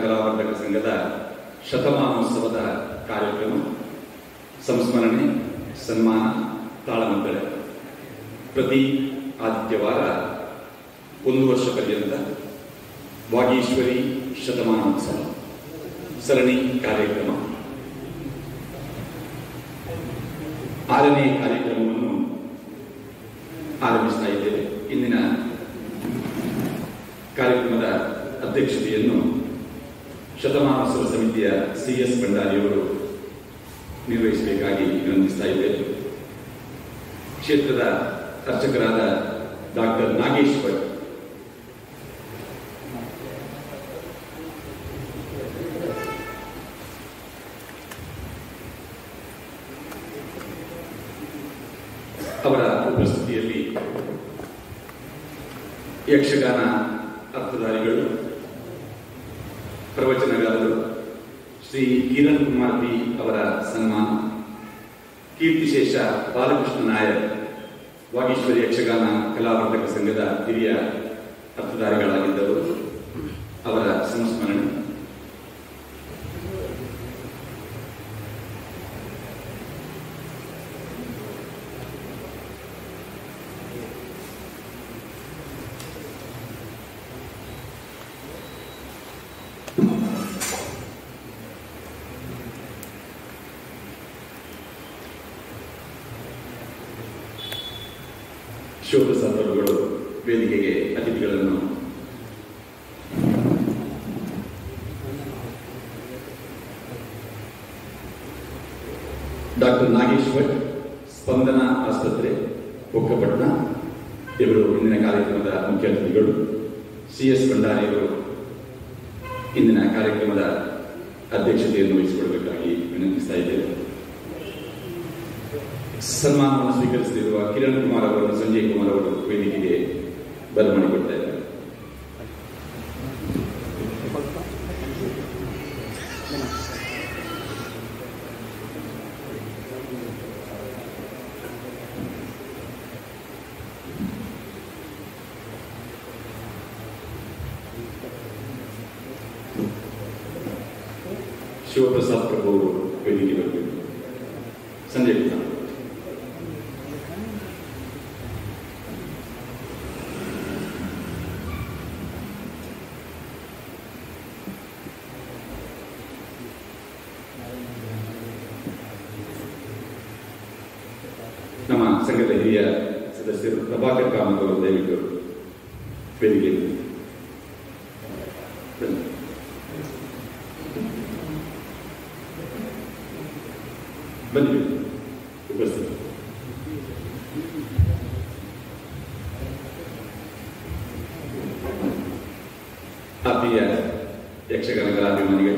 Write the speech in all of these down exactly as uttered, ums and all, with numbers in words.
ಕಲಾವರ್ಧಕ ಸಂಘದ ಶತಮಾನೋತ್ಸವದ ಕಾರ್ಯಕ್ರಮ ಸಂಸ್ಮರಣೆ, ಸನ್ಮಾನ, ತಾಳಮದ್ದಳೆ ಪ್ರತಿ ಆದಿತ್ಯವಾರ ಒಂದು ವರ್ಷ ಪರ್ಯಂತ ವಾಗೀಶ್ವರಿ ಶತಮಾನೋತ್ಸವ ಸರಣಿ ಕಾರ್ಯಕ್ರಮ. ಆರನೇ ಕಾರ್ಯಕ್ರಮವನ್ನು ಆರಂಭಿಸ್ತಾ ಇದ್ದೇವೆ. ಇಂದಿನ ಕಾರ್ಯಕ್ರಮದ ಅಧ್ಯಕ್ಷತೆಯನ್ನು ಶತಮಾನೋತ್ಸವ ಸಮಿತಿಯ ಸಿ ಎಸ್ ಭಂಡಾರಿಯವರು ನಿರ್ವಹಿಸಬೇಕಾಗಿ ವಿನಂತಿಸ್ತಾ ಇದ್ದೇವೆ. ಕ್ಷೇತ್ರದ ಅರ್ಚಕರಾದ ಡಾಕ್ಟರ್ ನಾಗೇಶ್ ಭಟ್, ಅವರ ಉಪಸ್ಥಿತಿಯಲ್ಲಿ ಯಕ್ಷಗಾನ ಅರ್ಥಧಾರಿಗಳು, ಪ್ರವಚನಗಾರರು ಶ್ರೀ ಕಿರಣ್ ಕುಮಾರ್ ಬಿ ಅವರ ಸನ್ಮಾನ, ಕೀರ್ತಿಶೇಷ ಬಾಲಕೃಷ್ಣ ನಾಯರ್ ವಾಗೀಶ್ವರಿ ಯಕ್ಷಗಾನ ಕಲಾವರ್ಧಕ ಸಂಘದ ಹಿರಿಯ ಅರ್ಥಧಾರಿಗಳಾಗಿದ್ದರು, ಅವರ ಸಂಸ್ಮರಣೆ, ಶಿವಪ್ರಸಾದ್ ಅವರುಗಳು ವೇದಿಕೆಗೆ ಅತಿಥಿಗಳನ್ನು ಡಾಕ್ಟರ್ ನಾಗೇಶ್ ಭಟ್, ಸ್ಪಂದನ ಆಸ್ಪತ್ರೆ, ಬೊಕ್ಕಪಟ್ಟಣ ಇವರು ಇಂದಿನ ಕಾರ್ಯಕ್ರಮದ ಮುಖ್ಯ ಅತಿಥಿಗಳು. ಸಿ ಎಸ್ ಭಂಡಾರಿಯವರು ಇಂದಿನ ಕಾರ್ಯಕ್ರಮದ ಅಧ್ಯಕ್ಷತೆಯನ್ನು ವಹಿಸಿಕೊಳ್ಳಬೇಕಾಗಿ ವಿನಂತಿಸ್ತಾ ಇದ್ದೇವೆ. ಸನ್ಮಾನವನ್ನು ಸ್ವೀಕರಿಸಲಿರುವ ಕಿರಣ್ ಕುಮಾರ್ ಅವರನ್ನು ಸಂಜಯ್ ಕುಮಾರ್ ಅವರು ವೇದಿಕೆಗೆ ಬರಮಾಡಿಕೊಡ್ತಾ ಇದ್ದಾರೆ. ಶಿವಪ್ರಸಾದ್ ಪ್ರಭು ಅವರು ವೇದಿಕೆ ಬರಬೇಕು. ಸಂಜಯ್ ಕುಮಾರ್ ನಮ್ಮ ಸಂಘದ ಹಿರಿಯ ಸದಸ್ಯರು ಪ್ರಭಾಕರ್ ಕಾಮತ್ ಅವರು ದಯವಿಟ್ಟು ವೇದಿಕೆ ಬನ್ನಿ ಉಪಸ್ಥಿತ. ಆತ್ಮೀಯ ಯಕ್ಷಗಾನ ಕಲಾಭಿಮಾನಿಗಳು,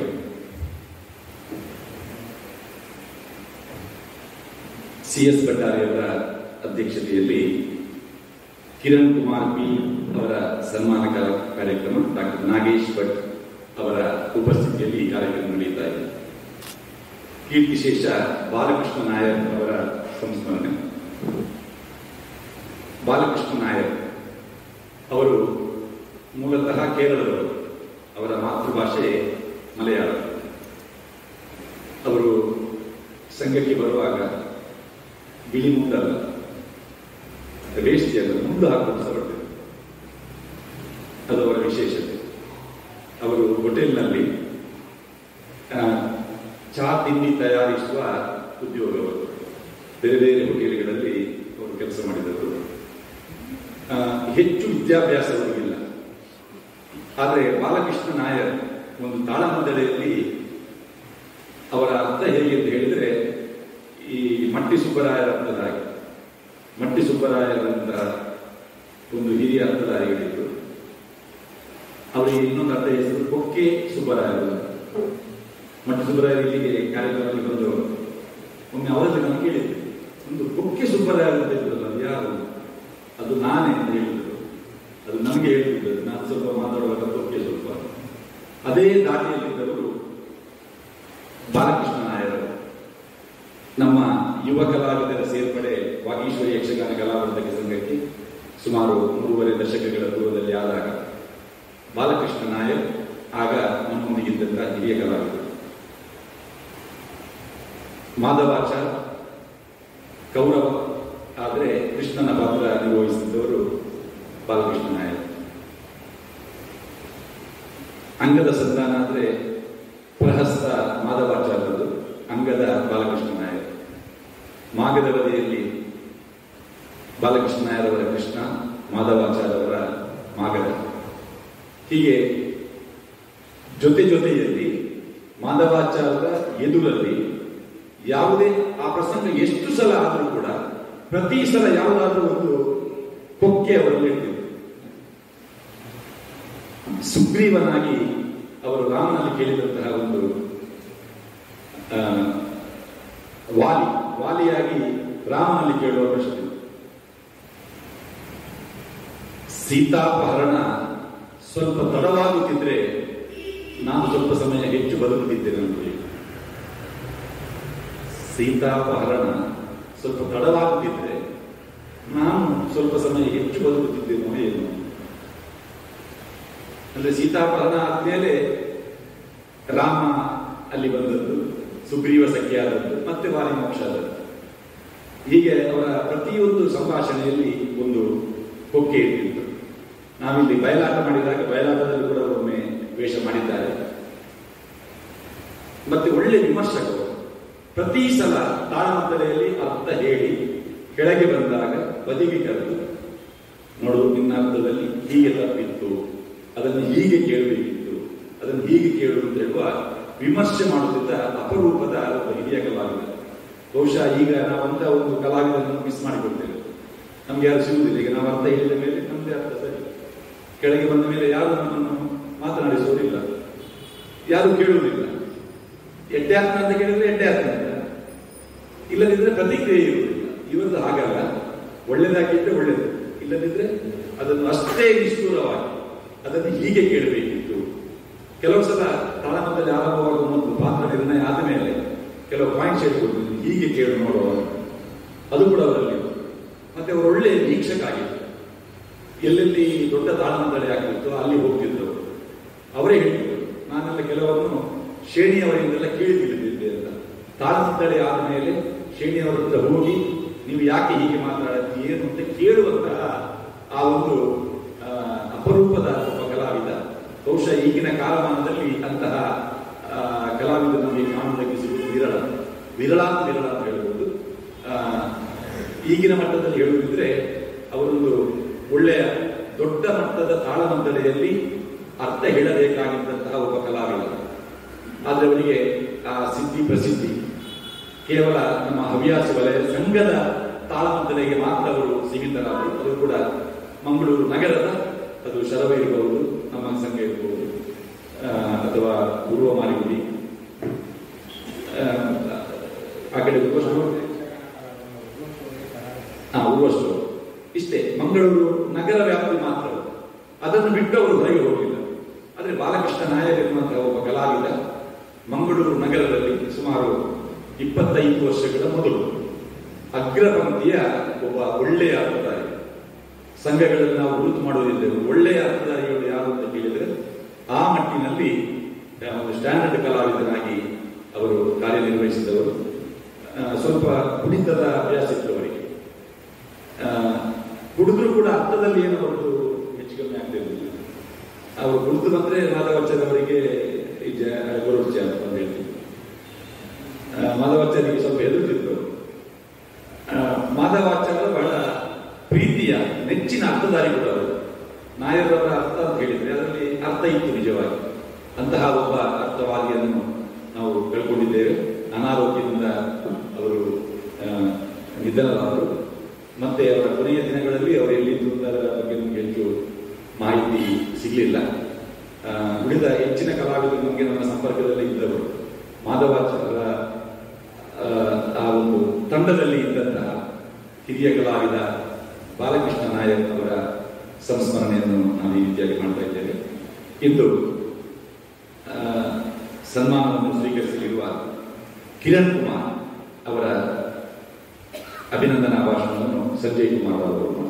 ಸಿ ಎಸ್ ಭಂಡಾರಿಯವರ ಅಧ್ಯಕ್ಷತೆಯಲ್ಲಿ ಕಿರಣ್ ಕುಮಾರ್ ಬಿ ಅವರ ಸನ್ಮಾನ ಕಾರ್ಯಕ್ರಮ, ಡಾಕ್ಟರ್ ನಾಗೇಶ್ ಭಟ್ ಅವರ ಉಪಸ್ಥಿತಿಯಲ್ಲಿ ಈ ಕಾರ್ಯಕ್ರಮ ನಡೆಯುತ್ತಾ ಇದೆ. ಕೀರ್ತಿಶೇಷ ಬಾಲಕೃಷ್ಣ ನಾಯರ್ ಅವರ ಸಂಸ್ಮರಣೆ. ಬಾಲಕೃಷ್ಣ ನಾಯರ್ ಅವರು ಮೂಲತಃ ಕೇರಳದವರು, ಅವರ ಮಾತೃಭಾಷೆ ಮಲಯಾಳ. ಅವರು ಸಂಘಕ್ಕೆ ಬರುವಾಗ ಬಿಳಿ ಮುಂದಲ್ಲ, ವೇಷ್ಟಿಯಲ್ಲ, ಮುಂದೆ ಹಾಕುವುದು ಹೊರಟರು. ಅದು ಅವರ ವಿಶೇಷತೆ. ಅವರು ಹೋಟೆಲ್ನಲ್ಲಿ ಚಹಾ ತಿಂಡಿ ತಯಾರಿಸುವ ಉದ್ಯೋಗವರು. ಬೇರೆ ಬೇರೆ ಹೋಟೆಲ್ಗಳಲ್ಲಿ ಅವರು ಕೆಲಸ ಮಾಡಿದವರು. ಹೆಚ್ಚು ವಿದ್ಯಾಭ್ಯಾಸ ಅವರಿಗಿಲ್ಲ. ಆದರೆ ಬಾಲಕೃಷ್ಣ ನಾಯರ್ ಒಂದು ತಾಳಮದ್ದಳೆಯಲ್ಲಿ ಅವರ ಅರ್ಥ ಹೇಗೆ ಅಂತ ಹೇಳಿದರೆ, ಈ ಮಟ್ಟಿ ಸುಬ್ಬರಾಯರ ಅರ್ಥಧಾರಿ, ಮಟ್ಟಿ ಸುಬ್ಬರಾಯರಂತ ಒಂದು ಹಿರಿಯ ಅರ್ಥಧಾರಿಗಳಿದ್ರು. ಅವರಿಗೆ ಇನ್ನೊಂದು ಅರ್ಥ ಹೆಸರು ಕೊಕ್ಕೆ ಸುಬ್ಬರಾಯರು. ಮಟ್ಟಿ ಸುಬ್ಬರಾಯರು ಇಲ್ಲಿಗೆ ಕಾರ್ಯಕ್ರಮಕ್ಕೆ ಬಂದವರು. ಒಮ್ಮೆ ಅವರಲ್ಲಿ ನಾನು ಕೇಳಿದ್ದೆ, ಒಂದು ಕೊಕ್ಕೆ ಸುಬ್ಬರಾಯರು ಅಂತ ಇದ್ರಲ್ಲ, ಅದು ಯಾರು? ಅದು ನಾನೇ ಅಂತ ಹೇಳಿದ್ರು. ಅದು ನಮಗೆ ಹೇಳ್ತಿದ್ದರು. ನಾನು ಸ್ವಲ್ಪ ಮಾತಾಡುವಾಗ ಕೊಕ್ಕೆ ಸ್ವಲ್ಪ. ಅದೇ ದಾರಿಯಲ್ಲಿದ್ದವರು ಬಾಲಕೃಷ್ಣ ನಾಯರ್. ನಮ್ಮ ಯುವ ಕಲಾವಿದರ ಸೇರ್ಪಡೆ ವಾಗೀಶ್ವರಿ ಯಕ್ಷಗಾನ ಕಲಾವರ್ಧಕ ಸಂಘಕ್ಕೆ ಸುಮಾರು ಮೂರುವರೆ ದಶಕಗಳ ಪೂರ್ವದಲ್ಲಿ ಆದಾಗ ಬಾಲಕೃಷ್ಣ ನಾಯರ್ ಆಗ ನಮ್ಮೊಂದಿಗಿದ್ದರು. ಹಿರಿಯ ಕಲಾವಿದರು. ಮಾಧವಾಚಾರ್ ಕೌರವ ಆದರೆ ಕೃಷ್ಣನ ಪಾತ್ರ ನಿರ್ವಹಿಸಿದ್ದವರು ಬಾಲಕೃಷ್ಣ ನಾಯರ್. ಅಂಗದ ಸಂತಾನ ಆದರೆ ಪ್ರಹಸ್ತ ಮಾಧವಾಚಾರ್ಯರು, ಅಂಗದ ಬಾಲಕೃಷ್ಣ ನಾಯರ್. ಮಾಗದ ಬದಿಯಲ್ಲಿ ಬಾಲಕೃಷ್ಣ ನಾಯರ್ ಅವರ ಕೃಷ್ಣ, ಮಾಧವಾಚಾರ್ಯ ಅವರ ಮಾಗದ. ಹೀಗೆ ಜೊತೆ ಜೊತೆಯಲ್ಲಿ ಮಾಧವಾಚಾರ್ಯರ ಎದುರಲ್ಲಿ ಯಾವುದೇ ಆ ಪ್ರಸಂಗ ಎಷ್ಟು ಸಲ ಆದರೂ ಕೂಡ ಪ್ರತಿ ಸಲ ಯಾವುದಾದ್ರೂ ಒಂದು ಕೊಕ್ಕೆ ಅವರಲ್ಲಿ ಇಟ್ಟಿದ್ರು. ಸುಗ್ರೀವನಾಗಿ ಅವರು ರಾಮನಲ್ಲಿ ಕೇಳಿದಂತಹ ಒಂದು ವಾಲಿ ವಾಲಿಯಾಗಿ ರಾಮನಲ್ಲಿ ಕೇಳುವ ಪ್ರಶ್ನೆ, ಸೀತಾಪಹರಣ ಸ್ವಲ್ಪ ತಡವಾಗುತ್ತಿದ್ರೆ ನಾನು ಸ್ವಲ್ಪ ಸಮಯ ಹೆಚ್ಚು ಬದುಕುತ್ತಿದ್ದೇನೆ ಅಂತ ಹೇಳಿ. ಸೀತಾಪಹರಣ ಸ್ವಲ್ಪ ತಡವಾಗುತ್ತಿದ್ರೆ ನಾನು ಸ್ವಲ್ಪ ಸಮಯ ಹೆಚ್ಚು ಬದುಕುತ್ತಿದ್ದೇನೋ ಏನು ಅಂದ್ರೆ, ಸೀತಾಪಹರಣ ಆದ್ಮೇಲೆ ರಾಮ ಅಲ್ಲಿ ಬಂದದ್ದು, ಸುಗ್ರೀವ ಸಖ್ಯ ಆದದ್ದು, ಮತ್ತೆ ವಾಲಿ ಮೋಕ್ಷ ಆದದ್ದು. ಹೀಗೆ ಅವರ ಪ್ರತಿಯೊಂದು ಸಂಭಾಷಣೆಯಲ್ಲಿ ಒಂದು ಕೊಕ್ಕೆ ಇಟ್ಟಿತ್ತು. ನಾವಿಲ್ಲಿ ಬಯಲಾಟ ಮಾಡಿದಾಗ ಬಯಲಾಟದಲ್ಲಿ ಕೂಡ ಒಮ್ಮೆ ವೇಷ ಮಾಡಿದ್ದಾರೆ. ಮತ್ತೆ ಒಳ್ಳೆ ವಿಮರ್ಶಕರು. ಪ್ರತಿ ಸಲ ತಾಳಮದ್ದಲೆಯಲ್ಲಿ ಅರ್ಥ ಹೇಳಿ ಕೆಳಗೆ ಬಂದಾಗ ಬದಿಗೆ ಕರೆದು, ನೋಡು ನಿನ್ನ ಅರ್ಥದಲ್ಲಿ ಹೀಗೆ ತಪ್ಪಿತ್ತು, ಅದನ್ನು ಹೀಗೆ ಕೇಳಬೇಕಿತ್ತು, ಅದನ್ನು ಹೀಗೆ ಕೇಳು ಅಂತ ಹೇಳುವ ವಿಮರ್ಶೆ ಮಾಡುತ್ತಿದ್ದ ಅಪರೂಪದ ಒಬ್ಬ ಹಿರಿಯ ಕಲಾವಿದ. ಬಹುಶಃ ಈಗ ನಾವಂತ ಒಂದು ಕಲಾವಿದರನ್ನು ಮಿಸ್ ಮಾಡಿಕೊಡ್ತೇವೆ. ನಮ್ಗೆ ಯಾರು ಸಿಗುವುದಿಲ್ಲ. ಈಗ ನಾವು ಅರ್ಥ ಹೇಳಿದ ಮೇಲೆ ನಮ್ದೇ ಅರ್ಥ ಸರಿ, ಕೆಳಗೆ ಬಂದ ಮೇಲೆ ಯಾರು ನಮ್ಮನ್ನು ಮಾತನಾಡಿಸುವುದಿಲ್ಲ, ಯಾರು ಕೇಳುವುದಿಲ್ಲ. ಎಡ್ಡೆ ಅರ್ಥ ಅಂತ ಕೇಳಿದ್ರೆ ಎಡ್ಡೆ ಅರ್ಥ ಅಂತ, ಇಲ್ಲದಿದ್ರೆ ಪ್ರತಿಕ್ರಿಯೆ ಇರುವುದಿಲ್ಲ. ಇವತ್ತು ಹಾಗಲ್ಲ, ಒಳ್ಳೆದಾಗಿದ್ರೆ ಒಳ್ಳೆಯದು, ಇಲ್ಲದಿದ್ರೆ ಅದನ್ನು ಅಷ್ಟೇ ನಿಷ್ಠೂರವಾಗಿ ಅದನ್ನು ಹೀಗೆ ಕೇಳಬೇಕಿತ್ತು. ಕೆಲವು ಸಲ ತಾಳಮದ್ದಲೆ ಆರಂಭವಾಗುವ ಮೊದಲು ಪಾತ್ರ ನಿರ್ಣಯ ಆದ ಮೇಲೆ ಕೆಲವು ಪಾಯಿಂಟ್ಸ್ ಹೇಳ್ಕೊಡ್ತೀನಿ, ಹೀಗೆ ಕೇಳು ನೋಡುವ, ಅದು ಕೂಡ ಅವರಲ್ಲಿ. ಮತ್ತೆ ಅವರು ಒಳ್ಳೆ ವೀಕ್ಷಕ ಆಗಿತ್ತು. ಎಲ್ಲೆಲ್ಲಿ ದೊಡ್ಡ ತಾಳಮದ್ದಲೆ ಆಗ್ತಿತ್ತು ಅಲ್ಲಿ ಹೋಗ್ತಿದ್ರು, ಅವರೇ ಹೇಳ್ತಿದ್ರು. ನಾನೆಲ್ಲ ಕೆಲವನ್ನು ಶೇಣಿಯವರಿಂದೆಲ್ಲ ಕೇಳಿ ತಿಳಿದಿದ್ದೆ ಅಂತ. ತಾಳಮದ್ದಲೆ ಆದ ಮೇಲೆ ಶೇಣಿಯವರ ಹತ್ರ ಹೋಗಿ ನೀವು ಯಾಕೆ ಹೀಗೆ ಮಾತಾಡತ್ತಿ ಏನು ಅಂತ ಕೇಳುವಂತಹ ಆ ಒಂದು ಅಪರೂಪದ ಒಬ್ಬ ಕಲಾವಿದ. ಬಹುಶಃ ಈಗಿನ ಕಾಲಮಾನದಲ್ಲಿ ಅಂತಹ ಕಲಾವಿದ ನಮಗೆ ಕಾಣುವುದಕ್ಕೆ ಸಿಗುವುದು ವಿರಳ ವಿರಳ ವಿರಳ ಅಂತ ಹೇಳ್ಬೋದು. ಈಗಿನ ಮಟ್ಟದಲ್ಲಿ ಹೇಳುವುದಿದ್ರೆ ಅವರೊಂದು ಒಳ್ಳೆಯ ದೊಡ್ಡ ಮಟ್ಟದ ತಾಳಮದ್ದಲೆಯಲ್ಲಿ ಅರ್ಥ ಹೇಳಬೇಕಾಗಿದ್ದಂತಹ ಒಬ್ಬ ಕಲಾವಿದ. ಆದರೆ ಅವರಿಗೆ ಆ ಸಿದ್ಧಿ ಪ್ರಸಿದ್ಧಿ ಕೇವಲ ನಮ್ಮ ಹವ್ಯಾಸ ವಲಯ ಸಂಘದ ತಾಳಮದ್ದಲೆಗೆ ಮಾತ್ರ ಅವರು ಸೀಮಿತರಾದರು. ಅದು ಕೂಡ ಮಂಗಳೂರು ನಗರದ, ಅದು ಶರವ ಇರಬಹುದು, ನಮ್ಮ ಸಂಘ ಇರಬಹುದು, ಅಥವಾ ಪೂರ್ವ ಮಾರಿಗುಡಿ, ಆ ಕಡೆ ಹಾ ಉರ್ವಷ್ಟು, ಇಷ್ಟೇ ಮಂಗಳೂರು ನಗರ ವ್ಯಾಪ್ತಿ ಮಾತ್ರ. ಅದನ್ನು ಬಿಟ್ಟು ಅವರು ಹೊರಗೆ ಹೋಗಲಿಲ್ಲ. ಆದರೆ ಬಾಲಕೃಷ್ಣ ನಾಯರ್ ಎನ್ನುವಂತಹ ಒಬ್ಬ ಕಲಾವಿದ ಮಂಗಳೂರು ನಗರದಲ್ಲಿ ಸುಮಾರು ಇಪ್ಪತ್ತೈದು ವರ್ಷಗಳ ಮೊದಲು ಅಗ್ರಪಂಕ್ತಿಯ ಒಬ್ಬ ಒಳ್ಳೆಯ ಅರ್ಥಧಾರಿ. ಸಂಘಗಳಲ್ಲಿ ನಾವು ಗುರುತು ಮಾಡುವುದಿದ್ದೆವು. ಒಳ್ಳೆಯ ಅರ್ಥಧಾರಿಗಳು ಯಾರು ಅಂತ ಕೇಳಿದರೆ ಆ ಮಟ್ಟಿನಲ್ಲಿ ಒಂದು ಸ್ಟ್ಯಾಂಡರ್ಡ್ ಕಲಾವಿದರಾಗಿ ಅವರು ಕಾರ್ಯನಿರ್ವಹಿಸಿದವರು. ಸ್ವಲ್ಪ ಕುಡಿತದ ಅಭ್ಯಾಸ ಇತ್ತು ಅವರಿಗೆ. ಕುಡಿದ್ರು ಕೂಡ ಅರ್ಥದಲ್ಲಿ ಏನು ಅವರದ್ದು ಹೆಚ್ಚು ಕಮ್ಮಿ ಆಗ್ತಿರಲಿಲ್ಲ. ಅವರು ಕುಡಿದು ಬಂದ್ರೆ ಮಾಧವಾಚಾರ್ಯವರಿಗೆ ಗುರುಚ ಅಂತ ಹೇಳ್ತಿದ್ರು. ಮಾಧವಾಚಾರ್ಯರಿಗೆ ಸ್ವಲ್ಪ ಹೆದರುತ್ತಿದ್ರು. ಮಾಧವಾಚಾರ್ಯ ಬಹಳ ಪ್ರೀತಿಯ ನೆಚ್ಚಿನ ಅರ್ಥಧಾರಿ ಕೂಡ ಅವರು. ನಾಯರವರ ಅರ್ಥ ಅಂತ ಹೇಳಿದ್ರೆ ಅದರಲ್ಲಿ ಅರ್ಥ ಇತ್ತು ನಿಜವಾಗಿ. ಅಂತಹ ಒಬ್ಬ ಅರ್ಥವಾದಿಯನ್ನು ನಾವು ಕಳ್ಕೊಂಡಿದ್ದೇವೆ. ಅನಾರೋಗ್ಯದಿಂದ ಅವರು ನಿಧನರಾದರು. ಮತ್ತೆ ಅವರ ಕೊನೆಯ ದಿನಗಳಲ್ಲಿ ಅವರು ಎಲ್ಲಿದ್ದು ಅದರ ಬಗ್ಗೆ ನಮಗೆ ಹೆಚ್ಚು ಮಾಹಿತಿ ಸಿಗಲಿಲ್ಲ. ಉಳಿದ ಹೆಚ್ಚಿನ ಕಲಾವಿದರು ನಮಗೆ ನನ್ನ ಸಂಪರ್ಕದಲ್ಲಿ ಇದ್ದವರು. ಮಾಧವಾಚಾರ್ಯರ ಆ ಒಂದು ತಂಡದಲ್ಲಿ ಇದ್ದಂತಹ ಹಿರಿಯ ಕಲಾವಿದ ಬಾಲಕೃಷ್ಣ ನಾಯರ್ ಅವರ ಸಂಸ್ಮರಣೆಯನ್ನು ನಾವು ಈ ರೀತಿಯಾಗಿ ಮಾಡ್ತಾ ಇದ್ದೇವೆ. ಇಂದು ಸನ್ಮಾನವನ್ನು ಸ್ವೀಕರಿಸಲಿರುವ ಕಿರಣ್ ಕುಮಾರ್ ಅವರ ಅಭಿನಂದನಾ ಭಾಷಣವನ್ನು ಸಂಜಯ್ ಕುಮಾರ್ ಅವರು ಮಾಡ್ತಾರೆ.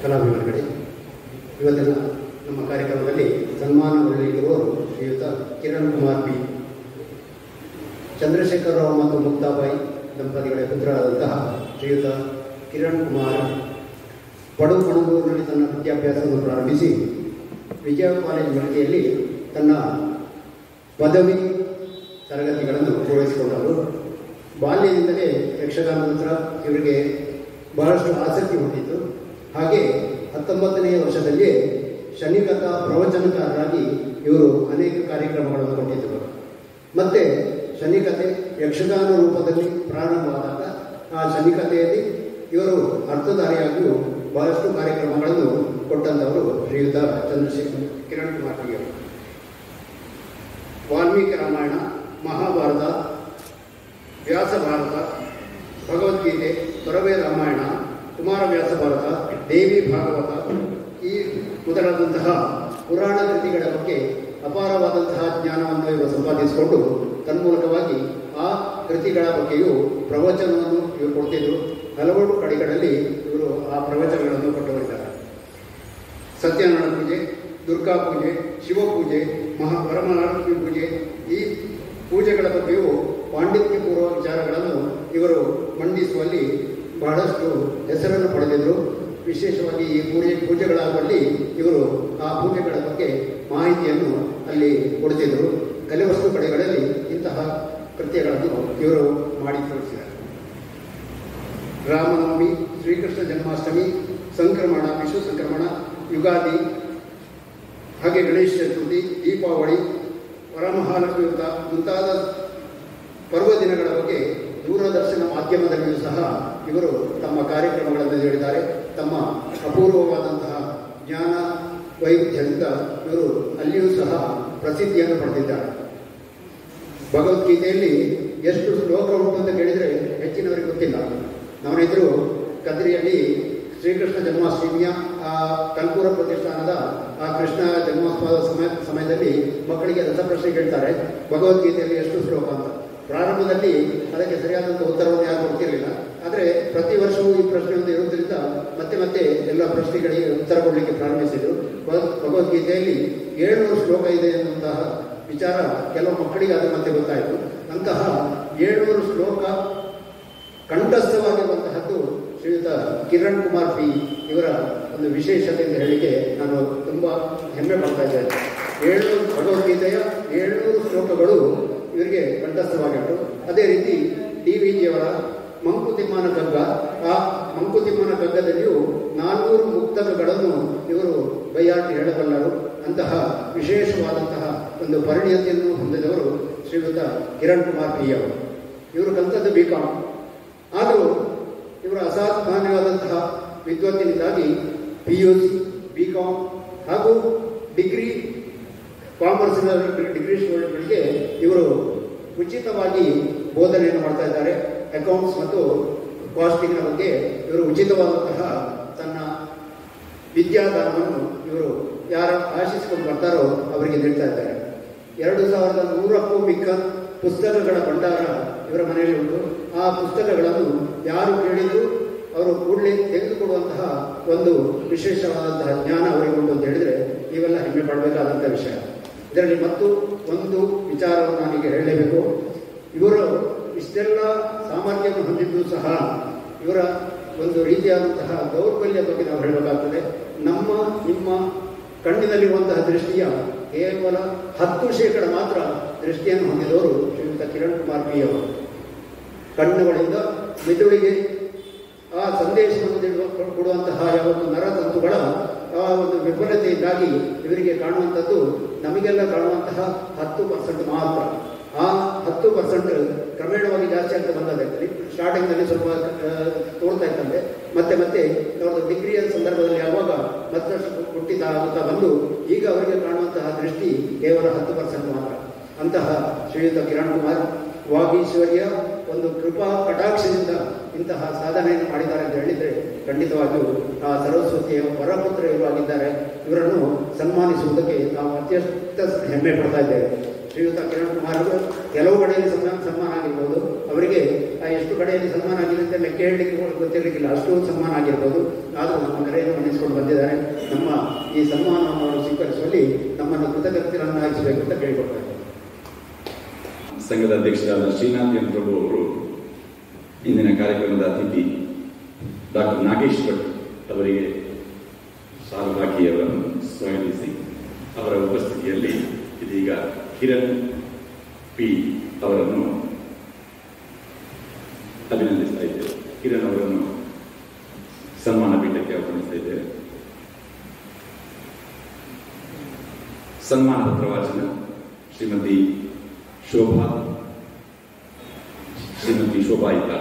ಕಲಾವಿದರುಗಳೇ, ಇವತ್ತಿನ ನಮ್ಮ ಕಾರ್ಯಕ್ರಮದಲ್ಲಿ ಸನ್ಮಾನಗೊಳ್ಳಲಿರುವವರು ಶ್ರೀಯುತ ಕಿರಣ್ ಕುಮಾರ್ ಬಿ. ಚಂದ್ರಶೇಖರ್ ರಾವ್ ಮತ್ತು ಮುಕ್ತಾಬಾಯಿ ದಂಪತಿಗಳ ಪುತ್ರರಾದಂತಹ ಶ್ರೀಯುತ ಕಿರಣ್ ಕುಮಾರ್ ಪಡು ಪಣಗೂರಿನಲ್ಲಿ ತನ್ನ ವಿದ್ಯಾಭ್ಯಾಸವನ್ನು ಪ್ರಾರಂಭಿಸಿ ವಿಜಯ ಕಾಲೇಜ್ ಮಳಿಗೆಯಲ್ಲಿ ತನ್ನ ಪದವಿ ತರಗತಿಗಳನ್ನು ಪೂರೈಸಿಕೊಂಡರು. ಬಾಲ್ಯದಿಂದಲೇ ಯಕ್ಷಗಾನದ ಹತ್ರ ಇವರಿಗೆ ಬಹಳಷ್ಟು ಆಸಕ್ತಿ ಹೊಂದಿತ್ತು. ಹಾಗೆ ಹತ್ತೊಂಬತ್ತನೆಯ ವರ್ಷದಲ್ಲಿ ಶನಿಕಥಾ ಪ್ರವಚನಕಾರರಾಗಿ ಇವರು ಅನೇಕ ಕಾರ್ಯಕ್ರಮಗಳನ್ನು ಕೊಟ್ಟಿದ್ದರು. ಮತ್ತು ಶನಿಕಥೆ ಯಕ್ಷಗಾನ ರೂಪದಲ್ಲಿ ಪ್ರಾರಂಭವಾದಾಗ ಆ ಶನಿಕಥೆಯಲ್ಲಿ ಇವರು ಅರ್ಥಧಾರಿಯಾಗಿಯೂ ಬಹಳಷ್ಟು ಕಾರ್ಯಕ್ರಮಗಳನ್ನು ಕೊಟ್ಟಂಥವರು ಶ್ರೀಯುತ ಚಂದ್ರಶೇಖರ್ ಕಿರಣ್ ಕುಮಾರ್ ಬಿ ಅವರು. ವಾಲ್ಮೀಕಿ ರಾಮಾಯಣ, ಮಹಾಭಾರತ, ವ್ಯಾಸ ಭಾರತ, ಭಗವದ್ಗೀತೆ, ತೊರವೆ ರಾಮಾಯಣ, ಕುಮಾರವ್ಯಾಸ ಭಾರತ, ದೇವಿ ಭಾಗವತ ಈ ಮೊದಲಾದಂತಹ ಪುರಾಣ ಕೃತಿಗಳ ಬಗ್ಗೆ ಅಪಾರವಾದಂತಹ ಜ್ಞಾನವನ್ನು ಇವರು ಸಂಪಾದಿಸಿಕೊಂಡು ತನ್ಮೂಲಕವಾಗಿ ಆ ಕೃತಿಗಳ ಬಗ್ಗೆಯೂ ಪ್ರವಚನವನ್ನು ಇವರು ಕೊಡ್ತಿದ್ರು. ಹಲವಾರು ಕಡೆಗಳಲ್ಲಿ ಇವರು ಆ ಪ್ರವಚನಗಳನ್ನು ಕೊಟ್ಟವರಿದ್ದಾರೆ. ಸತ್ಯನಾರಾಯಣ ಪೂಜೆ, ದುರ್ಗಾ ಪೂಜೆ, ಶಿವಪೂಜೆ, ಮಹಾ ವರಮಹಾಲಕ್ಷ್ಮಿ ಪೂಜೆ ಈ ಪೂಜೆಗಳ ಬಗ್ಗೆಯೂ ಪಾಂಡಿತ್ಯಪೂರ್ವ ವಿಚಾರಗಳನ್ನು ಇವರು ಮಂಡಿಸುವಲ್ಲಿ ಬಹಳಷ್ಟು ಹೆಸರನ್ನು ಪಡೆದಿದ್ದರು. ವಿಶೇಷವಾಗಿ ಈ ಪೂಜೆ ಪೂಜೆಗಳಾಗುವಲ್ಲಿ ಇವರು ಆ ಪೂಜೆಗಳ ಬಗ್ಗೆ ಮಾಹಿತಿಯನ್ನು ಅಲ್ಲಿ ಕೊಡ್ತಿದ್ದರು. ಕಲೆವಸ್ತು ಕಡೆಗಳಲ್ಲಿ ಇಂತಹ ಕೃತ್ಯಗಳನ್ನು ಇವರು ಮಾಡಿ ತೋರಿಸಿದ್ದಾರೆ. ರಾಮನವಮಿ, ಶ್ರೀಕೃಷ್ಣ ಜನ್ಮಾಷ್ಟಮಿ, ಸಂಕ್ರಮಣ, ವಿಶ್ವ ಸಂಕ್ರಮಣ, ಯುಗಾದಿ, ಹಾಗೆ ಗಣೇಶ ಚತುರ್ಥಿ, ದೀಪಾವಳಿ, ವರಮಹಾಲಕ್ಷ್ಮಿ ವ್ರತ ಮುಂತಾದ ಪರ್ವದಿನಗಳ ಬಗ್ಗೆ ದೂರದರ್ಶನ ಮಾಧ್ಯಮದಲ್ಲಿಯೂ ಸಹ ಇವರು ತಮ್ಮ ಕಾರ್ಯಕ್ರಮಗಳನ್ನು ನೀಡಿದ್ದಾರೆ. ತಮ್ಮ ಅಪೂರ್ವವಾದಂತಹ ಜ್ಞಾನ ವೈವಿಧ್ಯದಿಂದ ಇವರು ಅಲ್ಲಿಯೂ ಸಹ ಪ್ರಸಿದ್ಧಿಯನ್ನು ಪಡೆದಿದ್ದಾರೆ. ಭಗವದ್ಗೀತೆಯಲ್ಲಿ ಎಷ್ಟು ಶ್ಲೋಕ ಉಂಟು ಅಂತ ಕೇಳಿದರೆ ಹೆಚ್ಚಿನವರಿಗೆ ಗೊತ್ತಿಲ್ಲ. ನಾವಿದ್ರು ಕದ್ರಿಯಲ್ಲಿ ಶ್ರೀಕೃಷ್ಣ ಜನ್ಮಾಷ್ಟಮಿಯ ಆ ಕಲ್ಪೂರ ಪ್ರತಿಷ್ಠಾನದ ಆ ಕೃಷ್ಣ ಜನ್ಮೋತ್ಸವದ ಸಮಯ ಸಮಯದಲ್ಲಿ ಮಕ್ಕಳಿಗೆ ರಸಪ್ರಶ್ನೆ ಕೇಳ್ತಾರೆ, ಭಗವದ್ಗೀತೆಯಲ್ಲಿ ಎಷ್ಟು ಶ್ಲೋಕ ಅಂತ. ಪ್ರಾರಂಭದಲ್ಲಿ ಅದಕ್ಕೆ ಸರಿಯಾದಂಥ ಉತ್ತರವನ್ನು ಯಾರು ಕೊಡ್ತಿರಲಿಲ್ಲ. ಆದರೆ ಪ್ರತಿ ವರ್ಷವೂ ಈ ಪ್ರಶ್ನೆಯೊಂದು ಇರುವುದರಿಂದ ಮತ್ತೆ ಮತ್ತೆ ಎಲ್ಲ ಪ್ರಶ್ನೆಗಳಿಗೆ ಉತ್ತರ ಕೊಡಲಿಕ್ಕೆ ಪ್ರಾರಂಭಿಸಿದರು. ಭಗವದ್ಗೀತೆಯಲ್ಲಿ ಏಳ್ನೂರು ಶ್ಲೋಕ ಇದೆ ಎನ್ನುವಂತಹ ವಿಚಾರ ಕೆಲವು ಮಕ್ಕಳಿಗೆ ಅದು ಮತ್ತೆ ಗೊತ್ತಾಯಿತು. ಅಂತಹ ಏಳ್ನೂರು ಶ್ಲೋಕ ಕಂಠಸ್ಥವಾಗಿರುವಂತಹದ್ದು ಶ್ರೀಯುತ ಕಿರಣ್ ಕುಮಾರ್ ಬಿ ಇವರ ಒಂದು ವಿಶೇಷತೆ ಅಂತ ಹೇಳಿಕೆ ನಾನು ತುಂಬ ಹೆಮ್ಮೆ ಪಡ್ತಾ ಇದ್ದೇನೆ. ಏಳ್ನೂರು ಭಗವದ್ಗೀತೆಯ ಏಳ್ನೂರು ಶ್ಲೋಕಗಳು ಇವರಿಗೆ ಕಂಠಸ್ಥವಾಗಿತ್ತು. ಅದೇ ರೀತಿ ಡಿ ವಿ ಜಿಯವರ ಮಂಕುತಿಮ್ಮನ ಕಗ್ಗ, ಆ ಮಂಕುತಿಮ್ಮನ ಕಗ್ಗದಲ್ಲಿಯೂ ನಾಲ್ನೂರು ಮುಕ್ತಕಗಳನ್ನು ಇವರು ಬೈಯಾಟಿ ಹೇಳಬಲ್ಲರು. ಅಂತಹ ವಿಶೇಷವಾದಂತಹ ಒಂದು ಪರಿಣಿತಿಯನ್ನು ಹೊಂದಿದವರು ಶ್ರೀಯುತ ಕಿರಣ್ ಕುಮಾರ್ ಬಿ ಅವರು. ಇವರು ಕಲಿತದ್ದು ಬಿ ಕಾಮ್. ಆದರೂ ಇವರ ಅಸಾಮಾನ್ಯವಾದಂತಹ ವಿದ್ವತ್ತಿನಿಂದಾಗಿ P U C, B com ಹಾಗೂ ಡಿಗ್ರಿ ಕಾಮರ್ಸ್ ಡಿಗ್ರಿ ಸ್ಟೂಡೆಂಟ್ಗಳಿಗೆ ಇವರು ಉಚಿತವಾಗಿ ಬೋಧನೆಯನ್ನು ಮಾಡ್ತಾ ಇದ್ದಾರೆ. ಅಕೌಂಟ್ಸ್ ಮತ್ತು ಕಾಸ್ಟಿಂಗ್ನ ಬಗ್ಗೆ ಇವರು ಉಚಿತವಾದಂತಹ ತನ್ನ ವಿದ್ಯಾದಾನವನ್ನು ಇವರು ಯಾರು ಆಶಿಸಿಕೊಂಡು ಬರ್ತಾರೋ ಅವರಿಗೆ ನೀಡ್ತಾ ಇದ್ದಾರೆ. ಎರಡು ಸಾವಿರದ ನೂರಕ್ಕೂ ಮಿಕ್ಕ ಪುಸ್ತಕಗಳ ಭಂಡಾರ ಇವರ ಮನೆಯಲ್ಲಿ ಉಂಟು. ಆ ಪುಸ್ತಕಗಳನ್ನು ಯಾರು ಕೇಳಿದರೂ ಅವರು ಕೂಡಲೇ ತೆಗೆದುಕೊಡುವಂತಹ ಒಂದು ವಿಶೇಷವಾದಂತಹ ಜ್ಞಾನ ಅವರಿಗೆ ಉಂಟು ಅಂತ ಹೇಳಿದರೆ ನೀವೆಲ್ಲ ಹೆಮ್ಮೆ ಪಡಬೇಕಾದಂಥ ವಿಷಯ. ಇದರಲ್ಲಿ ಮತ್ತು ಒಂದು ವಿಚಾರವನ್ನು ನಾನೀಗ ಹೇಳಲೇಬೇಕು. ಇವರು ಇಷ್ಟೆಲ್ಲ ಸಾಮರ್ಥ್ಯವನ್ನು ಹೊಂದಿದ್ದು ಸಹ ಇವರ ಒಂದು ರೀತಿಯಾದಂತಹ ದೌರ್ಬಲ್ಯ ಬಗ್ಗೆ ನಾವು ಹೇಳಬೇಕಾಗ್ತದೆ. ನಮ್ಮ ನಿಮ್ಮ ಕಣ್ಣಿನಲ್ಲಿರುವಂತಹ ದೃಷ್ಟಿಯ ಕೇವಲ ಹತ್ತು ಶೇಕಡ ಮಾತ್ರ ದೃಷ್ಟಿಯನ್ನು ಹೊಂದಿದವರು ಶ್ರೀಯುತ ಕಿರಣ್ ಕುಮಾರ್ ಬಿ ಅವರು. ಕಣ್ಣುಗಳಿಂದ ಮೆದುಳಿಗೆ ಆ ಸಂದೇಶವನ್ನು ಕೊಡುವಂತಹ ಯಾವತ್ತು ನರತಂತುಗಳ ಆ ಒಂದು ವಿಫಲತೆಯಿಂದಾಗಿ ಇವರಿಗೆ ಕಾಣುವಂಥದ್ದು ನಮಗೆಲ್ಲ ಕಾಣುವಂತಹ ಹತ್ತು ಪರ್ಸೆಂಟ್ ಮಾತ್ರ. ಆ ಹತ್ತು ಪರ್ಸೆಂಟ್ ಕ್ರಮೇಣವಾಗಿ ಜಾಸ್ತಿ ಆಗ್ತಾ ಬಂದದಲ್ಲಿ ಸ್ಟಾರ್ಟಿಂಗ್ನಲ್ಲಿ ಸ್ವಲ್ಪ ತೋರ್ತಾ ಇತ್ತಂತೆ, ಮತ್ತೆ ಮತ್ತೆ ಅವರ ಡಿಗ್ರಿಯ ಸಂದರ್ಭದಲ್ಲಿ ಯಾವಾಗ ಮತ್ತಷ್ಟು ಹುಟ್ಟಿತಾ ಆಗುತ್ತಾ ಬಂದು ಈಗ ಅವರಿಗೆ ಕಾಣುವಂತಹ ದೃಷ್ಟಿ ಕೇವಲ ಹತ್ತು ಪರ್ಸೆಂಟ್ ಮಾತ್ರ. ಅಂತಹ ಶ್ರೀಯುತ ಕಿರಣ್ ಕುಮಾರ್ ವಾಗೀಶ್ವರ್ಯ ಒಂದು ಕೃಪಾ ಕಟಾಕ್ಷದಿಂದ ಇಂತಹ ಸಾಧನೆಯನ್ನು ಮಾಡಿದ್ದಾರೆ ಅಂತ ಹೇಳಿದರೆ ಖಂಡಿತವಾಗಿಯೂ ಆ ಸರಸ್ವತಿಯ ವರಪುತ್ರ ಇವರು ಆಗಿದ್ದಾರೆ. ಇವರನ್ನು ಸನ್ಮಾನಿಸುವುದಕ್ಕೆ ನಾವು ಅತ್ಯಂತ ಹೆಮ್ಮೆ ಪಡ್ತಾ ಇದ್ದೇವೆ. ಶ್ರೀಯುತ ಕಿರಣ್ ಕುಮಾರ್ ಕೆಲವು ಕಡೆಯಲ್ಲಿ ಸನ್ಮಾನ ಸನ್ಮಾನ ಆಗಿರ್ಬೋದು. ಅವರಿಗೆ ಎಷ್ಟು ಕಡೆಯಲ್ಲಿ ಸನ್ಮಾನ ಆಗಿದೆ ಅಂತ ಲೆಕ್ಕ ಹೇಳಲಿಕ್ಕೆ ಗೊತ್ತಿರಲಿಕ್ಕಿಲ್ಲ, ಅಷ್ಟು ಸನ್ಮಾನ ಆಗಿರ್ಬೋದು. ಆದರೂ ನಮ್ಮ ಕರೆಯನ್ನು ಮನ್ನಿಸಿಕೊಂಡು ಬಂದಿದ್ದಾರೆ. ನಮ್ಮ ಈ ಸನ್ಮಾನವನ್ನು ಅವರು ಸ್ವೀಕರಿಸುವಲ್ಲಿ ನಮ್ಮನ್ನು ಕೃತಜ್ಞರನ್ನಾಗಿಸಬೇಕು ಅಂತ ಕೇಳಿಕೊಡ್ತಾರೆ. ಸಂಘದ ಅಧ್ಯಕ್ಷರಾದ ಶ್ರೀನಾಥ್ ಎಂ ಪ್ರಭು ಅವರು ಇಂದಿನ ಕಾರ್ಯಕ್ರಮದ ಅತಿಥಿ ಡಾಕ್ಟರ್ ನಾಗೇಶ್ ಭಟ್ ಅವರಿಗೆ ಸಾಲು ಹಾಕಿ ಅವರನ್ನು ಸ್ವಾಗತಿಸಿ ಅವರ ಉಪಸ್ಥಿತಿಯಲ್ಲಿ ಇದೀಗ ಕಿರಣ್ ಪಿ ಅವರನ್ನು ಅಭಿನಂದಿಸ್ತಾ ಇದ್ದೇವೆ. ಕಿರಣ್ ಅವರನ್ನು ಸನ್ಮಾನ ಪೀಠಕ್ಕೆ ಆಹ್ವಾನಿಸ್ತಾ ಇದ್ದೇವೆ. ಸನ್ಮಾನದ ಪ್ರವಾಚನ ಶ್ರೀಮತಿ ಶೋಭಾ ಶ್ರೀಮತಿ ಶೋಭಾ ಇದ್ದಾರೆ.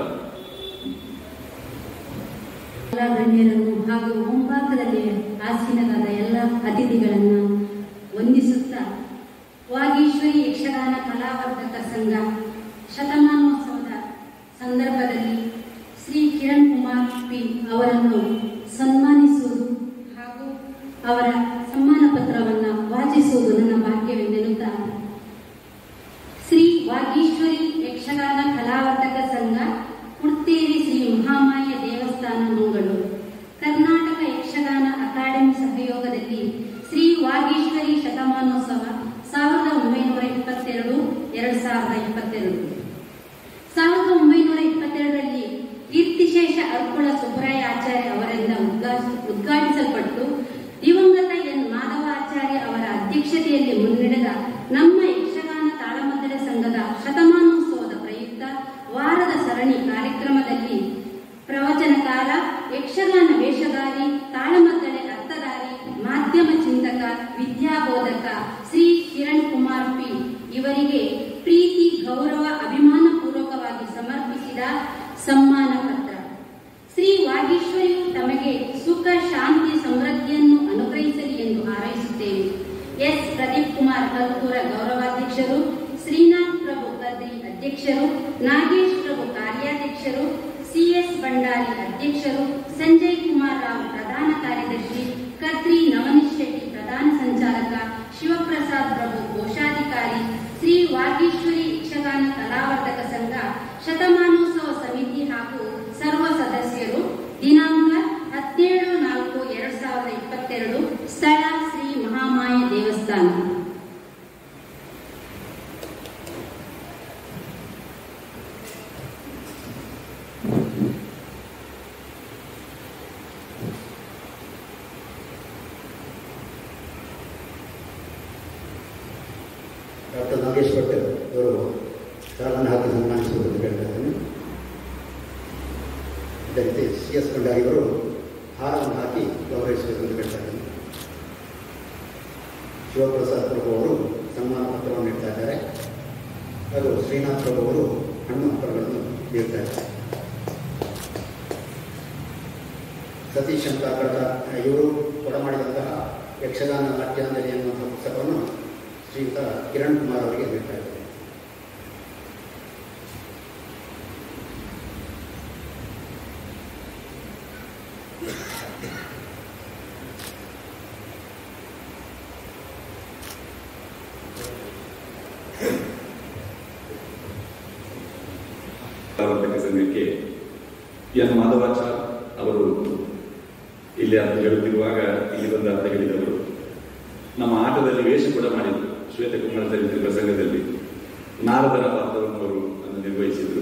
ಎಲ್ಲ ಗಣ್ಯರನ್ನು ಹಾಗೂ ಮುಂಭಾಗದಲ್ಲಿ ಆಸೀನರಾದ ಎಲ್ಲ ಅತಿಥಿಗಳನ್ನು ವಂದಿಸುತ್ತಾ, ವಾಗೀಶ್ವರಿ ಯಕ್ಷಗಾನ ಕಲಾವರ್ಧಕ ಸಂಘ ಶತಮಾನೋತ್ಸವದ ಸಂದರ್ಭದಲ್ಲಿ ಶ್ರೀ ಕಿರಣ್ ಕುಮಾರ್ ಪಿ ಅವರನ್ನು ಸನ್ಮಾನಿಸುವುದು ಹಾಗೂ ಅವರ ಸನ್ಮಾನ ಪತ್ರವನ್ನು ವಾಚಿಸುವುದು ನನ್ನ ಭಾಗ್ಯವೆಂದೆನ್ನುತ್ತಾ, ಶ್ರೀ ವಾಗೀಶ್ವರಿ ಯಕ್ಷಗಾನ ಕಲಾವರ್ಧಕ ಸಂಘ, ಕುಡ್ತೇರಿ ಶ್ರೀ ಮಹಾಮಾಯ ದೇವಸ್ಥಾನ ಮಂಗಳೂರು, ಕರ್ನಾಟಕ ಯಕ್ಷಗಾನ ಅಕಾಡೆಮಿ ಸಹಯೋಗದಲ್ಲಿ ಶ್ರೀ ವಾಗೀಶ್ವರಿ ಶತಮಾನೋತ್ಸವ ಸಾವಿರದ ಒಂಬೈನೂರ ಇಪ್ಪತ್ತೆರಡು ಎರಡು ಸಾವಿರದ ಇಪ್ಪತ್ತೆರಡು ಸಾವಿರದ ಒಂಬೈನೂರ ಇಪ್ಪತ್ತೆರಡರಲ್ಲಿ ಕೀರ್ತಿಶೇಷ ಅರ್ಕುಳ ಸುಬ್ರಾಯ ಆಚಾರ್ಯ ಅವರಿಂದ ಉದ್ಘಾಟಿಸಲ್ಪಟ್ಟು ದಿವಂಗತ ಎನ್ ಮಾಧವಾಚಾರ್ಯ ಅವರ ಅಧ್ಯಕ್ಷತೆಯಲ್ಲಿ ಮುನ್ನಡೆದ ನಮ್ಮ ಯಕ್ಷಗಾನ ತಾಳಮದ್ದಳೆ ಸಂಘದ ಶತಮಾನೋತ್ಸವದ ಪ್ರಯುಕ್ತ ವಾರದ ಸರಣಿ ಕಾರ್ಯಕ್ರಮದಲ್ಲಿ ಪ್ರವಚನಕಾರ, ಯಕ್ಷಗಾನ ವೇಷಧಾರಿ, ತಾಳಮದ್ದಳೆ ಅರ್ಥಧಾರಿ, ಮಾಧ್ಯಮ ಚಿಂತಕ, ವಿದ್ಯಾಬೋಧಕ ಶ್ರೀ ಕಿರಣ್ ಕುಮಾರ್ ಪಿ ಇವರಿಗೆ ಪ್ರೀತಿ, ಗೌರವ, ಅಭಿಮಾನ ಪೂರ್ವಕವಾಗಿ ಸಮರ್ಪಿಸಿದ ಸನ್ಮಾನ ಪತ್ರ. ಶ್ರೀ ವಾಗೀಶ್ವರಿಯು ತಮಗೆ ಸುಖ, ಶಾಂತಿ, ಸಮೃದ್ಧಿಯನ್ನು ಅನುಗ್ರಹಿಸಲಿ ಎಂದು ಹಾರೈಸುತ್ತೇವೆ. ಎಸ್ ಪ್ರದೀಪ್ ಕುಮಾರ್ ಕಲ್ಪೂರ ಗೌರವಾಧ್ಯಕ್ಷರು, ಶ್ರೀನಾಥ್ ಪ್ರಭು ಕದ್ರಿ ಅಧ್ಯಕ್ಷರು, ನಾಗೇಶ್ ಪ್ರಭು ಕಾರ್ಯಾಧ್ಯಕ್ಷರು, ಸಿಎಸ್ ಭಂಡಾರಿ ಅಧ್ಯಕ್ಷರು, ಸಂಜಯ್ ಕುಮಾರ್ ರಾವ್ ಪ್ರಧಾನ ಕಾರ್ಯದರ್ಶಿ, ಕದ್ರಿ ನವನೀಶ್ ಶೆಟ್ಟಿ ಪ್ರಧಾನ ಸಂಚಾಲಕ, ಶಿವಪ್ರಸಾದ್ ಪ್ರಭು ಕೋಶಾಧಿಕಾರಿ, ಶ್ರೀ ವಾಗೀಶ್ವರಿ ಯಕ್ಷಗಾನ ಕಲಾವರ್ಧಕ ಸಂಘ ಶತಮಾನೋತ್ಸವ ಸಮಿತಿ ಹಾಗೂ ಸರ್ವ ಸದಸ್ಯರು. ದಿನಾಂಕ ಹದಿನೇಳು ನಾಲ್ಕು ಎರಡ್ ಸಾವಿರದ ಇಪ್ಪತ್ತೆರಡು. ಸ್ಥಳ ಶ್ರೀ ಮಹಾಮಾಯ ದೇವಸ್ಥಾನ. ಡಾಕ್ಟರ್ ನಾಗೇಶ್ ಭಟ್ ಅವರು ಸಾಲನ್ನು ಹಾಕಿ ಸನ್ಮಾನಿಸುವುದನ್ನು ಕೇಳ್ತಾ ಇದ್ದೇನೆ. ಅದೇ ರೀತಿ ಸಿ ಎಸ್ ಭಂಡಾರಿಗಳು ಹಾರವನ್ನು ಹಾಕಿ ಗೌರವಿಸಬೇಕೆಂದು ಕೇಳ್ತಾ ಇದ್ದೇನೆ. ಶಿವಪ್ರಸಾದ್ ಪ್ರಭು ಅವರು ಸನ್ಮಾನ ಪತ್ರವನ್ನು ನೀಡ್ತಾ ಇದ್ದಾರೆ ಹಾಗೂ ಶ್ರೀನಾಥ್ ಪ್ರಭು ಅವರು ಹಣ್ಣು ಹಂಪಲುಗಳನ್ನು ನೀಡ್ತಾ ಇದ್ದಾರೆ. ಸತೀಶ್ ಶಂಕರ ಇವರು ಕೊಡಮಾಡಿದಂತಹ ಯಕ್ಷಗಾನ ನಾಟ್ಯಾಂಜಲಿ ಎನ್ನುವಂತಹ ಪುಸ್ತಕವನ್ನು ಶ್ರೀಯುತ ಕಿರಣ್ ಕುಮಾರ್ ಅವರಿಗೆ ನೀಡ್ತಾ ಇದ್ದಾರೆ. ಸಂಘಕ್ಕೆ ಎನ್ ಮಾಧವಾಚಾರ್ ಅವರು ಇಲ್ಲಿ ಅರ್ಥ ಹೇಳುತ್ತಿರುವಾಗ ಇಲ್ಲಿ ಬಂದು ಅರ್ಥ ಹೇಳಿದವರು. ನಮ್ಮ ಆಟದಲ್ಲಿ ವೇಷ ಕೂಡ ಮಾಡಿದ್ರು. ಶ್ವೇತಕುಮಾರ ಚರಿತ್ರೆ ಪ್ರಸಂಗದಲ್ಲಿ ನಾರದರ ಪಾತ್ರವನ್ನು ಅವರು ಅನ್ನು ನಿರ್ವಹಿಸಿದರು.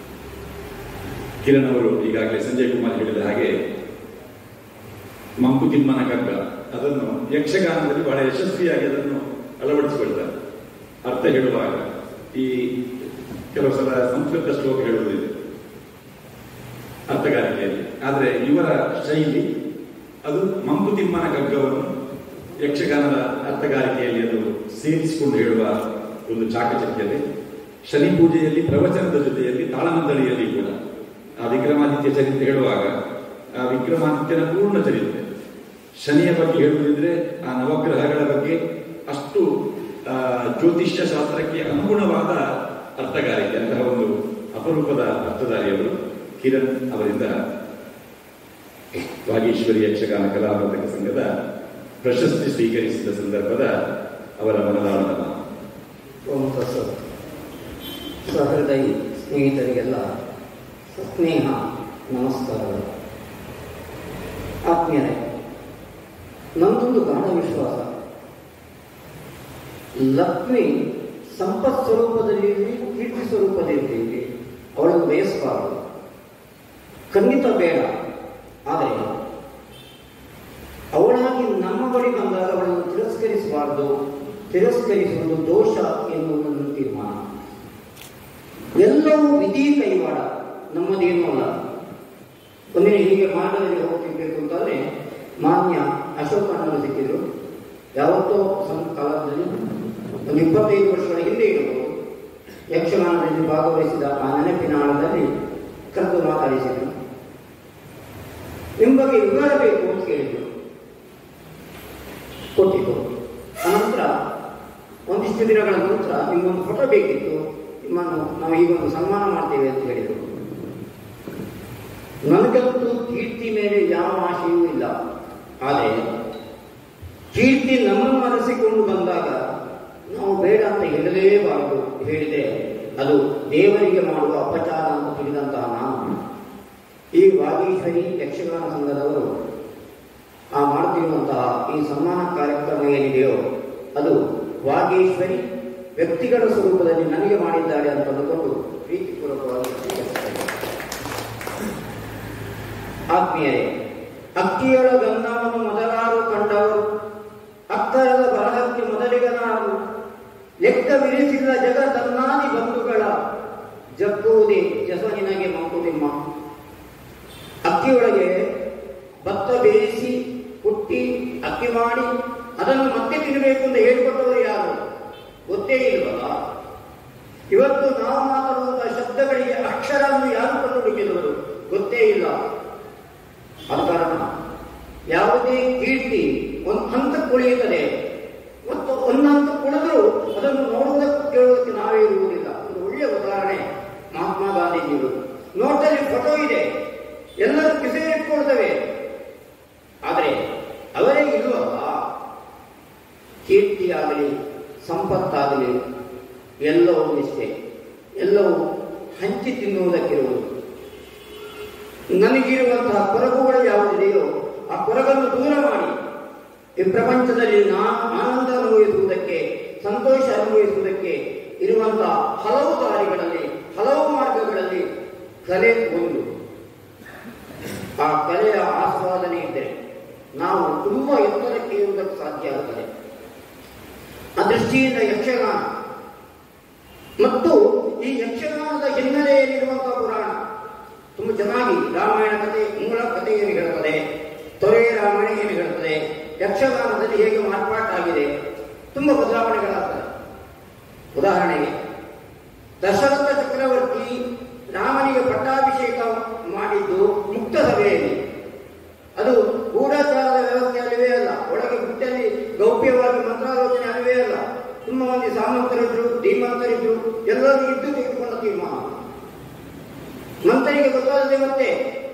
ಕಿರಣ್ ಅವರು ಈಗಾಗಲೇ ಸಂಜಯ್ ಕುಮಾರ್ ಹೇಳಿದ ಹಾಗೆ ಮಂಕುತಿಮ್ಮನ ಕಗ್ಗ ಅದನ್ನು ಯಕ್ಷಗಾನದಲ್ಲಿ ಬಹಳ ಯಶಸ್ವಿಯಾಗಿ ಅದನ್ನು ಅಳವಡಿಸಿಕೊಳ್ತಾರೆ. ಅರ್ಥ ಹೇಳುವಾಗ ಈ ಕೆಲವು ಸಲ ಸಂಸ್ಕೃತ ಶ್ಲೋಕ ಹೇಳುವುದಿದೆ ಅರ್ಥಗಾರಿಕೆಯಲ್ಲಿ, ಆದರೆ ಇವರ ಶೈಲಿ ಅದು ಮಂಕುತಿಮ್ಮನ ಕಗ್ಗವನ್ನು ಯಕ್ಷಗಾನದ ಅರ್ಥಗಾರಿಕೆಯಲ್ಲಿ ಅದು ಸೇರಿಸಿಕೊಂಡು ಹೇಳುವ ಒಂದು ಚಾಕಚಕ್ಯತೆ. ಶನಿ ಪೂಜೆಯಲ್ಲಿ ಪ್ರವಚನದ ಜೊತೆಯಲ್ಲಿ ತಾಳಮದ್ದಳೆಯಲ್ಲಿ ಕೂಡ ಆ ವಿಕ್ರಮಾದಿತ್ಯ ಚರಿತ್ರೆ ಹೇಳುವಾಗ ಆ ವಿಕ್ರಮಾದಿತ್ಯನ ಪೂರ್ಣ ಚರಿತ್ರೆ, ಶನಿಯ ಬಗ್ಗೆ ಹೇಳುವುದಿದ್ರೆ ಆ ನವಗ್ರಹಗಳ ಬಗ್ಗೆ ಅಷ್ಟು ಜ್ಯೋತಿಷ್ಯ ಶಾಸ್ತ್ರಕ್ಕೆ ಅನುಗುಣವಾದ ಅರ್ಥಗಾರಿಕೆ. ಅಂತಹ ಒಂದು ಅಪರೂಪದ ಅರ್ಥಧಾರಿಯವರು ಕಿರಣ್ ಅವರಿಂದ ವಾಗೀಶ್ವರಿ ಯಕ್ಷಗಾನ ಕಲಾವರ್ಧಕ ಸಂಘದ ಪ್ರಶಸ್ತಿ ಸ್ವೀಕರಿಸಿದ ಸಂದರ್ಭದ ಅವರ ಮನದಾಳದ ಸಹೃದಯಿ ಸ್ನೇಹಿತರಿಗೆಲ್ಲ ಸ್ನೇಹ ನಮಸ್ಕಾರಗಳು. ಆತ್ಮೀಯರೇ, ನನ್ನದೊಂದು ಗಾಢ ವಿಶ್ವಾಸ, ಲಕ್ಷ್ಮಿ ಸಂಪತ್ ಸ್ವರೂಪದಲ್ಲಿ ಕೀರ್ತಿ ಸ್ವರೂಪದಲ್ಲಿ ಅವಳನ್ನು ಬಯಸಬಾರದು, ಖಂಡಿತ ಬೇಡ. ಆದರೆ ಅವಳಾಗಿ ನಮ್ಮ ಬಳಿ ಬಂದಾಗ ಅವಳನ್ನು ತಿರಸ್ಕರಿಸಬಾರದು, ತಿರಸ್ಕರಿಸುವುದು ದೋಷ ಎನ್ನುವುದು ನನ್ನ ತೀರ್ಮಾನ. ಎಲ್ಲವೂ ವಿಧಿ ಕೈವಾಡ, ನಮ್ಮದೇನೂ ಅಲ್ಲ. ಒಂದಿನ ಹೀಗೆ ಮಾರ್ಗದಲ್ಲಿ ಹೋಗ್ತಿರ್ಬೇಕು ಅಂತಂದ್ರೆ ಮಾನ್ಯ ಅಶೋಕಣ್ಣರು ಸಿಕ್ಕಿದ್ರು. ಯಾವತ್ತೋ ಸ್ವಲ್ಪ ಕಾಲದಲ್ಲಿ ಒಂದು ಇಪ್ಪತ್ತೈದು ವರ್ಷಗಳ ಹಿಂದೆ ಇರಬಹುದು, ಯಕ್ಷಗಾನದಲ್ಲಿ ಭಾಗವಹಿಸಿದ ಆ ನೆನಪಿನ ಆಳದಲ್ಲಿ ಕರೆದು ಮಾತಾಡಿಸಿದ್ರು. ನಿಮ್ಮ ಬಗ್ಗೆ ವಿವರ ಬೇಕು ಅಂತ ಕೇಳಿದ್ರು, ಕೊಟ್ಟಿದ್ದು. ಅನಂತರ ಒಂದಿಷ್ಟು ದಿನಗಳ ನಂತರ ನಿಮ್ಮೊಂದು ಫೋಟೋ ಬೇಕಿತ್ತು, ನಿಮ್ಮನ್ನು ನಾವು ಈಗೊಂದು ಸನ್ಮಾನ ಮಾಡ್ತೇವೆ ಅಂತ ಹೇಳಿದರು. ನನಗಂತೂ ಕೀರ್ತಿ ಮೇಲೆ ಯಾವ ಆಶೆಯೂ ಇಲ್ಲ. ಆದರೆ ಕೀರ್ತಿ ನಮ್ಮನ್ನು ಮರೆಸಿಕೊಂಡು ಬಂದಾಗ ನಾವು ಬೇಡ ಅಂತ ಹೇಳಲೇಬಾರದು. ಹೇಳಿದರೆ ಅದು ದೇವರಿಗೆ ಮಾಡುವ ಅಪಚಾರ ಅಂತ ತಿಳಿದಂತಹ ನಾನು ಈ ವಾಗೀಶ್ವರಿ ಯಕ್ಷಗಾನ ಸಂಘದವರು ಆ ಮಾಡ್ತಿರುವಂತಹ ಈ ಸನ್ಮಾನ ಕಾರ್ಯಕ್ರಮ ಏನಿದೆಯೋ ಅದು ವಾಗೀಶ್ವರಿ ವ್ಯಕ್ತಿಗಳ ಸ್ವರೂಪದಲ್ಲಿ ನನಗೆ ಮಾಡಿದ್ದಾರೆ ಅಂತ ಅಂದುಕೊಂಡು ಪ್ರೀತಿಪೂರ್ವಕವಾಗಿ ಆತ್ಮೀಯರೇ, ಅಕ್ಕಿಯೊಳ ಗಂಧವನ್ನು ಮೊದಲಾರು ಕಂಡವರು, ಅಕ್ಕರದ ಬರಹಕ್ಕೆ ಮೊದಲಿಗನಾರು, ಲೆಕ್ಕವಿರಿಸಿದ ಜಗತ್ತನ್ನಾದಿ ಬಂಧುಗಳ ಜಗ್ಗುವುದೇ ಜಸ ನಿನಗೆ ಮಂಕುತಿಮ್ಮ. ಅಕ್ಕಿಯೊಳಗೆ ಭತ್ತ ಬೇಯಿಸಿ ಕುಟ್ಟಿ ಅಕ್ಕಿ ಮಾಡಿ ಅದನ್ನು ಮತ್ತೆ ತಿನ್ನಬೇಕು ಅಂತ ಹೇಳಿಕೊಟ್ಟವರು ಯಾರು ಗೊತ್ತೇ ಇಲ್ವಲ್ಲ. ಇವತ್ತು ನಾವು ಮಾತಾಡುವಂತಹ ಶಬ್ದಗಳಿಗೆ ಅಕ್ಷರವನ್ನು ಯಾರು ಕಂಡುಹುಡುಕಿದವರು ಗೊತ್ತೇ ಇಲ್ಲ. ಆದ ಕಾರಣ ಯಾವುದೇ ಕೀರ್ತಿ ಒಂದು ಹಂತಕ್ಕೆ ಉಳಿಯುತ್ತದೆ ಮತ್ತು ಒಂದು ಹಂತಕ್ಕೆ ಉಳಿದರೂ ಅದನ್ನು ನೋಡುವುದಕ್ಕೆ ಕೇಳುವುದಕ್ಕೆ ನಾವೇ ಇರುವುದಿಲ್ಲ. ಒಂದು ಒಳ್ಳೆಯ ಉದಾಹರಣೆ ಮಹಾತ್ಮ ಗಾಂಧೀಜಿಯವರು. ನೋಟಲ್ಲಿ ಫೋಟೋ ಇದೆ, ಎಲ್ಲರೂ ಕಿಸೆ ಇಟ್ಕೊಳ್ತವೆ, ಆದರೆ ಅವರೇ ಇರುವಲ್ಲ. ಕೀರ್ತಿಯಾಗಲಿ ಸಂಪತ್ತಾಗಲಿ ಎಲ್ಲವೂ ನಿಷ್ಠೆ, ಎಲ್ಲವೂ ಹಂಚಿ ತಿನ್ನುವುದಕ್ಕಿರುವುದು. ನನಗಿರುವಂತಹ ಕೊರಗುಗಳು ಯಾವುದಿದೆಯೋ ಆ ಕೊರಗನ್ನು ದೂರ ಮಾಡಿ ಈ ಪ್ರಪಂಚದಲ್ಲಿ ನಾನು ಆನಂದ ಅನುಭವಿಸುವುದಕ್ಕೆ, ಸಂತೋಷ ಅನುಭವಿಸುವುದಕ್ಕೆ ಇರುವಂತಹ ಹಲವು ದಾರಿಗಳಲ್ಲಿ, ಹಲವು ಮಾರ್ಗಗಳಲ್ಲಿ ಕಲೆ ಒಂದು. ಆ ಕಲೆಯ ಆಸ್ವಾದನೆ ಇದ್ದರೆ ನಾವು ತುಂಬಾ ಎತ್ತರಕ್ಕೆ ಇರುವುದಕ್ಕೆ ಸಾಧ್ಯ ಆಗುತ್ತದೆ. ಆ ದೃಷ್ಟಿಯಿಂದ ಯಕ್ಷಗಾನ ಮತ್ತು ಈ ಯಕ್ಷಗಾನದ ಹಿನ್ನೆಲೆಯಲ್ಲಿರುವಂತಹ ಪುರಾಣ ತುಂಬಾ ಚೆನ್ನಾಗಿ ರಾಮಾಯಣ ಕಥೆ, ಮೂಲ ಕಥೆ ಏನು ಹೇಳುತ್ತದೆ, ತೊರೆ ರಾಮಾಯಣ ಏನು ಹೇಳುತ್ತದೆ, ಯಕ್ಷಗಾನದಲ್ಲಿ ಹೇಗೆ ಮಾರ್ಪಾಟಾಗಿದೆ, ತುಂಬಾ ಬದಲಾವಣೆಗಳಾಗ್ತದೆ. ಉದಾಹರಣೆಗೆ ದಶರಥ ಚಕ್ರವರ್ತಿ ರಾಮನಿಗೆ ಪಟ್ಟಾಭಿಷೇಕ ಮಾಡಿದ್ದು ಮುಕ್ತ ಸಭೆಯಲ್ಲಿ. ಅದು ಗೂಢಚಾರದ ವ್ಯವಸ್ಥೆ ಅಲ್ಲವೇ ಅಲ್ಲ, ಒಳಗೆ ಗುಟ್ಟಲ್ಲಿ ಗೌಪ್ಯವಾಗಿ ಮಂತ್ರಾಲೋಚನೆ ಅಲ್ಲವೇ ಅಲ್ಲ. ತುಂಬಾ ಮಂದಿ ಸಾಮಂತರಿದ್ರು, ಧೀಮಂತರಿದ್ರು, ಎಲ್ಲರೂ ಇದ್ದು ತೆಗೆದುಕೊಂಡ ತೀರ್ಮಾನ. ಮಂತ್ರಿಗೆ ಗೊತ್ತಾಗದೆ ಮತ್ತೆ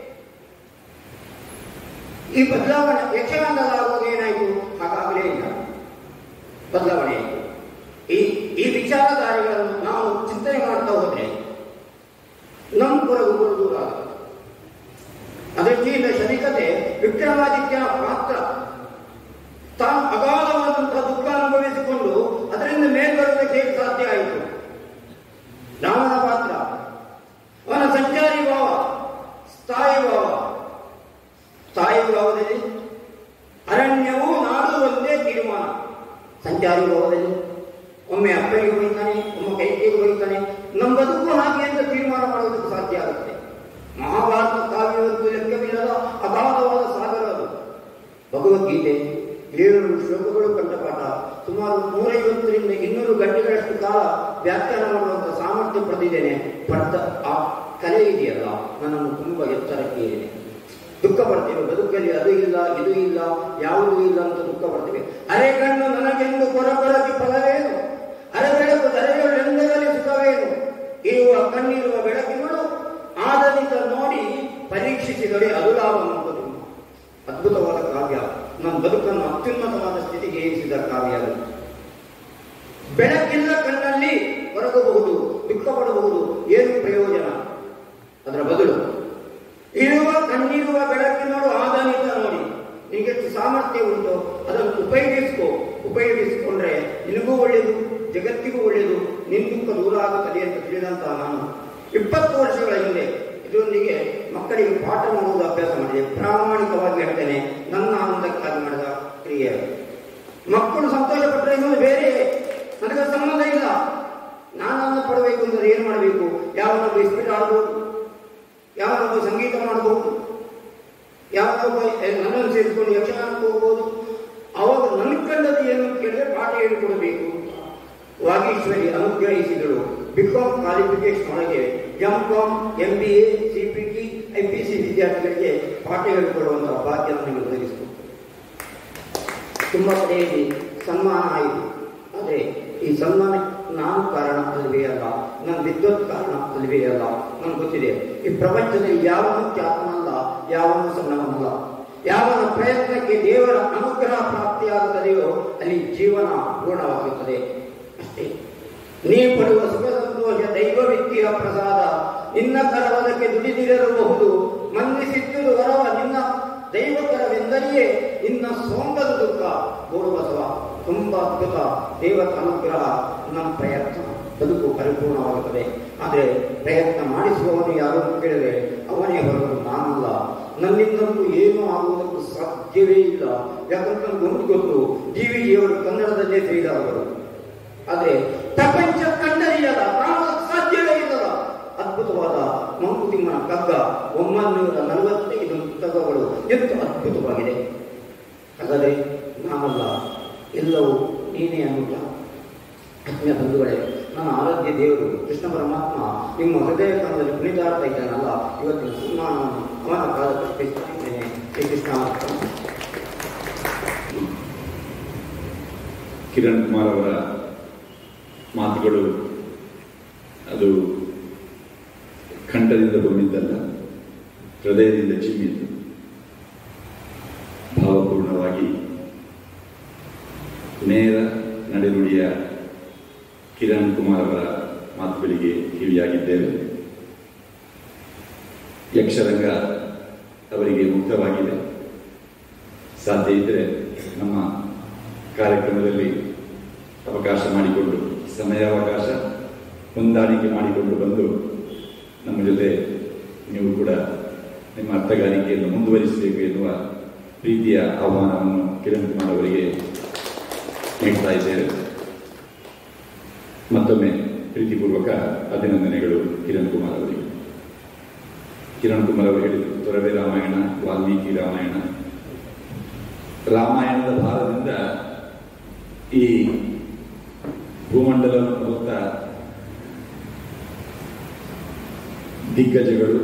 ಈ ಬದಲಾವಣೆ ಯಕ್ಷಗಾನದಲ್ಲಾಗುವಾಗ ಏನಾಯಿತು? ಹಾಗಾಗಲೇ ಇಲ್ಲ, ಬದಲಾವಣೆ ಆಯಿತು. ಈ ಈ ವಿಚಾರಧಾರೆಗಳನ್ನು ನಾವು ಚಿಂತನೆ ಮಾಡ್ತಾ ಹೋದ್ರೆ ನಮ್ಮ ಕೊರಗುಗಳು ದೂರ ಆಗುತ್ತೆ. ಅದಕ್ಕಿಂತ ಶನಿಕತೆ ವಿಕ್ರಮಾದಿತ್ಯನ ಪಾತ್ರ ತಾನು ಅಗಾಧವಾದಂತಹ ದುಃಖ ಅನುಭವಿಸಿಕೊಂಡು ಅದರಿಂದ ಮೇಲ್ಬರುವುದಕ್ಕೆ ಹೇಗೆ ಸಾಧ್ಯ ಆಯಿತು? ರಾಮನ ಪಾತ್ರ ಅವನ ಸಂಚಾರಿ ಭಾವ, ಸ್ಥಾಯಿ ಭಾವ. ಸ್ಥಾಯಿ ಭಾವದಲ್ಲಿ ಅರಣ್ಯವೂ ನಾಡು ಒಂದೇ ತೀರ್ಮಾನ. ಸಂಚಾರಿ ಭಾವದಲ್ಲಿ ಒಮ್ಮೆ ಅಪ್ಪನಿಗೆ ಹೋಗ್ತಾನೆ, ಒಮ್ಮೆ ಕೈಕಿಗೆ ಹೋಗ್ತಾನೆ. ನಮ್ಮ ಬದುಕು ಹಾಗೆ ಅಂತ ತೀರ್ಮಾನ ಮಾಡುವುದಕ್ಕೆ ಸಾಧ್ಯ ಆಗುತ್ತೆ. ಮಹಾಭಾರತ ಕಾವ್ಯವಂತೂ ಲೆಕ್ಕವಿಲ್ಲದ ಅಗಾಧವಾದ ಸಾಗರ ಅದು. ಭಗವದ್ಗೀತೆ ಏಳು ಶ್ಲೋಕಗಳು ಕಂಠಪಾಠ, ಸುಮಾರು ನೂರೈವತ್ತರಿಂದ ಇನ್ನೂರು ಗಂಟೆಗಳಷ್ಟು ಕಾಲ ವ್ಯಾಖ್ಯಾನ ಮಾಡುವಂತಹ ಸಾಮರ್ಥ್ಯ ಪಡೆದಿದ್ದೇನೆ. ಪಡೆದ ಆ ಕಲೆ ಇದೆಯಲ್ಲ, ನನ್ನನ್ನು ತುಂಬಾ ಎತ್ತರಕ್ಕೆ ಇದೆ. ದುಃಖ ಪಡ್ತೇವೆ ಬದುಕಲ್ಲಿ, ಅದು ಇಲ್ಲ ಇದು ಇಲ್ಲ ಯಾವುದೂ ಇಲ್ಲ ಅಂತ ದುಃಖ ಪಡ್ತೇವೆ. ಅರೆಗಣ್ಣು ನನಗೆಂದು ಕೊರಕೊರಗಿ ಫಲವೇನು, ಅರೆಬೆಳಕು ಧರೆಗಳೆಂದರಲ್ಲಿ ಸುಖವೇನು, ಇರುವ ಕಣ್ಣಿರುವ ಬೆಳಕಿಗಳು ಆದರಿತ ನೋಡಿ ಪರೀಕ್ಷಿಸಿದರೆ ಅದು ಲಾಭ ಮಾಡುವುದು. ಅದ್ಭುತವಾದ ಕಾವ್ಯ, ನಮ್ಮ ಬದುಕನ್ನು ಅತ್ಯುನ್ನತವಾದ ಸ್ಥಿತಿಗೆ ಏರಿಸಿದ ಕಾವ್ಯ ಅದು. ಬೆಳಕಿಲ್ಲ ಕಣ್ಣಲ್ಲಿ ಹೊರಗಬಹುದು, ದುಃಖ ಪಡಬಹುದು, ಏನು ಪ್ರಯೋಜನ? ಅದರ ಬದಲು ನಿಂದುಕ ದೂರ ಆಗುತ್ತದೆ ಅಂತ ತಿಳಿದಂತಹ ನಾನು ಇಪ್ಪತ್ತು ವರ್ಷಗಳ ಹಿಂದೆ ಇದರೊಂದಿಗೆ ಮಕ್ಕಳಿಗೆ ಪಾಠ ಮಾಡುವುದು ಅಭ್ಯಾಸ ಮಾಡಿದೆ. ಪ್ರಾಮಾಣಿಕವಾಗಿ ಹೇಳ್ತೇನೆ, ನನ್ನ ಆನಂದಕ್ಕಾಗಿ ಮಾಡಿದ ಕ್ರಿಯೆ. ಮಕ್ಕಳು ಸಂತೋಷ ಪಟ್ಟರೆ ಇನ್ನೊಂದು ಬೇರೆ ನನಗೆ ಸಂಬಂಧ ಇಲ್ಲ. ನಾನನ್ನು ಪಡಬೇಕು ಅಂದರೆ ಏನು ಮಾಡಬೇಕು? ಯಾವನೊಬ್ಬ ಇಸ್ಪೀಟ್ ಆಡಬಹುದು, ಯಾವನೊಬ್ಬ ಸಂಗೀತ ಮಾಡಬಹುದು, ಯಾವನೊಬ್ಬ ನನ್ನನ್ನು ಸೇರಿಸಿಕೊಂಡು ಯಕ್ಷಗಾನಕ್ಕೆ ಹೋಗ್ಬೋದು. ಅವಾಗ ನನ್ನ ಕಂಡದ್ದು ಏನು ಅಂತ ಕೇಳಿದ್ರೆ ಪಾಠ ಹೇಳಿಕೊಡಬೇಕು. ವಾಗೀಶ್ವರಿ ಅನುಗ್ರಹಿಸಿದಳು. ಬಿಕಾಮ್ ಕ್ವಾಲಿಫಿಕೇಶನ್ ಒಳಗೆ M com, M B A, C P T, I P C ವಿದ್ಯಾರ್ಥಿಗಳಿಗೆ ಪಾಠ ಹೇಳಿಕೊಡುವಂತಹ ಭಾಗ್ಯ ನನಗೆ ಒದಗಿಸಿತು. ತುಂಬ ಕಡೆಯಲ್ಲಿ ಸನ್ಮಾನ ಆಯಿತು. ಆದರೆ ಈ ಸನ್ಮಾನ ನಾನು ಕಾರಣ ಅಲ್ವೇ ಅಲ್ಲ, ನನ್ನ ವಿದ್ವತ್ ಕಾರಣ ಅಲ್ವೇ ಅಲ್ಲ. ನನಗೆ ಗೊತ್ತಿದೆ, ಈ ಪ್ರಪಂಚದಲ್ಲಿ ಯಾವನು ಖ್ಯಾತನಲ್ಲ, ಯಾವನು ಸಣ್ಣವನಲ್ಲ. ಯಾವನ ಪ್ರಯತ್ನಕ್ಕೆ ದೇವರ ಅನುಗ್ರಹ ಪ್ರಾಪ್ತಿಯಾಗುತ್ತದೆಯೋ ಅಲ್ಲಿ ಜೀವನ ಪೂರ್ಣವಾಗುತ್ತದೆ ಅಷ್ಟೇ. ನೀ ಪಡುವ ಸುಖ ಸಂತೋಷ ದೈವ ವಿದ್ಯೆಯ ಪ್ರಸಾದ, ನಿನ್ನ ಕರವದಕ್ಕೆ ದುಡಿದಿರಬಹುದು. ಮನ್ನಿಸಿದ್ದುದು ವರವ ನಿನ್ನ ದೈವಕರವೆಂದರಿಯೇ ನಿನ್ನ ಸೋಂಬದ ದುಃಖ ಗೋಡುಬಸವ. ತುಂಬಾ ಅದ್ಭುತ. ದೇವರ ಅನುಗ್ರಹ, ನಮ್ಮ ಪ್ರಯತ್ನ ಬದುಕು ಪರಿಪೂರ್ಣವಾಗುತ್ತದೆ. ಆದರೆ ಪ್ರಯತ್ನ ಮಾಡಿಸುವವನು ಯಾರು ಅಂತ ಕೇಳಿದ್ರೆ ಅವನೇ ಹೊರತು ನಾನಲ್ಲ. ನನ್ನಿಂದಂತೂ ಏನೂ ಆಗುವುದಕ್ಕೂ ಸಾಧ್ಯವೇ ಇಲ್ಲ. ಯಾಕಂದ್ರೆ ನನ್ಗೆ ಒಂದು ಗೊತ್ತು, ಡಿ ವಿ ಜಿಯವರು ಕನ್ನಡದಲ್ಲೇ ತಿಳಿದವರು. ಆದರೆ ಪ್ರಪಂಚ ಕಂಡರಿಯಲ್ಲ, ಕಾಣೋದಕ್ಕೆ ಸಾಧ್ಯವೇ ಇಲ್ಲದ ಅದ್ಭುತವಾದ ಮಂಕುತಿಮ್ಮನ ಕಗ್ಗ ಒಂಬೈನೂರ ನಲವತ್ತೈದು ಪುಸ್ತಕಗಳು ಎಷ್ಟು ಅದ್ಭುತವಾಗಿದೆ. ಹಾಗಾದರೆ ನಾನಲ್ಲ, ಎಲ್ಲವೂ ನೀನೇ ಅನ್ನುತ್ತ. ಆತ್ಮೀಯ ಬಂಧುಗಳೇ, ನನ್ನ ಆರಾಧ್ಯ ದೇವರು ಕೃಷ್ಣ ಪರಮಾತ್ಮ ನಿಮ್ಮ ಹೃದಯ ಕಾಲದಲ್ಲಿ ಕುಣಿದಾಡ್ತಾ ಇದ್ದಾನಲ್ಲ, ಇವತ್ತಿನ ಸನ್ಮಾನವನ್ನು ಅವನ ಕಾಲಕ್ಕೆ ಅರ್ಪಿಸುತ್ತಿದ್ದೇನೆ. ಶ್ರೀ ಕೃಷ್ಣ. ಕಿರಣ್ ಕುಮಾರ್ ಅವರ ಮಾತುಗಳು ಅದು ಕಂಠದಿಂದ ಬಂದಿದ್ದಲ್ಲ, ಹೃದಯದಿಂದ ಚಿಮ್ಮಿದ್ದು. ಭಾವಪೂರ್ಣವಾಗಿ ನೇರ ನಡೆನುಡಿಯ ಕಿರಣ್ ಕುಮಾರ್ ಅವರ ಮಾತುಗಳಿಗೆ ಕಿವಿಯಾಗಿದ್ದೇವೆ. ಯಕ್ಷರಂಗ ಅವರಿಗೆ ಮುಕ್ತವಾಗಿದೆ. ಸಾಧ್ಯ ಇದ್ದರೆ ನಮ್ಮ ಕಾರ್ಯಕ್ರಮದಲ್ಲಿ ಅವಕಾಶ ಮಾಡಿಕೊಂಡು, ಸಮಯಾವಕಾಶ ಹೊಂದಾಣಿಕೆ ಮಾಡಿಕೊಂಡು ಬಂದು ನಮ್ಮ ಜೊತೆ ನೀವು ಕೂಡ ನಿಮ್ಮ ಅರ್ಥಗಾರಿಕೆಯನ್ನು ಮುಂದುವರಿಸಬೇಕು ಎನ್ನುವ ಪ್ರೀತಿಯ ಆಹ್ವಾನವನ್ನು ಕಿರಣ್ ಕುಮಾರ್ ಅವರಿಗೆ ನೀಡ್ತಾ ಇದ್ದೇವೆ. ಮತ್ತೊಮ್ಮೆ ಪ್ರೀತಿಪೂರ್ವಕ ಅಭಿನಂದನೆಗಳು ಕಿರಣ್ ಕುಮಾರ್ ಅವರಿಗೆ. ಕಿರಣ್ ಕುಮಾರ್ ಅವರು ಹೇಳಿದರು, ತೊರವೆ ರಾಮಾಯಣ, ವಾಲ್ಮೀಕಿ ರಾಮಾಯಣ, ರಾಮಾಯಣದ ಭಾರದಿಂದ ಈ ಭೂಮಂಡಲವನ್ನು ಹೊತ್ತ ದಿಗ್ಗಜಗಳು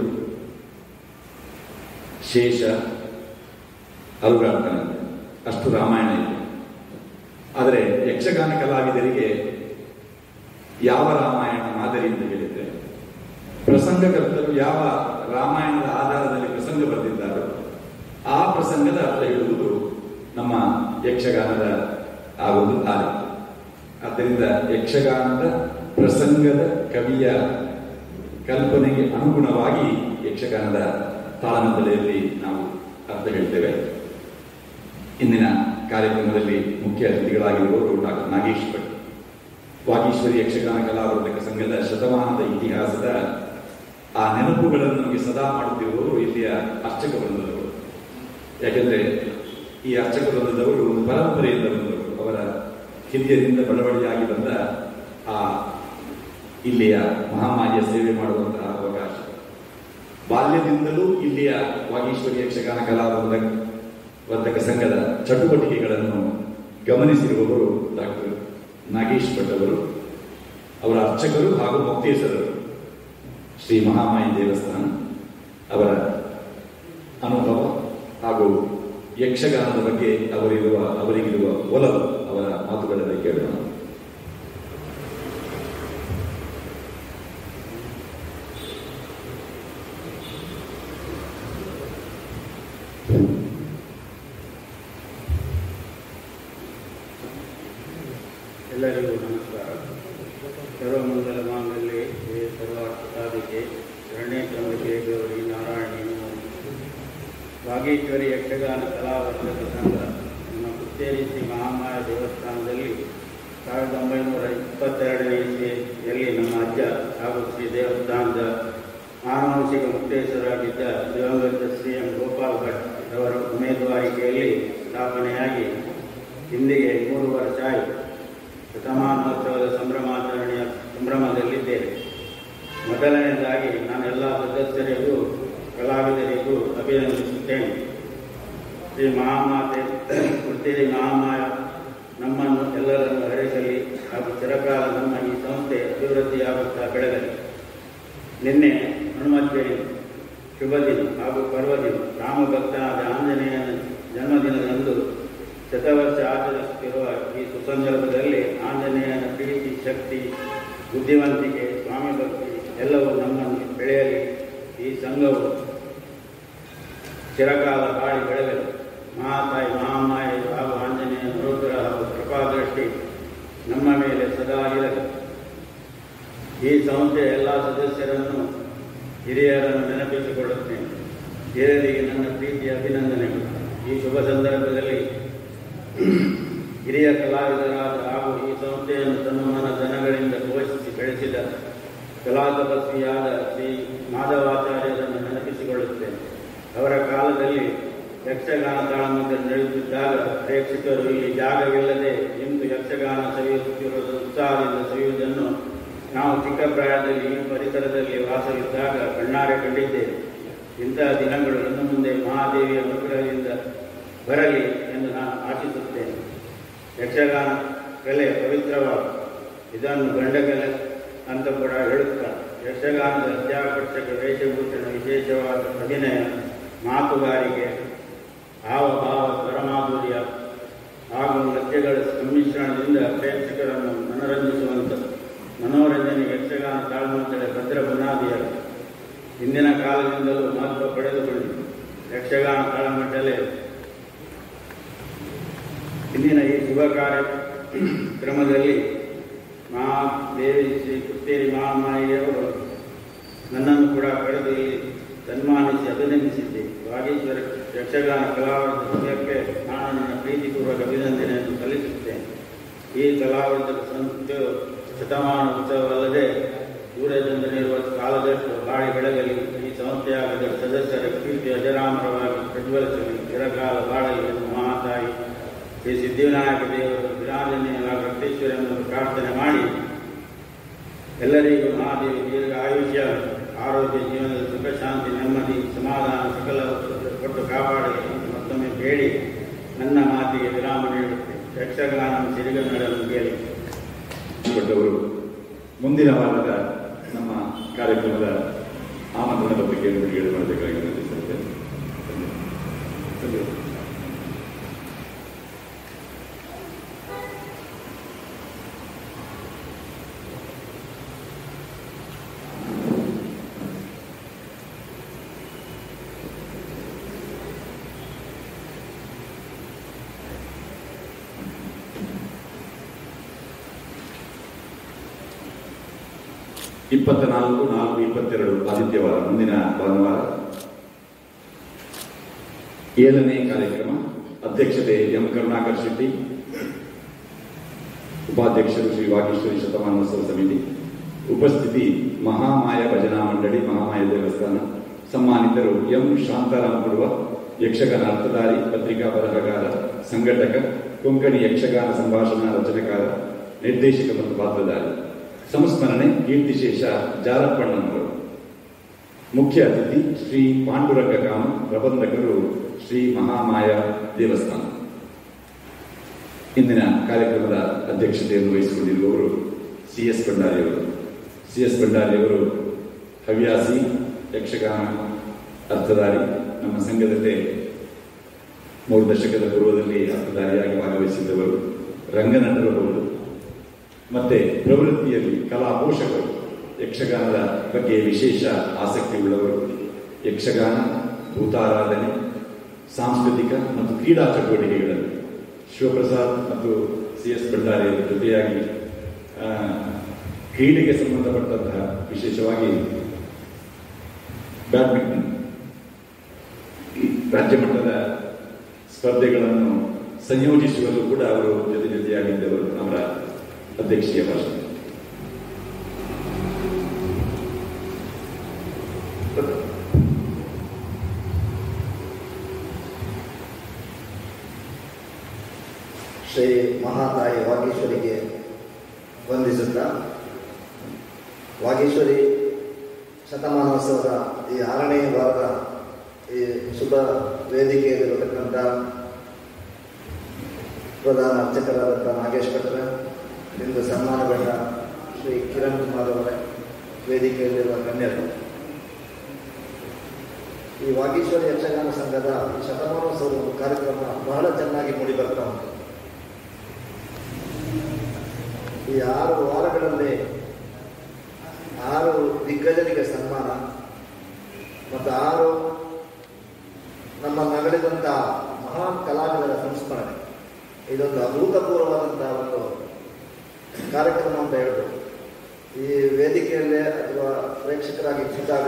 ಶೇಷ ಅರುಗಾಡ್ತಾನೆ, ಅಷ್ಟು ರಾಮಾಯಣ ಇದೆ. ಆದರೆ ಯಕ್ಷಗಾನ ಕಲಾವಿದರಿಗೆ ಯಾವ ರಾಮಾಯಣ ಮಾದರಿ ಅಂತ ಹೇಳಿದ್ರೆ, ಪ್ರಸಂಗಕರ್ತರು ಯಾವ ರಾಮಾಯಣದ ಆಧಾರದಲ್ಲಿ ಪ್ರಸಂಗ ಬರೆದಿದ್ದಾರೋ ಆ ಪ್ರಸಂಗದ ಅರ್ಥ ಹೇಳುವುದು ನಮ್ಮ ಯಕ್ಷಗಾನದ ಆ ಒಂದು ದಾರಿ. ಆದ್ದರಿಂದ ಯಕ್ಷಗಾನದ ಪ್ರಸಂಗದ ಕವಿಯ ಕಲ್ಪನೆಗೆ ಅನುಗುಣವಾಗಿ ಯಕ್ಷಗಾನದ ತಾಳಮದ್ದಲೆಯಲ್ಲಿ ನಾವು ಅರ್ಥ ಹೇಳ್ತೇವೆ. ಇಂದಿನ ಕಾರ್ಯಕ್ರಮದಲ್ಲಿ ಮುಖ್ಯ ಅತಿಥಿಗಳಾಗಿರುವವರು ಡಾಕ್ಟರ್ ನಾಗೇಶ್ ಭಟ್, ವಾಗೀಶ್ವರಿ ಯಕ್ಷಗಾನ ಕಲಾವರ್ಧಕ ಸಂಘದ ಶತಮಾನದ ಇತಿಹಾಸದ ಆ ನೆನಪುಗಳನ್ನು ನಮಗೆ ಸದಾ ಮಾಡುತ್ತಿರುವವರು ಇಲ್ಲಿಯ ಅರ್ಚಕ ವೃಂದದವರು. ಯಾಕೆಂದ್ರೆ ಈ ಅರ್ಚಕ ವೃಂದದವರು ಒಂದು ಪರಂಪರೆಯಿಂದ ಬಂದವರು. ಅವರ ಹಿರಿಯರಿಂದ ಬಡವಳಿಯಾಗಿ ಬಂದ ಆ ಇಲ್ಲಿಯ ಮಹಾಮಾರಿಯ ಸೇವೆ ಮಾಡುವಂತಹ ಅವಕಾಶ, ಬಾಲ್ಯದಿಂದಲೂ ಇಲ್ಲಿಯ ವಾಗೀಶ್ವರಿ ಯಕ್ಷಗಾನ ಕಲಾವರ್ಧಕ ವರ್ಧಕ ಸಂಘದ ಚಟುವಟಿಕೆಗಳನ್ನು ಗಮನಿಸಿರುವವರು ಡಾಕ್ಟರ್ ನಾಗೇಶ್ ಭಟ್ ಅವರು. ಅವರ ಅರ್ಚಕರು ಹಾಗೂ ಮೊಕ್ತೇಸರರು. ಶ್ರೀ ಮಹಾಮಾಯಿ ದೇವಸ್ಥಾನ ಅವರ ಅನುಭವ ಹಾಗೂ ಯಕ್ಷಗಾನದ ಬಗ್ಗೆ ಅವರಿರುವ ಅವರಿಗಿರುವ ಒಲವು ಅವರ ಮಾತುಗಳಲ್ಲಿ ಕೇಳೋಣ. ಎಲ್ಲರಿಗೂ ನಮಸ್ಕಾರ. ಸರ್ವಮಂಗಲ ಮಾಂಗಲ್ಯೆ ಸರ್ವಾರ್ಥಸಾಧಿಕೆ ಶರಣ್ಯೇ ತ್ರ್ಯಂಬಕೆ ಗೌರಿ ನಾರಾಯಣಿ ನಮೋಸ್ತುತೆ. ವಾಗೀಶ್ವರಿ ಯಕ್ಷಗಾನ ಕಲಾವರ್ಧಕ ಸಂಘ ನಮ್ಮ ಕುತ್ತೇರಿ ಶ್ರೀ ಮಹಾಮಾಯ ದೇವಸ್ಥಾನದಲ್ಲಿ ಸಾವಿರದ ಒಂಬೈನೂರ ಇಪ್ಪತ್ತೆರಡನೇ ಇಸ್ವಿಯಲ್ಲಿ ನಮ್ಮ ಅಜ್ಜ ಹಾಗೂ ಶ್ರೀ ದೇವಸ್ಥಾನದ ಆನುವಂಶಿಕ ಮುಕ್ತೇಶ್ವರಾಗಿದ್ದ ದಿವಂಗತ ಶ್ರೀ ಎಂ ಗೋಪಾಲ್ ಭಟ್ ಅವರ ಉಮೇದುವಾರಿಕೆಯಲ್ಲಿ ಸ್ಥಾಪನೆಯಾಗಿ ಇಂದಿಗೆ ಮೂರು ವರ್ಷ ಆಯಿತು. ಶತಮಾನೋತ್ಸವದ ಸಂಭ್ರಮಾಚರಣೆಯ ಸಂಭ್ರಮದಲ್ಲಿದ್ದೇವೆ. ಮೊದಲನೆಯದಾಗಿ ನಾನು ಎಲ್ಲ ಸದಸ್ಯರಿಗೂ ಕಲಾವಿದರಿಗೂ ಅಭಿನಂದಿಸುತ್ತೇನೆ. ಶ್ರೀ ಮಹಾಮಾತೆ ಕೃತಿರಿ ಮಹಾಮಾಯ ನಮ್ಮನ್ನು ಎಲ್ಲರನ್ನು ಹರಿಸಲಿ ಹಾಗೂ ಚಿರಕಾಲ ನಮ್ಮ ಈ ಸಂಸ್ಥೆ ಅಭಿವೃದ್ಧಿಯಾಗುತ್ತಾ ಬೆಳೆಗಲಿ. ನಿನ್ನೆ ಹನುಮತ್ ಜಯಂತಿ ಶುಭ ದಿನ ಹಾಗೂ ಪರ್ವದಿನ. ರಾಮಭಕ್ತನಾದ ಆಂಜನೇಯನ ಜನ್ಮದಿನದಂದು ಶತವರ್ಷ ಆಚರಿಸುತ್ತಿರುವ ಈ ಸುಸಂದರ್ಭದಲ್ಲಿ ಆಂಜನೇಯನ ಪ್ರೀತಿ, ಶಕ್ತಿ, ಬುದ್ಧಿವಂತಿಕೆ, ಸ್ವಾಮಿ ಭಕ್ತಿ ಎಲ್ಲವೂ ನಮ್ಮನ್ನು ಬೆಳೆಯಲಿ. ಈ ಸಂಘವು ಚಿರಕಾಲ ಬಾಳಿ ಬೆಳೆಯಲಿ. ಮಹಾತಾಯಿ ಮಹಾಮಾಯ ಹಾಗೂ ಆಂಜನೇಯ ಅನುಗ್ರಹ ಹಾಗೂ ಕೃಪಾದೃಷ್ಟಿ ನಮ್ಮ ಮೇಲೆ ಸದಾ ಇರಲಿ. ಈ ಸಂಸ್ಥೆಯ ಎಲ್ಲ ಸದಸ್ಯರನ್ನು ಹಿರಿಯರನ್ನು ನೆನಪಿಸಿಕೊಳ್ಳುತ್ತೇನೆ. ಹಿರಿಯರಿಗೆ ನನ್ನ ಪ್ರೀತಿಯ ಅಭಿನಂದನೆಗಳು. ಈ ಶುಭ ಸಂದರ್ಭದಲ್ಲಿ ಹಿರಿಯ ಕಲಾವಿದರಾದ ಹಾಗೂ ಈ ಸಂಸ್ಥೆಯನ್ನು ತನ್ನ ಮನ ಧನಗಳಿಂದ ಪೋಷಿಸಿ ಬೆಳೆಸಿದ ಕಲಾ ತಪಸ್ವಿಯಾದ ಶ್ರೀ ಮಾಧವಾಚಾರ್ಯರನ್ನು ನೆನಪಿಸಿಕೊಳ್ಳುತ್ತೇನೆ. ಅವರ ಕಾಲದಲ್ಲಿ ಯಕ್ಷಗಾನ ತಾಳಮಂದಿರ ನಡೆಯುತ್ತಿದ್ದಾಗ ಪ್ರೇಕ್ಷಕರು ಇಲ್ಲಿ ಜಾಗವಿಲ್ಲದೆ ನಿಂತು ಯಕ್ಷಗಾನ ಸವಿಯುತ್ತಿರುವ ಉತ್ಸಾಹದಿಂದ ಸವಿಯುವುದನ್ನು ನಾವು ಚಿಕ್ಕ ಪ್ರಾಯದಲ್ಲಿ ಈ ಪರಿಸರದಲ್ಲಿ ವಾಸವಿದ್ದಾಗ ಕಣ್ಣಾರೆ ಕಂಡಿದ್ದೇವೆ. ಇಂತಹ ದಿನಗಳು ಇನ್ನು ಮುಂದೆ ಮಹಾದೇವಿಯ ಅನುಗ್ರಹದಿಂದ ಬರಲಿ ಎಂದು ನಾನು ಆಶಿಸುತ್ತೇನೆ. ಯಕ್ಷಗಾನ ಕಲೆ ಪವಿತ್ರವಾದ ಇದನ್ನು ಗಂಡಕಲೆ ಅಂತ ಕೂಡ ಹೇಳುತ್ತಾರೆ. ಯಕ್ಷಗಾನದ ಅತ್ಯಾಕರ್ಷಕ ವೇಷಭೂಷಣ, ವಿಶೇಷವಾದ ಅಭಿನಯ, ಮಾತುಗಾರಿಕೆ, ಹಾವಭಾವ, ಸ್ವರಮಾಧುರ್ಯ ಹಾಗೂ ನೃತ್ಯಗಳ ಸಮ್ಮಿಶ್ರಣದಿಂದ ಪ್ರೇಕ್ಷಕರನ್ನು ಮನರಂಜಿಸುವಂಥದ್ದು. ಮನೋರಂಜನೆ ಯಕ್ಷಗಾನ ತಾಳ್ಮಂದಿರ ಭದ್ರ ಬುನಾದಿಯಾಗಿದೆ. ಇಂದಿನ ಕಾಲದಿಂದಲೂ ಮಹತ್ವ ಪಡೆದುಕೊಂಡಿದೆ. ಯಕ್ಷಗಾನ ತಾಳಮಂಡಲೆ ಇಂದಿನ ಈ ಶುಭ ಕಾರ್ಯಕ್ರಮದಲ್ಲಿ ಮಹಾದೇವಿ ಶ್ರೀ ಕುತ್ತೇರಿ ಮಹಾಮಾಯಿಯವರು ನನ್ನನ್ನು ಕೂಡ ಕರೆದು ಇಲ್ಲಿ ಸನ್ಮಾನಿಸಿ ಅಭಿನಂದಿಸಿದ್ದೆ. ವಾಗೀಶ್ವರ ಯಕ್ಷಗಾನ ಕಲಾವಿದ ಸಂಘಕ್ಕೆ ನಾನು ನನ್ನ ಪ್ರೀತಿಪೂರ್ವಕ ಅಭಿನಂದನೆಯನ್ನು ಸಲ್ಲಿಸುತ್ತೇನೆ. ಈ ಕಲಾವಿದರ ಸಂಸ್ಥೆಯು ಶತಮಾನ ಉತ್ಸವವಲ್ಲದೆ ದೂರದಿಂದಲಿರುವ ಕಾಲದಷ್ಟು ಬಾಳಿ ಬೆಳಗಲಿ. ಈ ಸಂಸ್ಥೆಯಾಗದ ಸದಸ್ಯರ ಕೀರ್ತಿ ಅಜರಾಮರವಾಗಿ ಪ್ರಜ್ವಲಿಸಲಿ, ಚಿರಕಾಲ ಬಾಳಲಿ ಎಂದು ಮಹಾತಾಯಿ ಶ್ರೀ ಸಿದ್ಧಿವಿನಾಯಕ ದೇವರು ವಿರಾಜನೆಯ ರಕ್ತೇಶ್ವರನ್ನು ಪ್ರಾರ್ಥನೆ ಮಾಡಿ ಎಲ್ಲರಿಗೂ ಮಹಾದೇವಿ ದೀರ್ಘ ಆಯುಷ್ಯ, ಆರೋಗ್ಯ, ಜೀವನದ ಸುಖ, ಶಾಂತಿ, ನೆಮ್ಮದಿ, ಸಮಾಧಾನ ಸಕಲ ಕೊಟ್ಟು ಕಾಪಾಡಲಿ ಎಂದು ಮತ್ತೊಮ್ಮೆ ಬೇಡಿ ನನ್ನ ಮಾತಿಗೆ ವಿರಾಮ ನೀಡುತ್ತೇನೆ. ಯಕ್ಷಗಾನ ಸಿರಿಗನ್ನಡನ್ನು ಕೇಳಿ ಕೊಟ್ಟವರು ಮುಂದಿನ ವಾರದ ನಮ್ಮ ಕಾರ್ಯಕ್ರಮದ ಆಮಂತ್ರಣದ ಬಗ್ಗೆ ಬಿಡುಗಡೆ ಮಾಡಬೇಕಾಗಿ ವಿನಂತಿಸುತ್ತೇನೆ. ಇಪ್ಪತ್ತ ನಾಲ್ಕು ನಾಲ್ಕು ಇಪ್ಪತ್ತೆರಡು ಆದಿತ್ಯವಾರ ಮುಂದಿನ ಭಾನುವಾರ ಏಳನೇ ಕಾರ್ಯಕ್ರಮ. ಅಧ್ಯಕ್ಷತೆ ಎಂ ಕರುಣಾಕರ್ ಶೆಟ್ಟಿ, ಉಪಾಧ್ಯಕ್ಷರು ಶ್ರೀ ವಾಗೀಶ್ವರಿ ಶತಮಾನೋತ್ಸವ ಸಮಿತಿ, ಉಪಸ್ಥಿತಿ ಮಹಾಮಾಯ ಭಜನಾ ಮಂಡಳಿ, ಮಹಾಮಾಯ ದೇವಸ್ಥಾನ. ಸನ್ಮಾನಿತರು ಎಂ ಶಾಂತಾರಾಮ್ ಕೊಡುವ, ಯಕ್ಷಗಾನ ಅರ್ಥಧಾರಿ, ಪತ್ರಿಕಾ ಬರಹಗಾರ, ಸಂಘಟಕ, ಕೊಂಕಣಿ ಯಕ್ಷಗಾನ ಸಂಭಾಷಣಾ ರಚನೆಕಾರ, ನಿರ್ದೇಶಕ ಮತ್ತು ಪಾತ್ರಧಾರಿ. ಸಂಸ್ಮರಣೆ ಕೀರ್ತಿಶೇಷ ಜಾರಪ್ಪಣ್ಣನವರು. ಮುಖ್ಯ ಅತಿಥಿ ಶ್ರೀ ಪಾಂಡುರಂಗ ಕಾಮ, ಪ್ರಬಂಧಕರು ಶ್ರೀ ಮಹಾಮಾಯ ದೇವಸ್ಥಾನ. ಇಂದಿನ ಕಾರ್ಯಕ್ರಮದ ಅಧ್ಯಕ್ಷತೆಯನ್ನು ವಹಿಸಿಕೊಂಡಿರುವವರು ಸಿ ಎಸ್ ಭಂಡಾರಿಯವರು. ಸಿ ಎಸ್ ಭಂಡಾರಿಯವರು ಹವ್ಯಾಸಿ, ಯಕ್ಷಗಾನ ಅರ್ಥಧಾರಿ. ನಮ್ಮ ಸಂಘದಲ್ಲೇ ಮೂರು ದಶಕದ ಪೂರ್ವದಲ್ಲಿ ಅರ್ಥಧಾರಿಯಾಗಿ ಭಾಗವಹಿಸಿದ್ದವರು, ರಂಗನಟರು ಹೌದು, ಮತ್ತೆ ಪ್ರವೃತ್ತಿಯಲ್ಲಿ ಕಲಾ ಪೋಷಕರು, ಯಕ್ಷಗಾನದ ಬಗ್ಗೆ ವಿಶೇಷ ಆಸಕ್ತಿ ಉಳ್ಳವರು. ಯಕ್ಷಗಾನ, ಭೂತಾರಾಧನೆ, ಸಾಂಸ್ಕೃತಿಕ ಮತ್ತು ಕ್ರೀಡಾ ಚಟುವಟಿಕೆಗಳಲ್ಲಿ ಶಿವಪ್ರಸಾದ್ ಮತ್ತು ಸಿ ಎಸ್ ಭಂಡಾರಿಯವರ ಜೊತೆಯಾಗಿ ಕ್ರೀಡೆಗೆ ಸಂಬಂಧಪಟ್ಟಂತಹ ವಿಶೇಷವಾಗಿ ಬ್ಯಾಡ್ಮಿಂಟನ್ ರಾಜ್ಯ ಮಟ್ಟದ ಸ್ಪರ್ಧೆಗಳನ್ನು ಸಂಯೋಜಿಸುವಲ್ಲೂ ಕೂಡ ಅವರು ಜೊತೆ ಜೊತೆಯಾಗಿದ್ದವರು. ಅವರ ಅಧ್ಯಕ್ಷೀಯ ಭಾಷಣ. ಶ್ರೀ ಮಹಾತಾಯಿ ವಾಗೀಶ್ವರಿಗೆ ವಂದಿಸುತ್ತಾ, ವಾಗೀಶ್ವರಿ ಶತಮಾನೋತ್ಸವದ ಈ ಆರನೇ ವಾರದ ಈ ಶುಭ ವೇದಿಕೆಯಲ್ಲಿರತಕ್ಕಂಥ ಪ್ರಧಾನ ಅರ್ಚಕರಾದಂಥ ನಾಗೇಶ್ ಭಟ್ರ, ಇಂದು ಸನ್ಮಾನಗೊಂಡ ಶ್ರೀ ಕಿರಣ್ ಕುಮಾರ್ ಅವರ, ವೇದಿಕೆಯಲ್ಲಿರುವ ಗಣ್ಯರು, ಈ ವಾಗೀಶ್ವರಿ ಯಕ್ಷಗಾನ ಸಂಘದ ಶತಮಾನೋತ್ಸವದ ಕಾರ್ಯಕ್ರಮ ಬಹಳ ಚೆನ್ನಾಗಿ ಮೂಡಿ ಬರ್ತಾ ಉಂಟು. ಈ ಆರು ವಾರಗಳಲ್ಲಿ ಆರು ದಿಗ್ಗಜರಿಗೆ ಸನ್ಮಾನ ಮತ್ತು ಆರು ನಮ್ಮ ನಗಲಿದಂಥ ಮಹಾನ್ ಕಲಾವಿದರ ಸಂಸ್ಮರಣೆ, ಇದೊಂದು ಅಭೂತಪೂರ್ವವಾದಂತಹ ಒಂದು ಕಾರ್ಯಕ್ರಮ ಅಂತ ಹೇಳ್ಬೋದು. ಈ ವೇದಿಕೆಯಲ್ಲೇ ಅಥವಾ ಪ್ರೇಕ್ಷಕರಾಗಿ ಕೂತಾಗ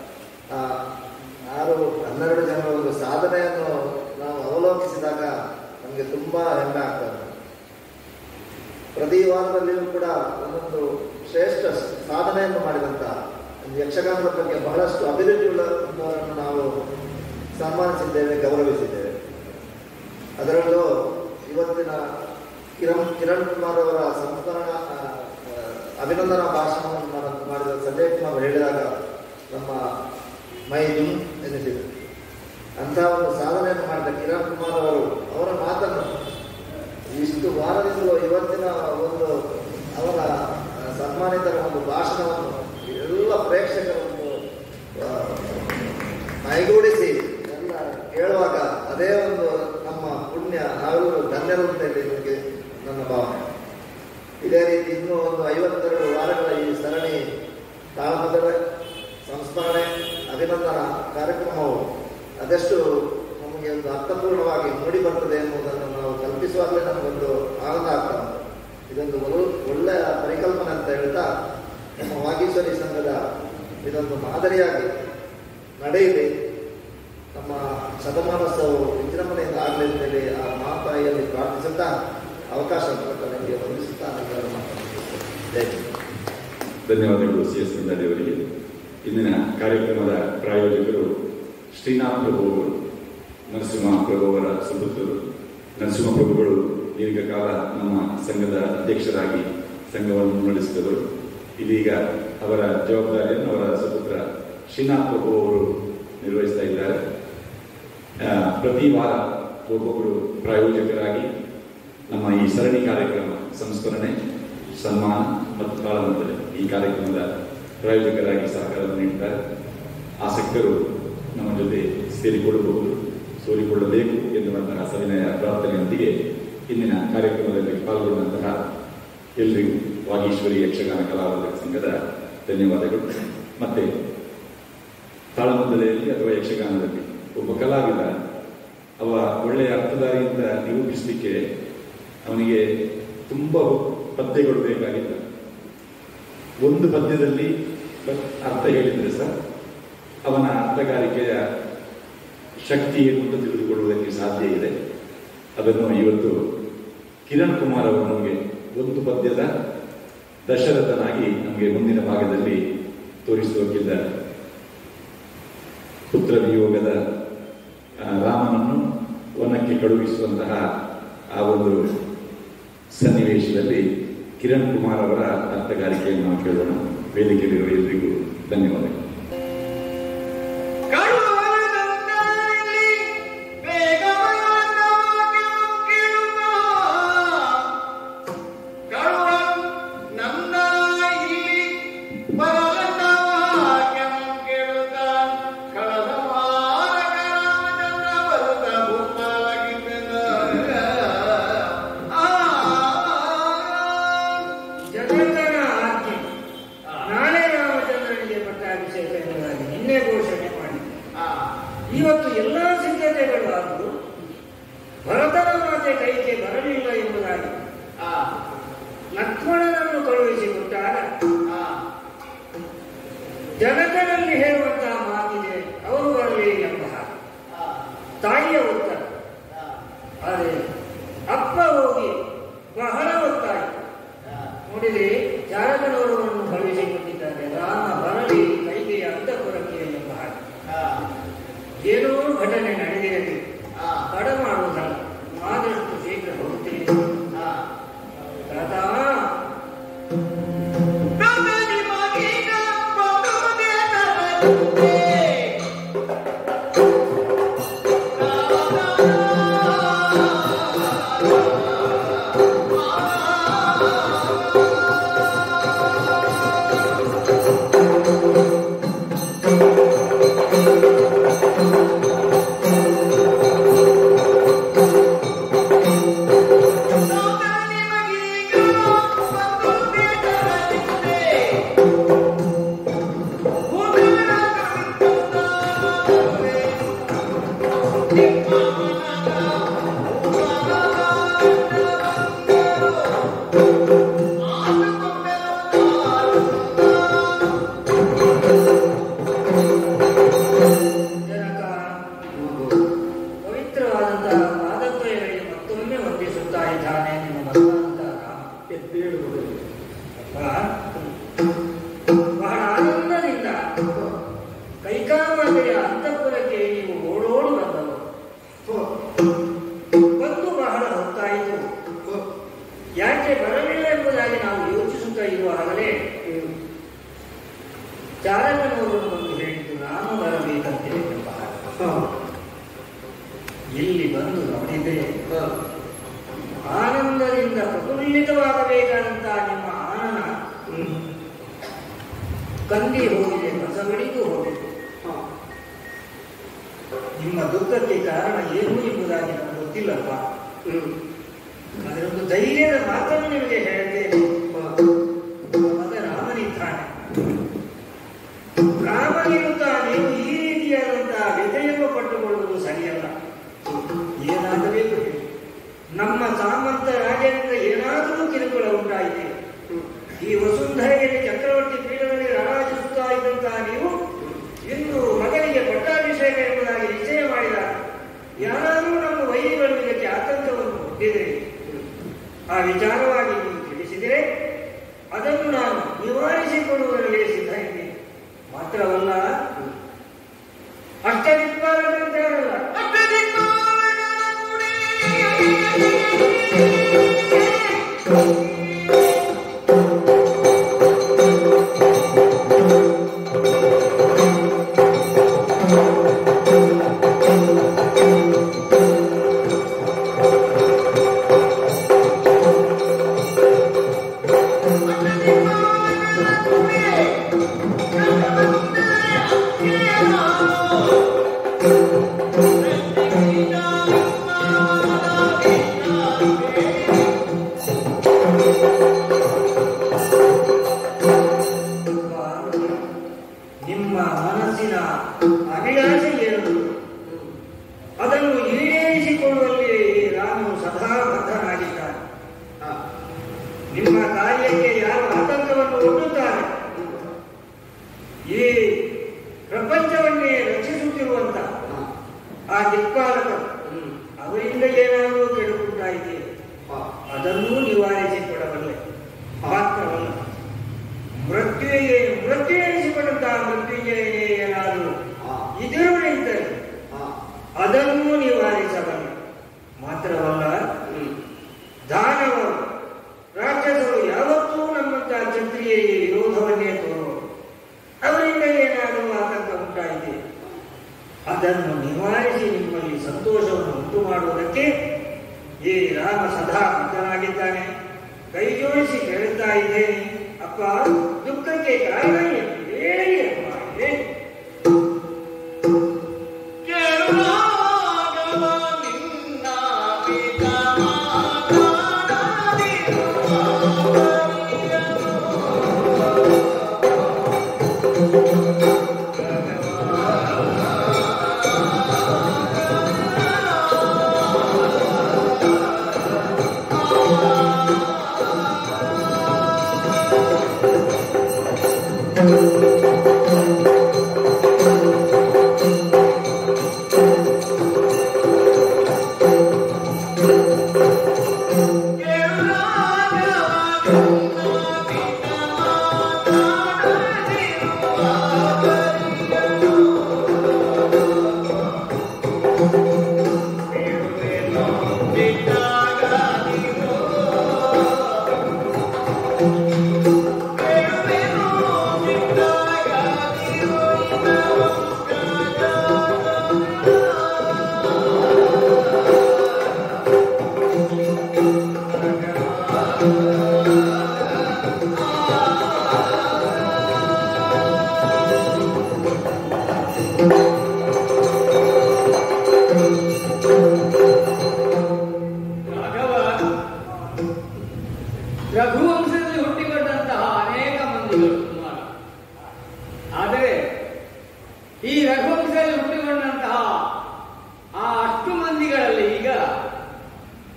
ಆರು ಹನ್ನೆರಡು ಜನರ ಒಂದು ಸಾಧನೆಯನ್ನು ನಾವು ಅವಲೋಕಿಸಿದಾಗ ನಮಗೆ ತುಂಬ ಹೆಮ್ಮೆ ಆಗ್ತದೆ. ಪ್ರತಿ ವಾರದಲ್ಲಿಯೂ ಕೂಡ ಒಂದೊಂದು ಶ್ರೇಷ್ಠ ಸಾಧನೆಯನ್ನು ಮಾಡಿದಂಥ ಒಂದು ಯಕ್ಷಗಾನದ ಬಗ್ಗೆ ಬಹಳಷ್ಟು ಅಭಿರುಚಿಯುಳ್ಳವರನ್ನು ನಾವು ಸನ್ಮಾನಿಸಿದ್ದೇವೆ, ಗೌರವಿಸಿದ್ದೇವೆ. ಅದರಲ್ಲೂ ಇವತ್ತಿನ ಕಿರಣ್ ಕಿರಣ್ ಕುಮಾರ್ ಅವರ ಸಂಸ್ಮರಣಾ ಅಭಿನಂದನಾ ಭಾಷಣವನ್ನು ಮಾಡಿದ ಸಂಜಯ್ ಕುಮಾರ್ ಹೇಳಿದಾಗ ನಮ್ಮ ಮೈ ಜುಮ್ ಎನಿಸಿದೆ. ಅಂತಹ ಒಂದು ಸಾಧನೆಯನ್ನು ಮಾಡಿದ ಕಿರಣ್ ಕುಮಾರ್ ಅವರು ಅವರ ಮಾತನ್ನು ಇಷ್ಟು ವಾರದಿಂದಲೂ ಇವತ್ತಿನ ಒಂದು ಅವರ ಸನ್ಮಾನಿತರ ಒಂದು ಭಾಷಣವನ್ನು ಎಲ್ಲ ಪ್ರೇಕ್ಷಕರನ್ನು ಮೈಗೂಡಿಸಿ ಎಲ್ಲ ಕೇಳುವಾಗ ಅದೇ ಒಂದು ನಮ್ಮ ಪುಣ್ಯ, ನಾವೆಲ್ಲರೂ ಧನ್ಯರು ಅಂತ ಹೇಳಿ ನನಗೆ ನನ್ನ ಭಾವನೆ. ಇದೇ ರೀತಿ ಇನ್ನೂ ಒಂದು ಐವತ್ತೆರಡು ವಾರಗಳ ಈ ಸರಣಿ ತಾಳಮದ್ದಳೆ, ಸಂಸ್ಮರಣೆ, ಅಭಿನಂದನಾ ಕಾರ್ಯಕ್ರಮವು ಅದೆಷ್ಟು ನಮಗೆ ಒಂದು ಅರ್ಥಪೂರ್ಣವಾಗಿ ಮೂಡಿ ಬರ್ತದೆ ಎನ್ನುವುದನ್ನು ನಾವು ಕಲ್ಪಿಸುವಾಗಲೇ ನಮಗೊಂದು ಆನಂದ ಆಗ್ತಾ ಉಂಟು. ಇದೊಂದು ಒಳ್ಳೆಯ ಪರಿಕಲ್ಪನೆ ಅಂತ ಹೇಳ್ತಾ, ನಮ್ಮ ವಾಗೀಶ್ವರಿ ಸಂಘದ ಇದೊಂದು ಮಾದರಿಯಾಗಿ ನಡೆಯಲಿ, ನಮ್ಮ ಶತಮಾನೋತ್ಸವವು ವಿಜೃಂಭಣೆಯಿಂದ ಆಗಲಿ ಅಂತೇಳಿ ಆ ಮಹಾತಾಯಿಯಲ್ಲಿ ಪ್ರಾರ್ಥಿಸುತ್ತಾ ಅವಕಾಶ ನನಗೆ ವಂದಿಸುತ್ತಾ ನನ್ನ ಮಾತಾಡ್ತೀನಿ. ಧನ್ಯವಾದಗಳು ಸಿ ಎಸ್ ಕಂದಾಡಿ ಅವರಿಗೆ. ಇಂದಿನ ಕಾರ್ಯಕ್ರಮದ ಪ್ರಾಯೋಜಕರು ಶ್ರೀನಾಥ್ ಪ್ರಭು ಅವರು, ನರಸಿಂಹ ಪ್ರಭು ಅವರ ಸುಪುತ್ರರು. ನರಸಿಂಹ ಪ್ರಭುಗಳು ದೀರ್ಘಕಾಲ ನಮ್ಮ ಸಂಘದ ಅಧ್ಯಕ್ಷರಾಗಿ ಸಂಘವನ್ನು ಮುನ್ನಡೆಸಿದವರು. ಇದೀಗ ಅವರ ಜವಾಬ್ದಾರಿಯನ್ನು ಅವರ ಸುಪುತ್ರ ಶ್ರೀನಾಥ್ ಪ್ರಭು ಅವರು ನಿರ್ವಹಿಸ್ತಾ ಇದ್ದಾರೆ. ಪ್ರತಿ ವಾರ ಒಬ್ಬೊಬ್ಬರು ಪ್ರಾಯೋಜಕರಾಗಿ ನಮ್ಮ ಈ ಸರಣಿ ಕಾರ್ಯಕ್ರಮ ಸಂಸ್ಮರಣೆ, ಸನ್ಮಾನ ಮತ್ತು ತಾಳಮದ್ದಳೆ ಈ ಕಾರ್ಯಕ್ರಮದ ಪ್ರಾಯೋಜಕರಾಗಿ ಸಹಕಾರವನ್ನು ನೀಡುತ್ತಾರೆ. ಆಸಕ್ತರು ನಮ್ಮ ಜೊತೆ ಸೇರಿಕೊಳ್ಳಬಹುದು, ಸೋರಿಕೊಳ್ಳಬೇಕು ಎನ್ನುವಂತಹ ಸವಿನಯ ಪ್ರಾರ್ಥನೆಯೊಂದಿಗೆ ಇಂದಿನ ಕಾರ್ಯಕ್ರಮದಲ್ಲಿ ಪಾಲ್ಗೊಂಡಂತಹ ಎಲ್ಲರಿಗೂ ವಾಗೀಶ್ವರಿ ಯಕ್ಷಗಾನ ಕಲಾವಿದರ ಸಂಘದ ಧನ್ಯವಾದಗಳು. ಮತ್ತೆ ತಾಳಮದ್ದಳೆಯಲ್ಲಿ ಅಥವಾ ಯಕ್ಷಗಾನದಲ್ಲಿ ಒಬ್ಬ ಕಲಾವಿದ ಅವ ಒಳ್ಳೆಯ ಅರ್ಥಧಾರಿಯಿಂದ ನಿರೂಪಿಸಲಿಕ್ಕೆ ಅವನಿಗೆ ತುಂಬ ಪದ್ಯಗಳು ಬೇಕಾಗಿಲ್ಲ. ಒಂದು ಪದ್ಯದಲ್ಲಿ ಅರ್ಥ ಹೇಳಿದರೆ ಸರ್ ಅವನ ಅರ್ಥಗಾರಿಕೆಯ ಶಕ್ತಿ ಏನು ಅಂತ ತಿಳಿದುಕೊಳ್ಳುವುದಕ್ಕೆ ಸಾಧ್ಯ ಇದೆ. ಅದನ್ನು ಇವತ್ತು ಕಿರಣ್ ಕುಮಾರ್ ಅವರು ನಮಗೆ ಒಂದು ಪದ್ಯದ ದಶರಥನಾಗಿ ನಮಗೆ ಮುಂದಿನ ಭಾಗದಲ್ಲಿ ತೋರಿಸುವುದಕ್ಕಿದ್ದಾರೆ. ಪುತ್ರ ವಿಯೋಗದ ರಾಮನನ್ನು ವನಕ್ಕೆ ಕಳುಹಿಸುವಂತಹ ಆ ಒಂದು ಸನ್ನಿವೇಶದಲ್ಲಿ ಕಿರಣ್ ಕುಮಾರ್ ಅವರ ಅರ್ಥಗಾರಿಕೆಯನ್ನು ನಾವು ಕೇಳೋಣ. ವೇದಿಕೆಯಲ್ಲಿರುವ ಎಲ್ಲರಿಗೂ ಧನ್ಯವಾದಗಳು. ಇವತ್ತು ಎಲ್ಲ ಸಿದ್ಧತೆಗಳು ಆದರೂ ಭರತನ ಮಾತೆ ಕೈಗೆ ಬರಲಿಲ್ಲ ಎಂಬುದಾಗಿ ಲಕ್ಷ್ಮಣನನ್ನು ಕಳುಹಿಸಿಕೊಟ್ಟಾಗ ಜನಕರಲ್ಲಿ ಹೇಳುವಂತಹ ಮಾತಿದೆ, ಅವರು ಬರಲಿ ಎಂಬ ತಾಯಿಯ ಉತ್ತರ. ಆದರೆ ಅಪ್ಪ ಹೋಗಿ ಬಹಳ ಹೊತ್ತಾಗಿ ಏನೋ ಘಟನೆ ನಡೆದಿರಲಿ, ತಡ ಮಾಡುವುದಲ್ಲ, ಆದಷ್ಟು ಶೀಘ್ರ ಹೋಗುತ್ತೇನೆ. ತಾತ ಇಲ್ಲಿ ಬಂದು ನೋಡಿದೆ. ಆನಂದದಿಂದ ಪ್ರಫುಲ್ಲಿತವಾಗಬೇಕಾದಂತಹ ನಿಮ್ಮ ಆನನ ಕಂದಿ ಹೋಗಿದೆ, ಕಸಬಡಿಗೂ ಹೋಗಿದೆ. ನಿಮ್ಮ ದುಃಖಕ್ಕೆ ಕಾರಣ ಏನು ಎಂಬುದಾಗಿ ನನಗೆ ಗೊತ್ತಿಲ್ಲಪ್ಪ. ಅದರೊಂದು ಧೈರ್ಯದ ಮಾತನ್ನು ನಿಮಗೆ ಹೇಳ್ತೇನೆ. ಮಗ ರಾಮನಿದ್ದಾನೆ. ರಾಮನಿರುತ್ತಾ ನೀವು ಈ ರೀತಿಯಾದಂತಹ ವ್ಯಥೆಯನ್ನು ಪಟ್ಟುಕೊಳ್ಳುವುದು ಸರಿಯಲ್ಲ. ಏನಾಗಬೇಕು ಹೇಳಿ. ನಮ್ಮ ಸಾಮಂತ ರಾಜರಿಂದ ಏನಾದರೂ ಕಿರುಕುಳ ಉಂಟಾಯಿತು. ಈ ವಸುಂಧರೆಯಲ್ಲಿ ಚಕ್ರವರ್ತಿ ಪೀಠದಲ್ಲಿ ರಾರಾಜಿಸುತ್ತಾ ಇದ್ದಂತಹ ನೀವು ಇಂದು ಮಗನಿಗೆ ಪಟ್ಟಾಭಿಷೇಕ ಎಂಬುದಾಗಿ ನಿಶ್ಚಯ ಮಾಡಿದಾಗ ಯಾರಾದರೂ ನಮ್ಮ ವೈರಿಗಳು ಇದಕ್ಕೆ ಆತಂಕವನ್ನು ಹೊಂದಿದೆ. ಆ ವಿಚಾರವಾಗಿ ನೀವು ತಿಳಿಸಿದರೆ ಅದನ್ನು ನಾನು ನಿವಾರಿಸಿಕೊಳ್ಳುವುದರಲ್ಲಿ ಸಿದ್ಧ ಇದ್ದೇನೆ. ಮಾತ್ರವಲ್ಲ, ಅಷ್ಟದಿಕ್ಪಾಲಕರಿದ್ದಾರಲ್ಲ, ನಿಮ್ಮ ಮನಸ್ಸಿನ ಅಭಿಲಾಷೆ ಏನು ಅದನ್ನು ಈಡೇರಿಸಿಕೊಳ್ಳುವಲ್ಲಿ ರಾಮನು ಸದಾ ಬದ್ಧನಾಗಿದ್ದಾನೆ. ನಿಮ್ಮ ಕಾರ್ಯಕ್ಕೆ ಯಾರು ಆತಂಕವನ್ನು ಒಡ್ಡುತ್ತಾರೆ, ಈ ಪ್ರಪಂಚವನ್ನೇ ರಕ್ಷಿಸುತ್ತಿರುವಂತ ಆ ದಿಕ್ಪಾಲಕರು, ಅವರಿಂದ ಏನಾದರೂ ಕೆಡುಕುಂಟಾಯಿತೆ ಅದನ್ನೂ ನಿವಾರಿಸಿಕೊಡಬಲ್ಲೆ. ಮಾತ್ರವಲ್ಲ, ಮೃತ್ಯುವಿಗೆ ಮೃತ್ಯುಯಿಸಿಕೊಂಡಂತಹ ಮೃತ್ಯುವಿಗೆ ಏನಾದರೂ ಎದುರುಗಳಿದ್ದರೆ ಅದನ್ನೂ ನಿವಾರಿಸಬಲ್ಲ. ಮಾತ್ರವಲ್ಲ, ದಾನವರು ರಾಕ್ಷಸರು ಯಾವತ್ತೂ ನಮ್ಮಂತಹ ಕ್ಷತ್ರಿಯರಿಗೆ ವಿರೋಧವನ್ನೇ ತೋರುವರು. ಅವರಿಂದ ಏನಾದರೂ ಆತಂಕ ಉಂಟಾಯಿತೆ ಅದನ್ನು ನಿವಾರಿಸಿ ನಿಮ್ಮಲ್ಲಿ ಸಂತೋಷವನ್ನು ಉಂಟು ಮಾಡುವುದಕ್ಕೆ ಈ ರಾಮ ಸದಾ ಬದ್ಧನಾಗಿದ್ದಾನೆ. ಕೈ ಜೋಡಿಸಿ ಕೇಳುತ್ತಾ ಇದ್ದೇನೆ, ಅಪ್ಪ ದುಃಖಕ್ಕೆ ಕಾರಣ ಏನು ಹೇಳಿ ಅಪ್ಪ. Thank you.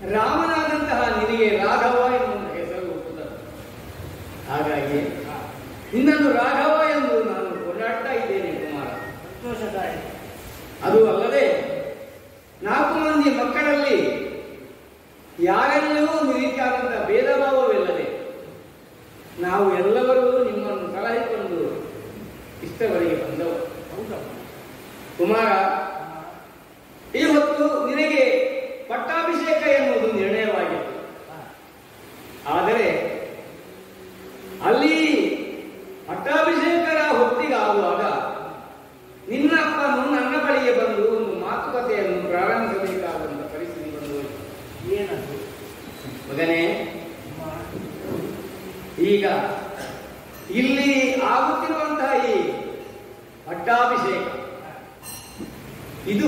ರಾಮನಾದಂತಹ ನಿನಗೆ ರಾಘವ ಎನ್ನುವ ಹೆಸರು ಹುಟ್ಟುತ್ತದೆ. ಹಾಗಾಗಿ ನಿನ್ನನ್ನು ರಾಘವ ಎಂದು ನಾನು ಕೊಂಡಾಡ್ತಾ ಇದ್ದೇನೆ ಕುಮಾರ. ಸಂತೋಷದಾಯಕ. ಅದು ಅಲ್ಲದೆ ನಾಲ್ಕು ಮಂದಿ ಮಕ್ಕಳಲ್ಲಿ ಯಾರೆಲ್ಲವೂ ರೀತಿಯಾದಂತಹ ಭೇದ ಭಾವವಿಲ್ಲದೆ ನಾವು ಎಲ್ಲರೂ ನಿಮ್ಮನ್ನು ಸಲಹಿಕೊಂಡು ಇಷ್ಟವರೆಗೆ ಬಂದವರು. ಕುಮಾರ, ಇವತ್ತು ನಿನಗೆ ಪಟ್ಟಾಭಿಷೇಕ ಎನ್ನುವುದು ನಿರ್ಣಯವಾಗಿತ್ತು. ಆದರೆ ಅಲ್ಲಿ ಪಟ್ಟಾಭಿಷೇಕರ ಹೊತ್ತಿಗಾಗುವಾಗ ನಿನ್ನಪ್ಪನು ನನ್ನ ಬಳಿಗೆ ಬಂದು ಒಂದು ಮಾತುಕತೆಯನ್ನು ಪ್ರಾರಂಭಿಸಬೇಕಾದಂತ ಪರಿಸ್ಥಿತಿ ಬಂದು ಏನದು ಮಗನೇ, ಈಗ ಇಲ್ಲಿ ಆಗುತ್ತಿರುವಂತಹ ಈ ಪಟ್ಟಾಭಿಷೇಕ ಇದು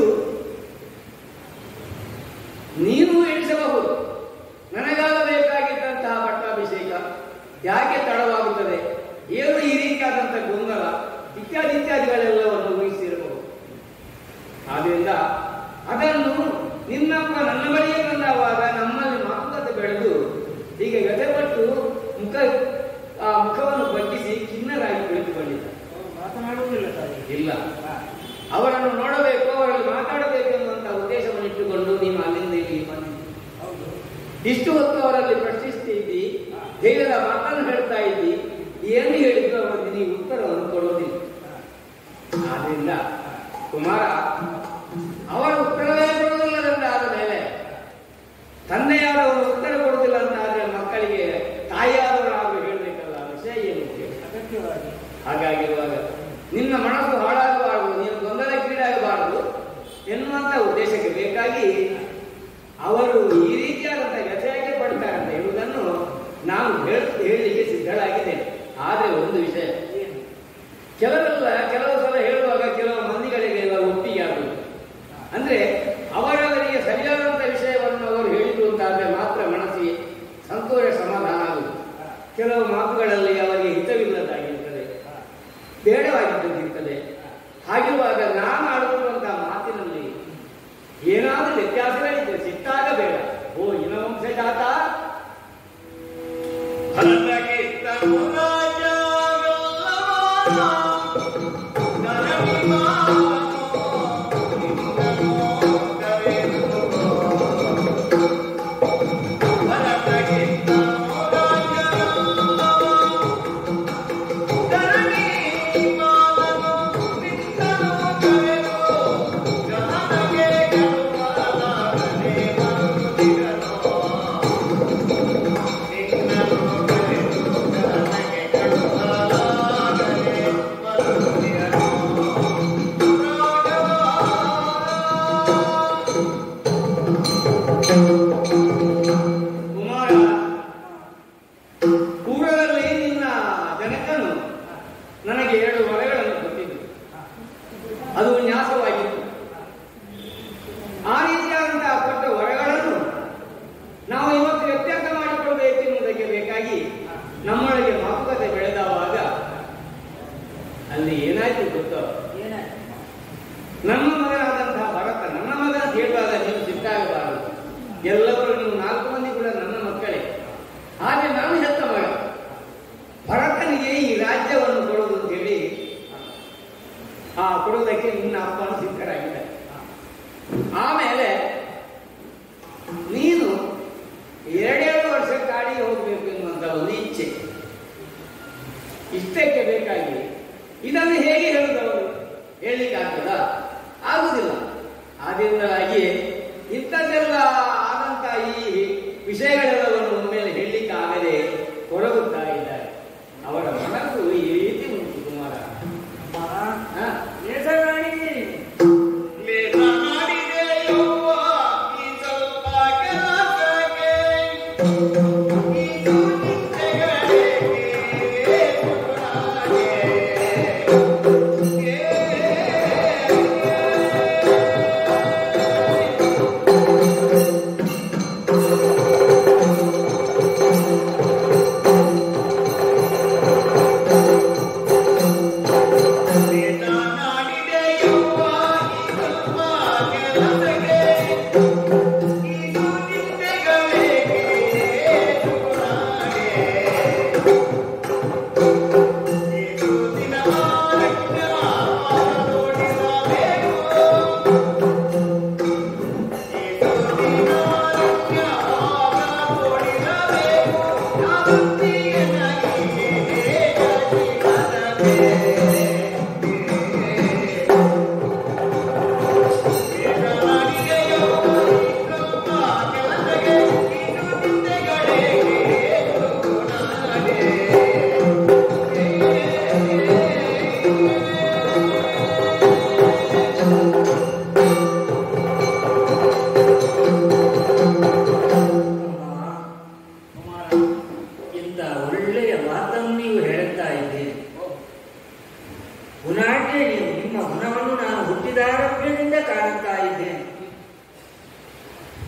ನೀನು ಎಣಿಸಬಹುದು. ನನಗಾಗಬೇಕಾಗಿದ್ದಂತಹ ಪಟ್ಟಾಭಿಷೇಕ ಯಾಕೆ ತಡವಾಗುತ್ತದೆ, ಏನು ಈ ರೀತಿಯಾದಂತಹ ಗೊಂದಲ ಇತ್ಯಾದಿ ಇತ್ಯಾದಿಗಳೆಲ್ಲವನ್ನು ಊಹಿಸಿರಬಹುದು. ಆದ್ದರಿಂದ ಅದನ್ನು ನಿನ್ನಪ್ಪ ನನ್ನ ಬಳಿಯೇ ಬಂದವಾಗ ನಮ್ಮಲ್ಲಿ ಮಾತುಕತೆ ಬೆಳೆದು ಹೀಗೆ ವ್ಯಥೆಪಟ್ಟು ಮುಖ ಆ ಮುಖವನ್ನು ಬಗ್ಗಿಸಿ ಖಿನ್ನರಾಗಿ ಕುಳಿತುಕೊಂಡಿದ್ದ. ಮಾತನಾಡುವುದಿಲ್ಲ ತಾಯಿ. ಇಲ್ಲ, ಅವರನ್ನು ನೋಡಬೇಕು, ಅವರಲ್ಲಿ ಮಾತಾಡಬೇಕು ಎನ್ನುವಂತಹ ಉದ್ದೇಶವನ್ನು ಇಟ್ಟುಕೊಂಡು ನೀನು ಅಲ್ಲಿಂದ ಇಲ್ಲಿ ಬಂದಿದ್ದಿ. ಇಷ್ಟು ಹೊತ್ತು ಅವರಲ್ಲಿ ಪ್ರಶ್ನಿಸ್ತಿದ್ದಿ, ಧೈರ್ಯದ ಮಾತನ್ನು ಹೇಳ್ತಾ ಇದ್ದಿ, ಏನು ಹೇಳಿದ್ರು ಅವರಿಗೆ ನೀವು ಉತ್ತರವನ್ನು ಕೊಡುವುದಿಲ್ಲ. ಆದ್ರಿಂದ ಕುಮಾರ, ಅವರ ಉತ್ತರವೇ ಕೊಡುವುದಿಲ್ಲದಂತಾದ ಮೇಲೆ ತಂದೆಯಾದವರು ಉತ್ತರ ಕೊಡುವುದಿಲ್ಲ ಅಂತ ಆದ್ರೆ ಮಕ್ಕಳಿಗೆ ತಾಯಿಯಾದವರಾದರೂ ಹೇಳಬೇಕಲ್ಲ, ವಿಷಯ ಏನು ಅಗತ್ಯವಾಗಿ. ಹಾಗಾಗಿರುವಾಗ ನಿನ್ನ ಮನಸ್ಸು ಹಾಳಾಗಬಾರದು, ನೀನು ಗೊಂದಲಕ್ಕೀಡಾಗಬಾರದು ಎನ್ನುವಂತ ಉದ್ದೇಶಕ್ಕೆ ಬೇಕಾಗಿ ಅವರು ಈ ರೀತಿಯಾದಂತಹ ವ್ಯಥೆಯಾಗಿ ಪಡ್ತಾರೆ ಅಂತ ಹೇಳುವುದನ್ನು ನಾನು ಹೇಳಲಿಕ್ಕೆ ಸಿದ್ಧಳಾಗಿದ್ದೇನೆ. ಆದರೆ ಒಂದು ವಿಷಯ, ಕೆಲವೆಲ್ಲ ಕೆಲವು ಸಲ ಹೇಳುವಾಗ ಕೆಲವು ಮಂದಿಗಳಿಗೆ ಎಲ್ಲ ಒಪ್ಪಿಗೆ ಆಗುವುದು. ಅಂದ್ರೆ ಅವರವರಿಗೆ ಸರಿಯಾದಂತ ವಿಷಯವನ್ನು ಅವರು ಹೇಳಿದ್ರು ಅಂತಾದ್ರೆ ಮಾತ್ರ ಮನಸ್ಸಿಗೆ ಸಂತೋಷ ಸಮಾಧಾನ ಆಗುವುದು. ಕೆಲವು ಮಾತುಗಳಲ್ಲಿ ಅವರಿಗೆ ಹಿತವಿಲ್ಲದಾಗಿರ್ತದೆ, ಬೇಡವಾಗಿದ್ದಿರ್ತದೆ. ಹಾಗಿರುವಾಗ ನಾನು ಆಡುತ್ತಿರುವಂತಹ ಮಾತಿನಲ್ಲಿ ಏನಾದರೂ ವ್ಯತ್ಯಾಸಗಳಿದ್ರೆ ಸಿಟ್ಟಾಗ ಬೇಡ. ಓ ಇನ ವಂಶಜಾತ ಎಲ್ಲರೂ ನೀವು ನಾಲ್ಕು ಮಂದಿ ಕೂಡ ನನ್ನ ಮಕ್ಕಳೇ. ಹಾಗೆ ನಾನು ಹೆತ್ತ ಮಗ ಭರತನಿಗೆ ಈ ರಾಜ್ಯವನ್ನು ಕೊಡುವುದು ಅಂತ ಹೇಳಿ ಆ ಕೊಡುವುದಕ್ಕೆ ನಿನ್ನ ಅಪ್ಪನ ಸಿದ್ಧರಾಗಿದ್ದಾರೆ. ಆಮೇಲೆ ನೀನು ಎರಡೆರಡು ವರ್ಷ ಕಾಡಿಗೆ ಹೋಗಬೇಕು ಎನ್ನುವಂತ ಒಂದು ಇಚ್ಛೆ, ಇಷ್ಟಕ್ಕೆ ಬೇಕಾಗಿ ಇದನ್ನು ಹೇಗೆ ಹೇಳುದವರು ಹೇಳಲಿಕ್ಕೆ ಆಗ್ತದ? ಆಗುದಿಲ್ಲ. ಆದ್ದರಿಂದಾಗಿ ಇಂಥದ್ದೆಲ್ಲ ಆದಂತ ಈ ವಿಷಯಗಳೆಲ್ಲವನ್ನು ಒಮ್ಮೆಲೆ ಹೇಳಲಿಕ್ಕೆ ಆಗದೆ ಕೊರಗುತ್ತಾ ಇದ್ದಾರೆ. ಅವರ ಮನಸ್ಸು ಈ ರೀತಿ ಉಂಟು ಕುಮಾರ. Thank you.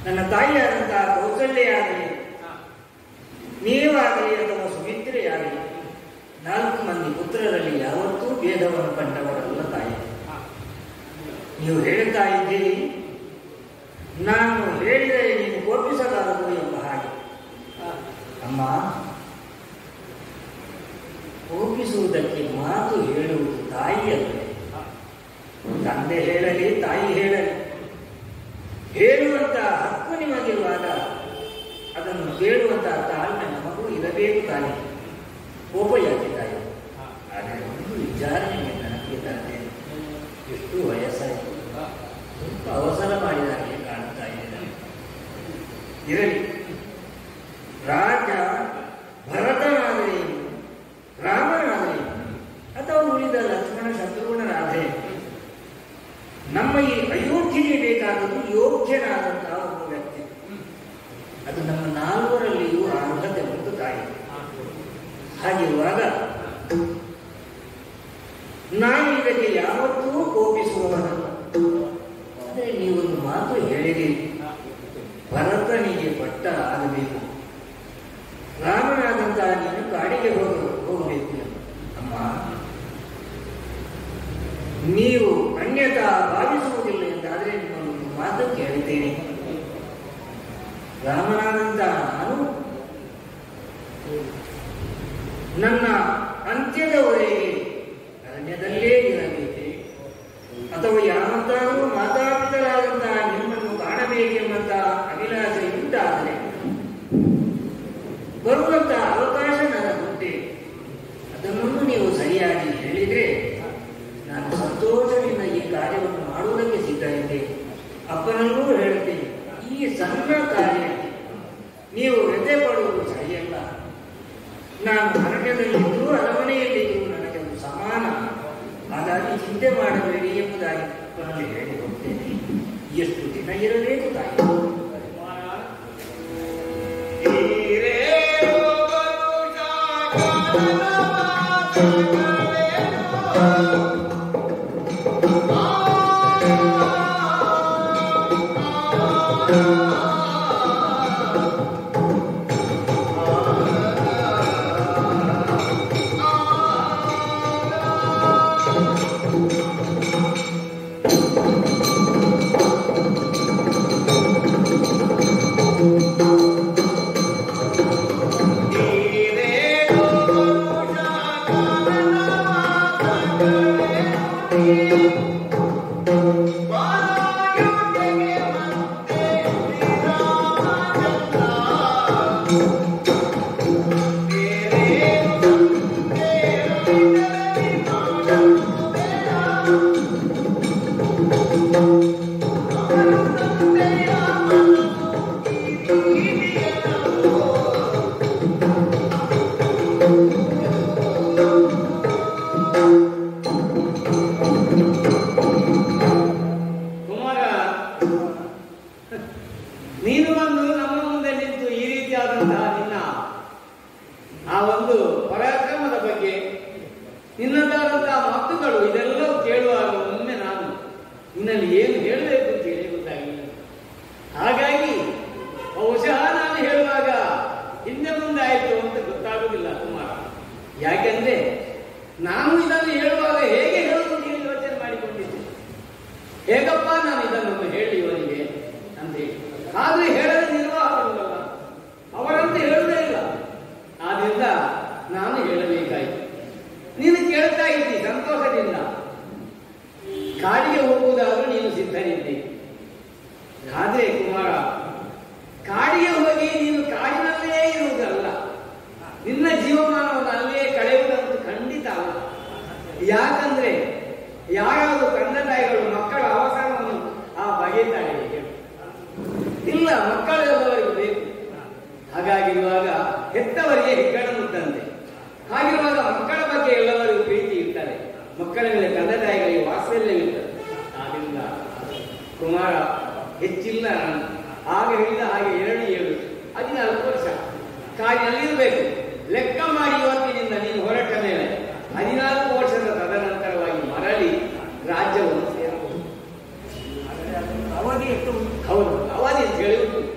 ನನ್ನ ತಾಯಿಯಾದಂತಹ ಕೌಸಲ್ಯಾಗಲಿ, ನೀವಾಗಲಿ ಅಥವಾ ಸುಮಿತ್ರೆಯಾಗಲಿ, ನಾಲ್ಕು ಮಂದಿ ಪುತ್ರರಲ್ಲಿ ಯಾವತ್ತೂ ಭೇದವನ್ನು ಕಂಡವರಲ್ಲ ತಾಯಿ. ನೀವು ಹೇಳ್ತಾ ಇದ್ದೀರಿ, ನಾನು ಹೇಳಿದರೆ ನೀನು ಕೋಪಿಸಬಾರದು ಎಂಬ ಹಾಗೆ. ಅಮ್ಮ, ಕೋಪಿಸುವುದಕ್ಕೆ ಮಾತು ಹೇಳುವುದು ತಾಯಿಯಲ್ಲೇ. ತಂದೆ ಹೇಳಲಿ, ತಾಯಿ ಹೇಳಲಿ, ಹೇಳುವಂತಹ ಹಕ್ಕು ನಿಮಗಿರುವಾಗ ಅದನ್ನು ಕೇಳುವಂತಹ ತಾಳ್ಮೆ ನಮಗೂ ಇರಬೇಕು ತಾನೆ. ಕೋಪ ಯಾಕೆ ತಾಯಿ? ಆದರೆ ಒಂದು ವಿಚಾರಣೆಗೆ ನನಗೆ ತರ್ತೇನೆ. ಎಷ್ಟು ವಯಸ್ಸಾಯಿತು, ಸ್ವಲ್ಪ ಅವಸರ ಮಾಡಿದ ಹಾಗೆ ಕಾಣುತ್ತಾ ಇದ್ದೇನೆ. ಇರಲಿ, ರಾಜ ಭರತನಾದರೇನು, ರಾಮನಾದರೇನು, ಅಥವಾ ಉಳಿದ ಲಕ್ಷ್ಮಣ ಶತ್ರುಘ್ನರಾದರೆ, ನಮ್ಮ ಈ ಅಯೋಧ್ಯೆಗೆ ಬೇಕಾದದ್ದು ಯೋಗ್ಯನಾದಂತಹ ಒಬ್ಬ ವ್ಯಕ್ತಿ. ಅದು ನಮ್ಮ ನಾಲ್ವರಲ್ಲಿಯೂ ಅರ್ಹತೆ ಉಂಟು ತಾಯಿ. ಹಾಗಿರುವಾಗ ನಾನು ಇದಕ್ಕೆ ಯಾವತ್ತೂ ಕೋಪಿಸುವವನಲ್ಲ. ಆದರೆ ನೀವೊಂದು ಮಾತು ಹೇಳಿರಿ, ಭರತನಿಗೆ ಪಟ್ಟ ಆಗಬೇಕು, ರಾಮನಾದಂತಹ ನೀನು ಕಾಡಿಗೆ ಹೋಗ ಹೋಗಬೇಕು. ಅಮ್ಮ, ನೀವು ಅನ್ಯತಾ ಭಾವಿಸುವುದಿಲ್ಲ ಎಂದಾದರೆ ನಿಮ್ಮನ್ನು ಮಾತು ಕೇಳಿದ್ದೇನೆ. ರಾಮನಾದಂತಹ ನಾನು ನನ್ನ ಅಂತ್ಯದವರೆಗೆ ಅರಣ್ಯದಲ್ಲೇ ಇರಬೇಕೆ, ಅಥವಾ ಯಾವತ್ತಾದರೂ ಮಾತಾಪಿತರಾದಂತಹ ನಿಮ್ಮನ್ನು ಕಾಣಬೇಕೆಂಬಂತಹ ಅಭಿಲಾಷೆ ಉಂಟಾದರೆ ಬರುವಂತಹ ಅವಕಾಶ ನನಗುಂಟೆ. ಅದನ್ನು ನೀವು ಸರಿಯಾಗಿ ಹೇಳಿದರೆ ನಾನು ಸಂತೋಷದಿಂದ ಈ ಕಾರ್ಯವನ್ನು ಮಾಡುವುದಕ್ಕೆ ಸಿದ್ಧರಿದ್ದೆ. ಅಪ್ಪನಲ್ಲೂ ಹೇಳುತ್ತೇನೆ, ಈ ಸಣ್ಣ ಕಾರ್ಯ ನೀವು ವ್ಯಥೆ ಪಡುವುದು ಸರಿಯಲ್ಲ. ನಾನು ಅರಣ್ಯದಲ್ಲಿದ್ದು ಅರಮನೆಯಲ್ಲಿದ್ದು ನನಗೆ ಒಂದು ಸಮಾನ. ಹಾಗಾಗಿ ಚಿಂತೆ ಮಾಡಬೇಡಿ ಎಂಬುದಾಗಿ ಅಪ್ಪನಲ್ಲಿ ಹೇಳಿ ಹೋಗ್ತೇನೆ. ಎಷ್ಟು ದಿನ ಇರಬೇಕು ತಾಯಿ? ಅವಧಿ ಎಷ್ಟು? ಹೌದು, ಅವಧಿ ಅಂತ ಹೇಳಿ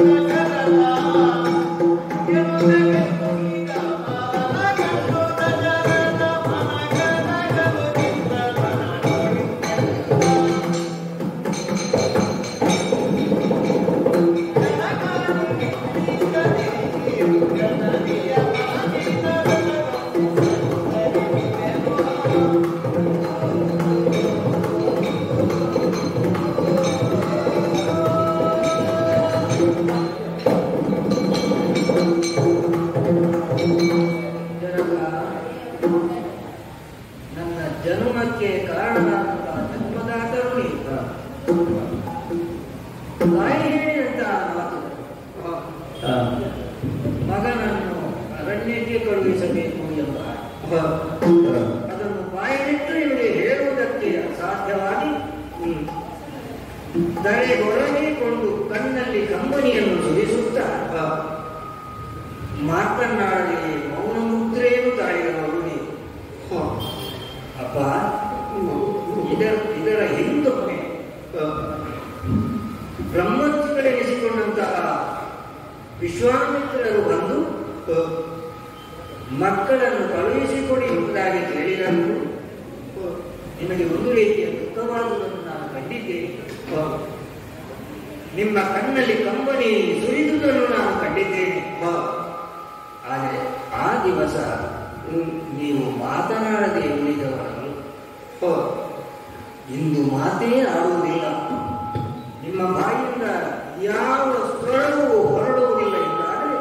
ಮಗನನ್ನು ಅರಣ್ಯಕ್ಕೆ ಕಳುಹಿಸಬೇಕು ಎಂಬ ಅದನ್ನು ಬಾಯಿನಿಟ್ಟು ಇವರಿಗೆ ಹೇಳುವುದಕ್ಕೆ ಅಸಾಧ್ಯವಾಗಿ ದರೆಗೊಳಗಿಕೊಂಡು ಕಣ್ಣಲ್ಲಿ ಕಂಬನಿಯನ್ನು ಸುರಿಸುತ್ತಾ ಮಾತನಾಡಿ ಮೌನ ಮುದ್ರೆಯನ್ನು ತಾಳಿದವರು ನೀವು. ಅಪ್ಪ, ಇದರ ಇದರ ಹಿಂದೊಮ್ಮೆ ಬ್ರಹ್ಮತ್ವಗಳೆನಿಸಿಕೊಂಡಂತಹ ವಿಶ್ವಾಮಿತ್ರರು ಬಂದು ಮಕ್ಕಳನ್ನು ಕಳುಹಿಸಿಕೊಡಿ ಎಂಬುದಾಗಿ ಕೇಳಿದರು. ನಿಮಗೆ ಒಂದು ರೀತಿಯ ದುಃಖವಾದುದನ್ನು ನಾನು ಕಂಡಿದ್ದೇನೆ. ನಿಮ್ಮ ಕಣ್ಣಲ್ಲಿ ಕಂಬನಿ ಸುರಿದುದನ್ನು ನಾನು ಕಂಡಿದ್ದೇನೆ. ಆದರೆ ಆ ದಿವಸ ನೀವು ಮಾತನಾಡದೆ ಉಳಿದವರು ಇಂದು ಮಾತೇ ಆಡುವುದಿಲ್ಲ. ನಿಮ್ಮ ಬಾಯಿಂದ ಯಾವ ಸ್ವರವೂ ಹೊರಡುವುದಿಲ್ಲ ಎಂದಾದರೆ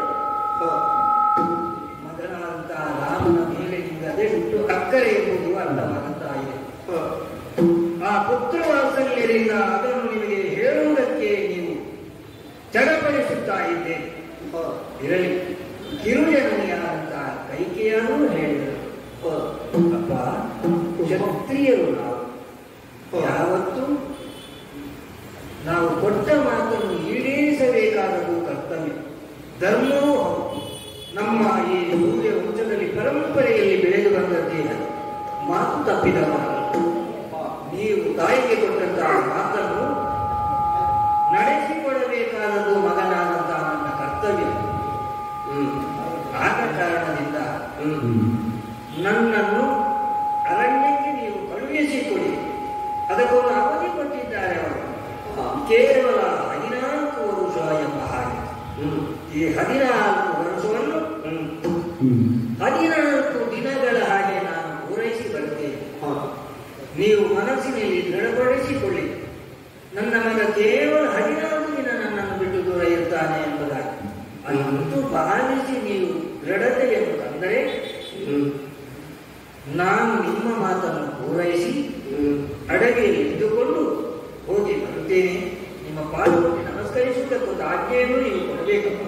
ಮಗನಾದಂತಹ ರಾಮನ ಮೇಲೆ ನಿಮಗೆ ಅದೆಷ್ಟು ಅಕ್ಕರೆ ಎಂಬುದು ಅರ್ಥವಾಗುತ್ತಾ ಇದೆ. ಆ ಪುತ್ರವಾತ್ಸಲ್ಯದಿಂದ ಅದನ್ನು ನಿಮಗೆ ಹೇಳುವುದಕ್ಕೆ ನೀವು ಚಡಪಡಿಸುತ್ತಾ ಇದ್ದೇನೆ. ಇರಲಿ, ಕಿರುಜನನಿಯಾದಂತಹ ಕೈಕೆಯಾರೂ ಹೇಳಿದರು, ಅಪ್ಪ, ಕ್ಷತ್ರಿಯರು ನಾವು ಯಾವತ್ತೂ ನಾವು ಕೊಟ್ಟ ಮಾತನ್ನು ಈಡೇರಿಸಬೇಕಾದದ್ದು ಕರ್ತವ್ಯ, ಧರ್ಮವೂ ನಮ್ಮ ಈ ಸೂರ್ಯ ವಂಶದಲ್ಲಿ ಪರಂಪರೆಯಲ್ಲಿ ಬೆಳೆದು ಬಂದದ್ದೇ ಮಾತು ತಪ್ಪಿದವರಲ್ಲ. ನೀವು ತಾಯಿಗೆ ಕೊಟ್ಟಂತಹ ಮಾತನ್ನು ನಡೆಸಿಕೊಡಬೇಕಾದದ್ದು ಮಗನಾದಂತಹ ನನ್ನ ಕರ್ತವ್ಯ. ಆದ ಕಾರಣದಿಂದ ನನ್ನನ್ನು ಅರಣ್ಯಕ್ಕೆ ನೀವು ಕಳುಹಿಸಿಕೊಡಿ. ಅದಕ್ಕೊಂದು ಅವಧಿ ಕೊಟ್ಟಿದ್ದಾರೆ ಅವರು, ಕೇವಲ ಹದಿನಾಲ್ಕು ವರುಷ ಎಂಬ ಹಾಗೆ. ಈ ಹದಿನಾಲ್ಕು ವರ್ಷವನ್ನು ಹದಿನಾಲ್ಕು ದಿನಗಳ ಹಾಗೆ ನಾನು ಪೂರೈಸಿ ಬರುತ್ತೇನೆ. ನೀವು ಮನಸ್ಸಿನಲ್ಲಿ ದೃಢಪಡಿಸಿಕೊಳ್ಳಿ, ನನ್ನ ಮಗ ಕೇವಲ ಹದಿನಾಲ್ಕು ದಿನ ನನ್ನನ್ನು ಬಿಟ್ಟು ದೂರ ಇರ್ತಾನೆ ಎಂಬುದಾಗಿ ಅಂತೂ ಭಾವಿಸಿ ನೀವು ದೃಢತೆಯನ್ನು ತಂದರೆ ನಾನು ನಿಮ್ಮ ಮಾತನ್ನು ಪೂರೈಸಿ ಅಡವಿಯಲ್ಲಿ ಇದ್ದುಕೊಂಡು ಹೋಗಿ ಬರುತ್ತೇನೆ. ನಿಮ್ಮ ಪಾಲು ಕೊಟ್ಟು ನಮಸ್ಕರಿಸುವುದಕ್ಕೊಂದು ಆಜ್ಞೆಯನ್ನು ನೀವು ಕೊಡಬೇಕಪ್ಪ.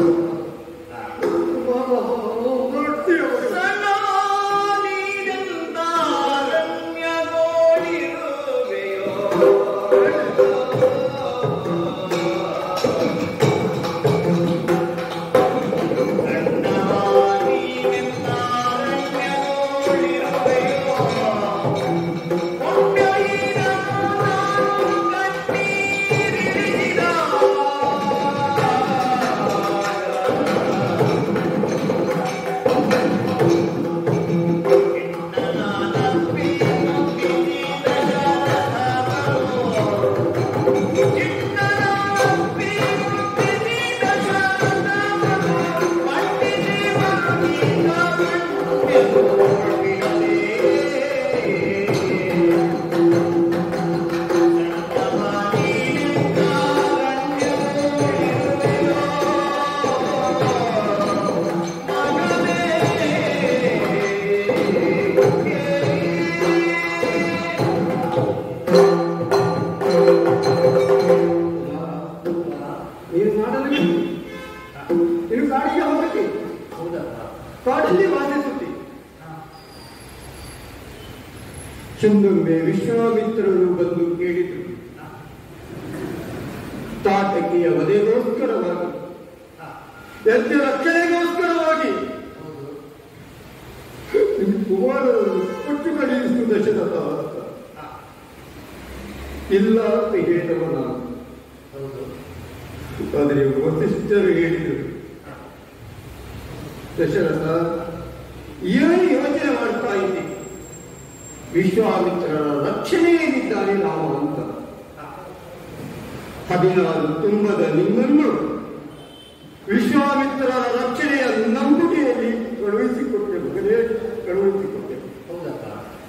ಚಂದೊಮ್ಮೆ ವಿಶ್ವಾಮಿತ್ರರು ಬಂದು ಕೇಳಿದರು, ತಾಟಕಿಯ ವಧೆಗೋಸ್ಕರವಾಗಿ, ಯಜ್ಞ ರಕ್ಷಣೆಗೋಸ್ಕರವಾಗಿ ಕುಮಾರರನ್ನು ಕೊಟ್ಟು ಕಳುಹಿಸುವ ದಶರಥ ಇಲ್ಲ ಅಂತ ಹೇಳಿದವ ನಾನು. ಆದರೆ ಆದರೆ ವಸಿಷ್ಠರು ಹೇಳಿದರು, ದಶರಥ ಏನು ಯೋಚನೆ ಮಾಡ್ತಾ ಇದ್ದೆ? ವಿಶ್ವಾಮಿತ್ರರ ರಕ್ಷಣೆಯಲ್ಲಿದ್ದಾನೆ ನಾವು ಅಂತ. ಹದಿನಾರು ತುಂಬದ ನಿಮ್ಮನ್ನು ವಿಶ್ವಾಮಿತ್ರರ ರಕ್ಷಣೆಯ ನಂಬುಗೆಯಲ್ಲಿ ಕಳುಹಿಸಿಕೊಟ್ಟೆ, ಮಗನೇ ಕಳುಹಿಸಿಕೊಟ್ಟೆ. ಹೌದಪ್ಪ.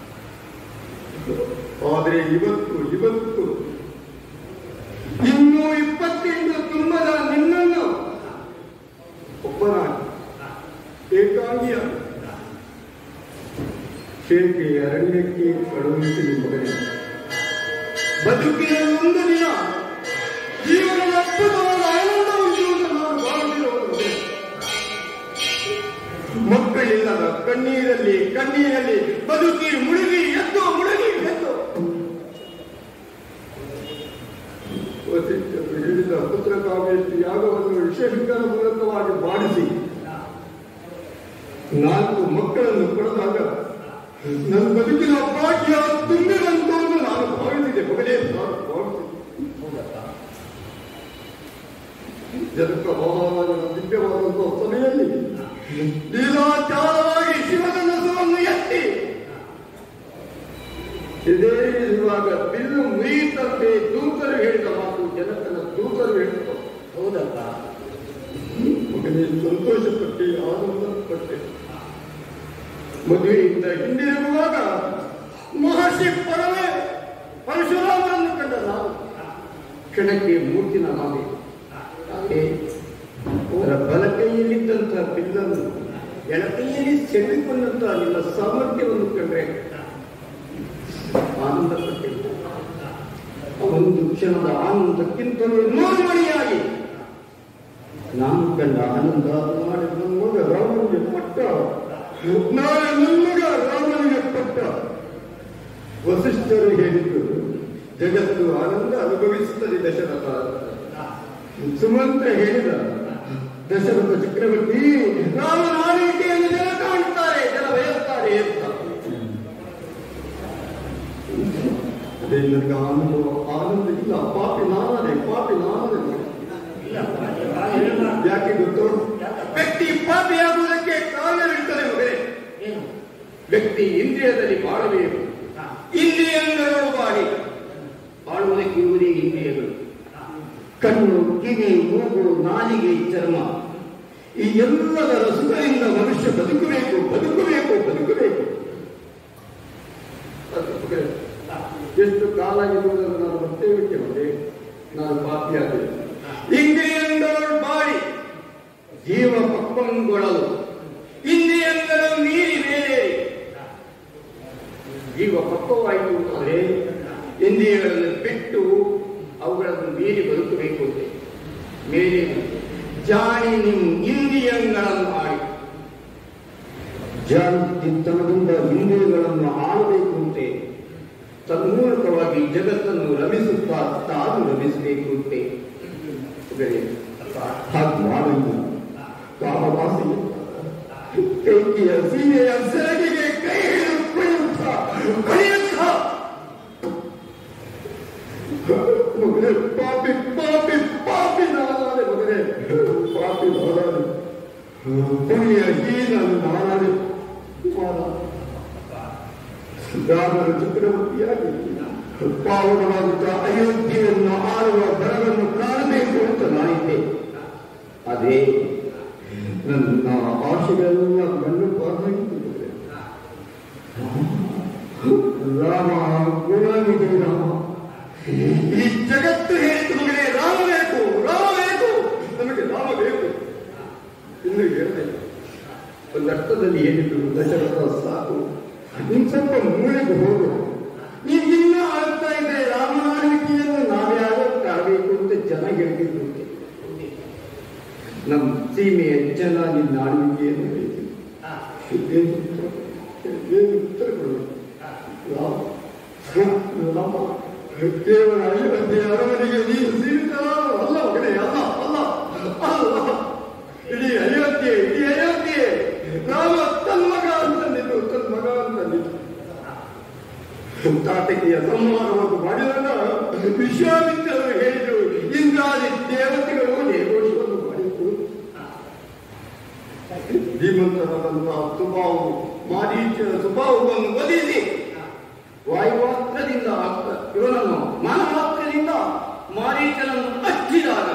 ಆದರೆ ಇವತ್ತು ಇವತ್ತು ಇನ್ನೂ ಇಪ್ಪತ್ತೆಂಟು ತುಂಬದ ನಿನ್ನನ್ನು ಒಬ್ಬನಾಗಿ ಏಕಾಂಗಿಯ ಶೇಖೆ ಅರಣ್ಯಕ್ಕೆ ಕಳುಹಿಸಲಿ ಮಗನೇ. ಬದುಕಿನ ಒಂದು ದಿನ ಜೀವನದ ಅದ್ಭುತವಾದ ಆನಂದ ಉಂಟು ಅಂತ ನಾನು ಭಾವಿಸಿರುವುದು. ಮಕ್ಕಳಿಲ್ಲದ ಕಣ್ಣೀರಲ್ಲಿ ಕಣ್ಣೀರಲ್ಲಿ ಬದುಕಿ ಮುಳುಗಿ ಎದ್ದು ಮುಳುಗಿ ಎದ್ದು ಹೇಳಿದ ಪುತ್ರ ಕಾವ್ಯಕ್ಕೆ ಯಾಗವನ್ನು ವಿಶೇಷಕರ ಮೂಲಕವಾಗಿ ಮಾಡಿಸಿ ನಾಲ್ಕು ಮಕ್ಕಳನ್ನು ಪಡೆದಾಗ ನನ್ನ ಬದುಕಿನ ಭಾಗ್ಯ ತುಂಬಿದಂತೂ ನಾನು ಭಾವಿಸಿದೆ ಮಗನೇ, ನಾನು ಭಾವಿಸಿದೆ. ಜನಕ ಮಹಾರಾಜನ ದಿವ್ಯವಾದಂತಹ ಸಮಯದಲ್ಲಿ ಲೀಲಾಚಾರವಾಗಿ ಶಿವಧನಸವನ್ನು ಎತ್ತಿ ಇರುವಾಗ ಬಿಲ್ಲು ಮುರಿಯುತ್ತಂತೆ ದೂತರು ಹೇಳಿದ ಮಾತು ಜನಕನ ದೂತರು ಹೇಳಿದ. ಹೌದಪ್ಪ. ಮಗನೇ ಸಂತೋಷಪಟ್ಟೆ, ಆನಂದಪಟ್ಟೆ. ಮದುವೆಯಿಂದ ಹಿಂದಿರುಗುವಾಗ ಮಹರ್ಷಿ ಪರವೇ ಪರಶುರಾಮರನ್ನು ಕಂಡ ನಾವು ಕ್ಷಣಕ್ಕೆ ಮೂರ್ತಿನ ನಾವೇ ಅವರ ಬಲಕೈಯಲ್ಲಿದ್ದಂತಹ ಬಿಲ್ಲನ್ನು ಎಡಕೈಯಲ್ಲಿ ಸೆಳೆದುಕೊಂಡಂತಹ ನಿನ್ನ ಸಾಮರ್ಥ್ಯವನ್ನು ಕಂಡ್ರೆ ಆನಂದಪಟ್ಟೆ. ಒಂದು ಕ್ಷಣದ ಆನಂದಕ್ಕಿಂತಲೂ ನೂರು ಮಣಿಯಾಗಿ ನಾನು ಕಂಡ ಆನಂದ ನಾಳೆ ನನ್ನ ಮಗ ರಾಮನಿಗೆ ಪಟ್ಟ, ನಾಳೆ ನನ್ನ ಮಗ ರಾಮನಿಗೆ ಪಟ್ಟ. ವಸಿಷ್ಠರು ಹೇಳಿದ್ದು ಜಗತ್ತು ಆನಂದ ಅನುಭವಿಸುತ್ತದೆ ದಶರಥ. ಸುಮಂತ್ರ ಹೇಳಿದ, ದಶರಥ ಚಕ್ರವರ್ತಿ ರಾಮನ ಆಳ್ವಿಕೆಯನ್ನು ಜನ ಕಾಣುತ್ತಾರೆ, ಜನ ಬಯಸ್ತಾರೆ ಅಂತ. ಅದೇ ನನಗೆ ಆನಂದ ಆನಂದ ಇಲ್ಲ. ಪಾಪಿ ನಾನೇ, ಪಾಪಿ ನಾನೇ. ಯಾಕೆ ಗೊತ್ತು? ವ್ಯಕ್ತಿ ಪಾಪಿಯಾಗುವುದಕ್ಕೆ ಕಾರಣವಿರುತ್ತದೆ ಮಗನೇ. ವ್ಯಕ್ತಿ ಇಂದ್ರಿಯದಲ್ಲಿ ಬಾಳಬೇಕು. ಇಂದ್ರಿಯಗಳು ಬಾಳಿ ಬಾಳುವುದಕ್ಕೆ ಇರುವುದೇ ಇಂದ್ರಿಯಗಳು. ಕಣ್ಣು, ಕಿವಿ, ಮೂಗು, ನಾಲಿಗೆ, ಚರ್ಮ, ಈ ಎಲ್ಲದರ ಸುಖದಿಂದ ಮನುಷ್ಯ ಬದುಕಬೇಕು ಬದುಕಬೇಕು ಬದುಕಬೇಕು ಎಷ್ಟು ಕಾಲ ಇರುವುದನ್ನು ನಾನು ಮತ್ತೆ ಬಿಟ್ಟೆ ಮತ್ತೆ ನಾನು ಪಾಪಿಯಾದೆ. ಇಂದ್ರಿಯಗಳು ಬಾಳಿ ಜೀವ ಪಕ್ವಂಗೊಳ್ಳಲು ಇಂದ್ರಿಯಗಳು ಮೀರಿ ಮೇಲೆ ಜೀವ ಪಕ್ವವಾಯಿತು ಅಂದರೆ ಇಂದ್ರಿಯಗಳನ್ನು ಬಿಟ್ಟು ಅವುಗಳನ್ನು ಮೀರಿ ಬದುಕಬೇಕು ಅಂತೆ. ಮೇಲೆ ಜಾಣಿ ನಿಮ್ ಇಂದ್ರಿಯಗಳನ್ನು ಆಡಿ ಜಾಣತನದಿಂದ ಇಂದ್ರಿಯಗಳನ್ನು ಆಳಬೇಕು ಅಂತೆ. ತನ್ಮೂಲಕವಾಗಿ ಜಗತ್ತನ್ನು ರಮಿಸುತ್ತಾ ತಾನು ರಮಿಸಬೇಕು ಅಂತೆ. ಹಾಗೆ ಮಾಡಲ್ಲ. ಕಾಮವಾಸಿ ಕೈಕಿಯ ಸೀಮೆಯ ಸೆರಗಿಗೆ ಕೈ ಹಿಡಿದು ಕುಣಿಯುತ್ತ ಕಳೆಯುತ್ತ ಮಗನೇ ಪಾಪಿ ಪಾಪಿ ಪಾಪಿ ನಾನಾದೆ ಮಗನೇ ಪಾಪಿ ನಾನಾದೆ ಪುಣ್ಯ ಹೀನ ನಾನಾದೆ. ರಾಮನ ಚಕ್ರವರ್ತಿಯಾಗಿ ಪಾವನವಾಗುತ್ತ ಅಯೋಧ್ಯೆಯನ್ನು ಆಳುವ ಬರವನ್ನು ಕಾಣಬೇಕು ಅಂತ ನಾನಿದ್ದೆ. ಅದೇ ನನ್ನ ಆಶೆಗಳೆಲ್ಲ ಕಣ್ಣು ಪಾದಾಗಿತ್ತು. ರಾಮ ಗುಣವಿದೆ. ರಾಮ ಈ ಜಗತ್ತು ಹೇಳಿತು ಮಗನೇ ರಾಮ ಬೇಕು ರಾಮ ಬೇಕು ನಮಗೆ ರಾಮ ಬೇಕು. ಇನ್ನು ಹೇಳಬೇಕು ಒಂದು ಅರ್ಥದಲ್ಲಿ ಹೇಳಿದ್ರು ದಶರಥ ಸಾಕು ಇನ್ನು ಸ್ವಲ್ಪ ಮೂಳೆಗೆ ಹೋಗು. ನೀವು ಇನ್ನೂ ಆಳ್ತಾ ಇದ್ರೆ ರಾಮನ ಆಳ್ವಿಕೆಯನ್ನು ನಾವೇ ಆಗಬೇಕು ಅಂತ ಜನ ಹೇಳ್ತಿದ್ರು. ನಮ್ಮ ಸೀಮೆಯ ಜನ ನಿನ್ನ ಆಳ್ವಿಕೆಯನ್ನು ಹೇಳ್ತಿದ್ರು. ಏನು ಉತ್ತರ ಕೊಡಬೇಕು? ರಾಮ ಕೇವಲ ಅಯೋಧ್ಯೆ ಅರಮನೆಗೆ ನೀನು ಸೀಮಿತ ಅಲ್ಲ ಮಗನೇ, ಅಲ್ಲ ಅಲ್ಲ ಅಲ್ಲ. ಇಡೀ ಅಯೋಧ್ಯೆ ಇಡೀ ಅಯೋಧ್ಯೆ ರಾಮ ತನ್ಮಗ ಅಂತಂದಿದ್ದು ತನ್ಮಗ ಅಂತಂದಿದ್ದು. ತಾಟಕಿಯ ಸಂಹಾರವನ್ನು ಮಾಡಿದಾಗ ವಿಶ್ವಾಮಿತ್ರರು ಹೇಳಿದರು ಇಂದ್ರಾದಿ ದೇವತೆಗಳು ದೇವೋಷ ಸುಪಾವು ಮಾರೀಚ ಸುಪಾವುವನ್ನು ಒದಿಸಿ ವಾಯುಮಾತ್ರದಿಂದ ಇವನನ್ನು ಮಾನಮಾತ್ರದಿಂದ ಮಾರೀಚನನ್ನು ಹಚ್ಚಿದಾಗ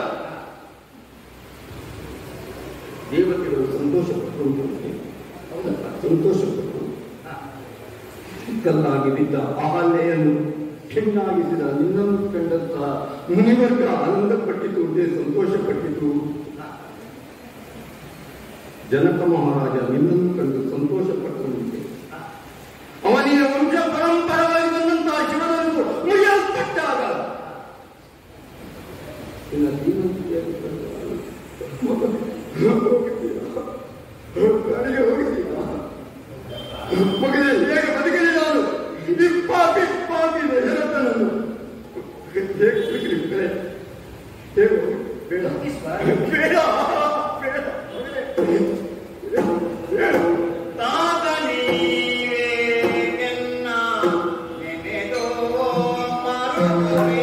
ದೇವತೆಗಳು ಸಂತೋಷಪಟ್ಟರು. ಹೌದಲ್ಲ, ಸಂತೋಷಪಟ್ಟರು. ಕಲ್ಲಾಗಿ ಬಿದ್ದ ಅಹಲ್ಯೆಯನ್ನು ಹೆಣ್ಣಾಗಿಸಿದ ನಿನ್ನನ್ನು ಕಂಡಂತಹ ಮುನಿವರ್ಗ ಆನಂದಪಟ್ಟಿತು, ಸಂತೋಷಪಟ್ಟಿತು. ಜನಕ ಮಹಾರಾಜ ನಿನ್ನನ್ನು ಕಂಡು ಸಂತೋಷಪಟ್ಟಂತೆ ಅವನಿಗೆ ವಂಶ ಪರಂಪರವಾಗಿ ಬಂದಂತಹ ಶಿವನನ್ನು ಮುರಿಯಲ್ಪಟ್ಟಾಗ ಮಗನೇ ಹೇಗೆ ಬದುಕಲಿ ನಾನು ಈ ಪಾಪಿ ಪಾಪಿ ಜಗತ್ತನನ್ನು ಹೇಗೆ ಬದುಕಲಿ ಮಗನೇ? ಹೇಗೆ ಬೇಡ ಬೇಡ ಬೇಡ ತಾತ ನೀವೇ ಎನ್ನ ನೆನೆದೋ ಮರುವೆ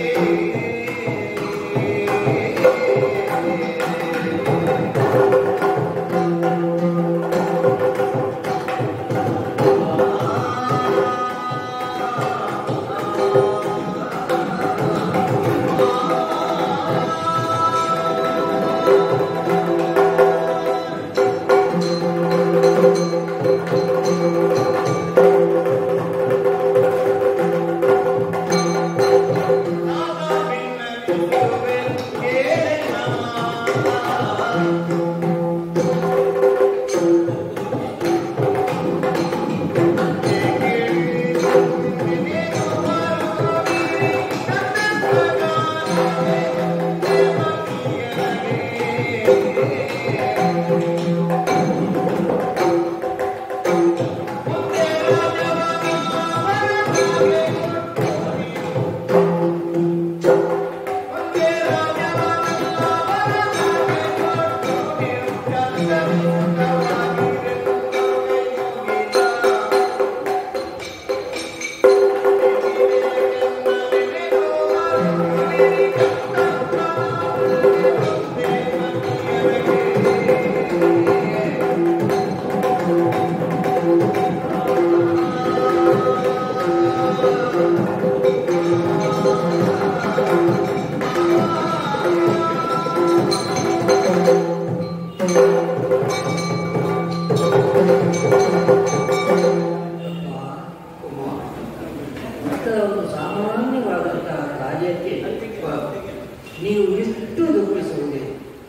ಸಾಮಾನ್ಯವಾದಂತಹ ಕಾರ್ಯಕ್ಕೆ ನೀವು ಎಷ್ಟು ದುಃಖಿಸುವುದೇ?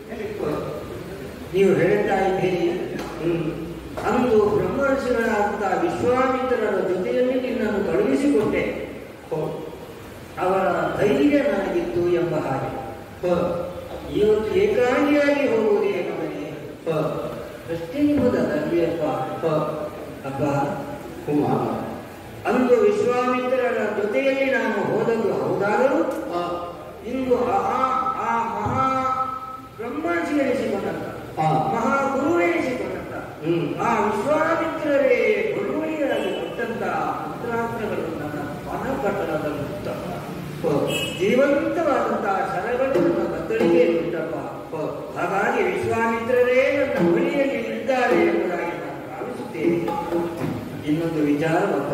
ನೀವು ಹೇಳ್ತಾ ಇದ್ದೀರಿ, ಅಂದು ಬ್ರಹ್ಮರ್ಷಿಗಳಾದಂತಹ ವಿಶ್ವಾಮಿತ್ರರ ಜೊತೆಯಲ್ಲಿ ನಿನ್ನನ್ನು ಕಳುಹಿಸಿಕೊಟ್ಟೆ, ಅವರ ಧೈರ್ಯ ನನಗಿತ್ತು ಎಂಬ ಹಾಗೆ. ಇವತ್ತು ಏಕಾಂಗಿಯಾಗಿ ಹೋಗುವುದೇ ಮಗನೇ? ಪ್ರಶ್ನೆ ನಿಮ್ಮದಲ್ವೇ ಅಪ್ಪ? ಅಪ್ಪ ಕುಮಾರ, ಅಂದು ವಿಶ್ವಾಮಿತ್ರರ ಜೊತೆಯಲ್ಲಿ ನಾನು ಹೋದದ್ದು ಹೌದಾದರೂ ಇಂದು ಆ ಮಹಾ ಬ್ರಹ್ಮರ್ಷಿಗಳೆನಿಸಿಕೊಂಡಂತ ಮಹಾ ಗುರುವೆನಿಸಿಕೊಂಡಂತ ಆ ವಿಶ್ವಾಮಿತ್ರರೇ ಬಳುವಳಿಯಾಗಿ ಕೊಟ್ಟಂತ ಮಂತ್ರಾಸ್ತ್ರಗಳು ನನ್ನ ಮನಪಟ್ಟಣದಲ್ಲಿ ಜೀವಂತವಾದಂತಹ ಶರಗಳು ನನ್ನ ಬತ್ತಳಿಗೆ ಉಂಟಪ್ಪ. ಹಾಗಾಗಿ ವಿಶ್ವಾಮಿತ್ರರೇ ನನ್ನ ಬಳಿಯಲ್ಲಿ ಇದ್ದಾರೆ ಎಂಬುದಾಗಿ ನಾನು ಭಾವಿಸುತ್ತೇನೆ. ಇನ್ನೊಂದು ವಿಚಾರವಪ್ಪ,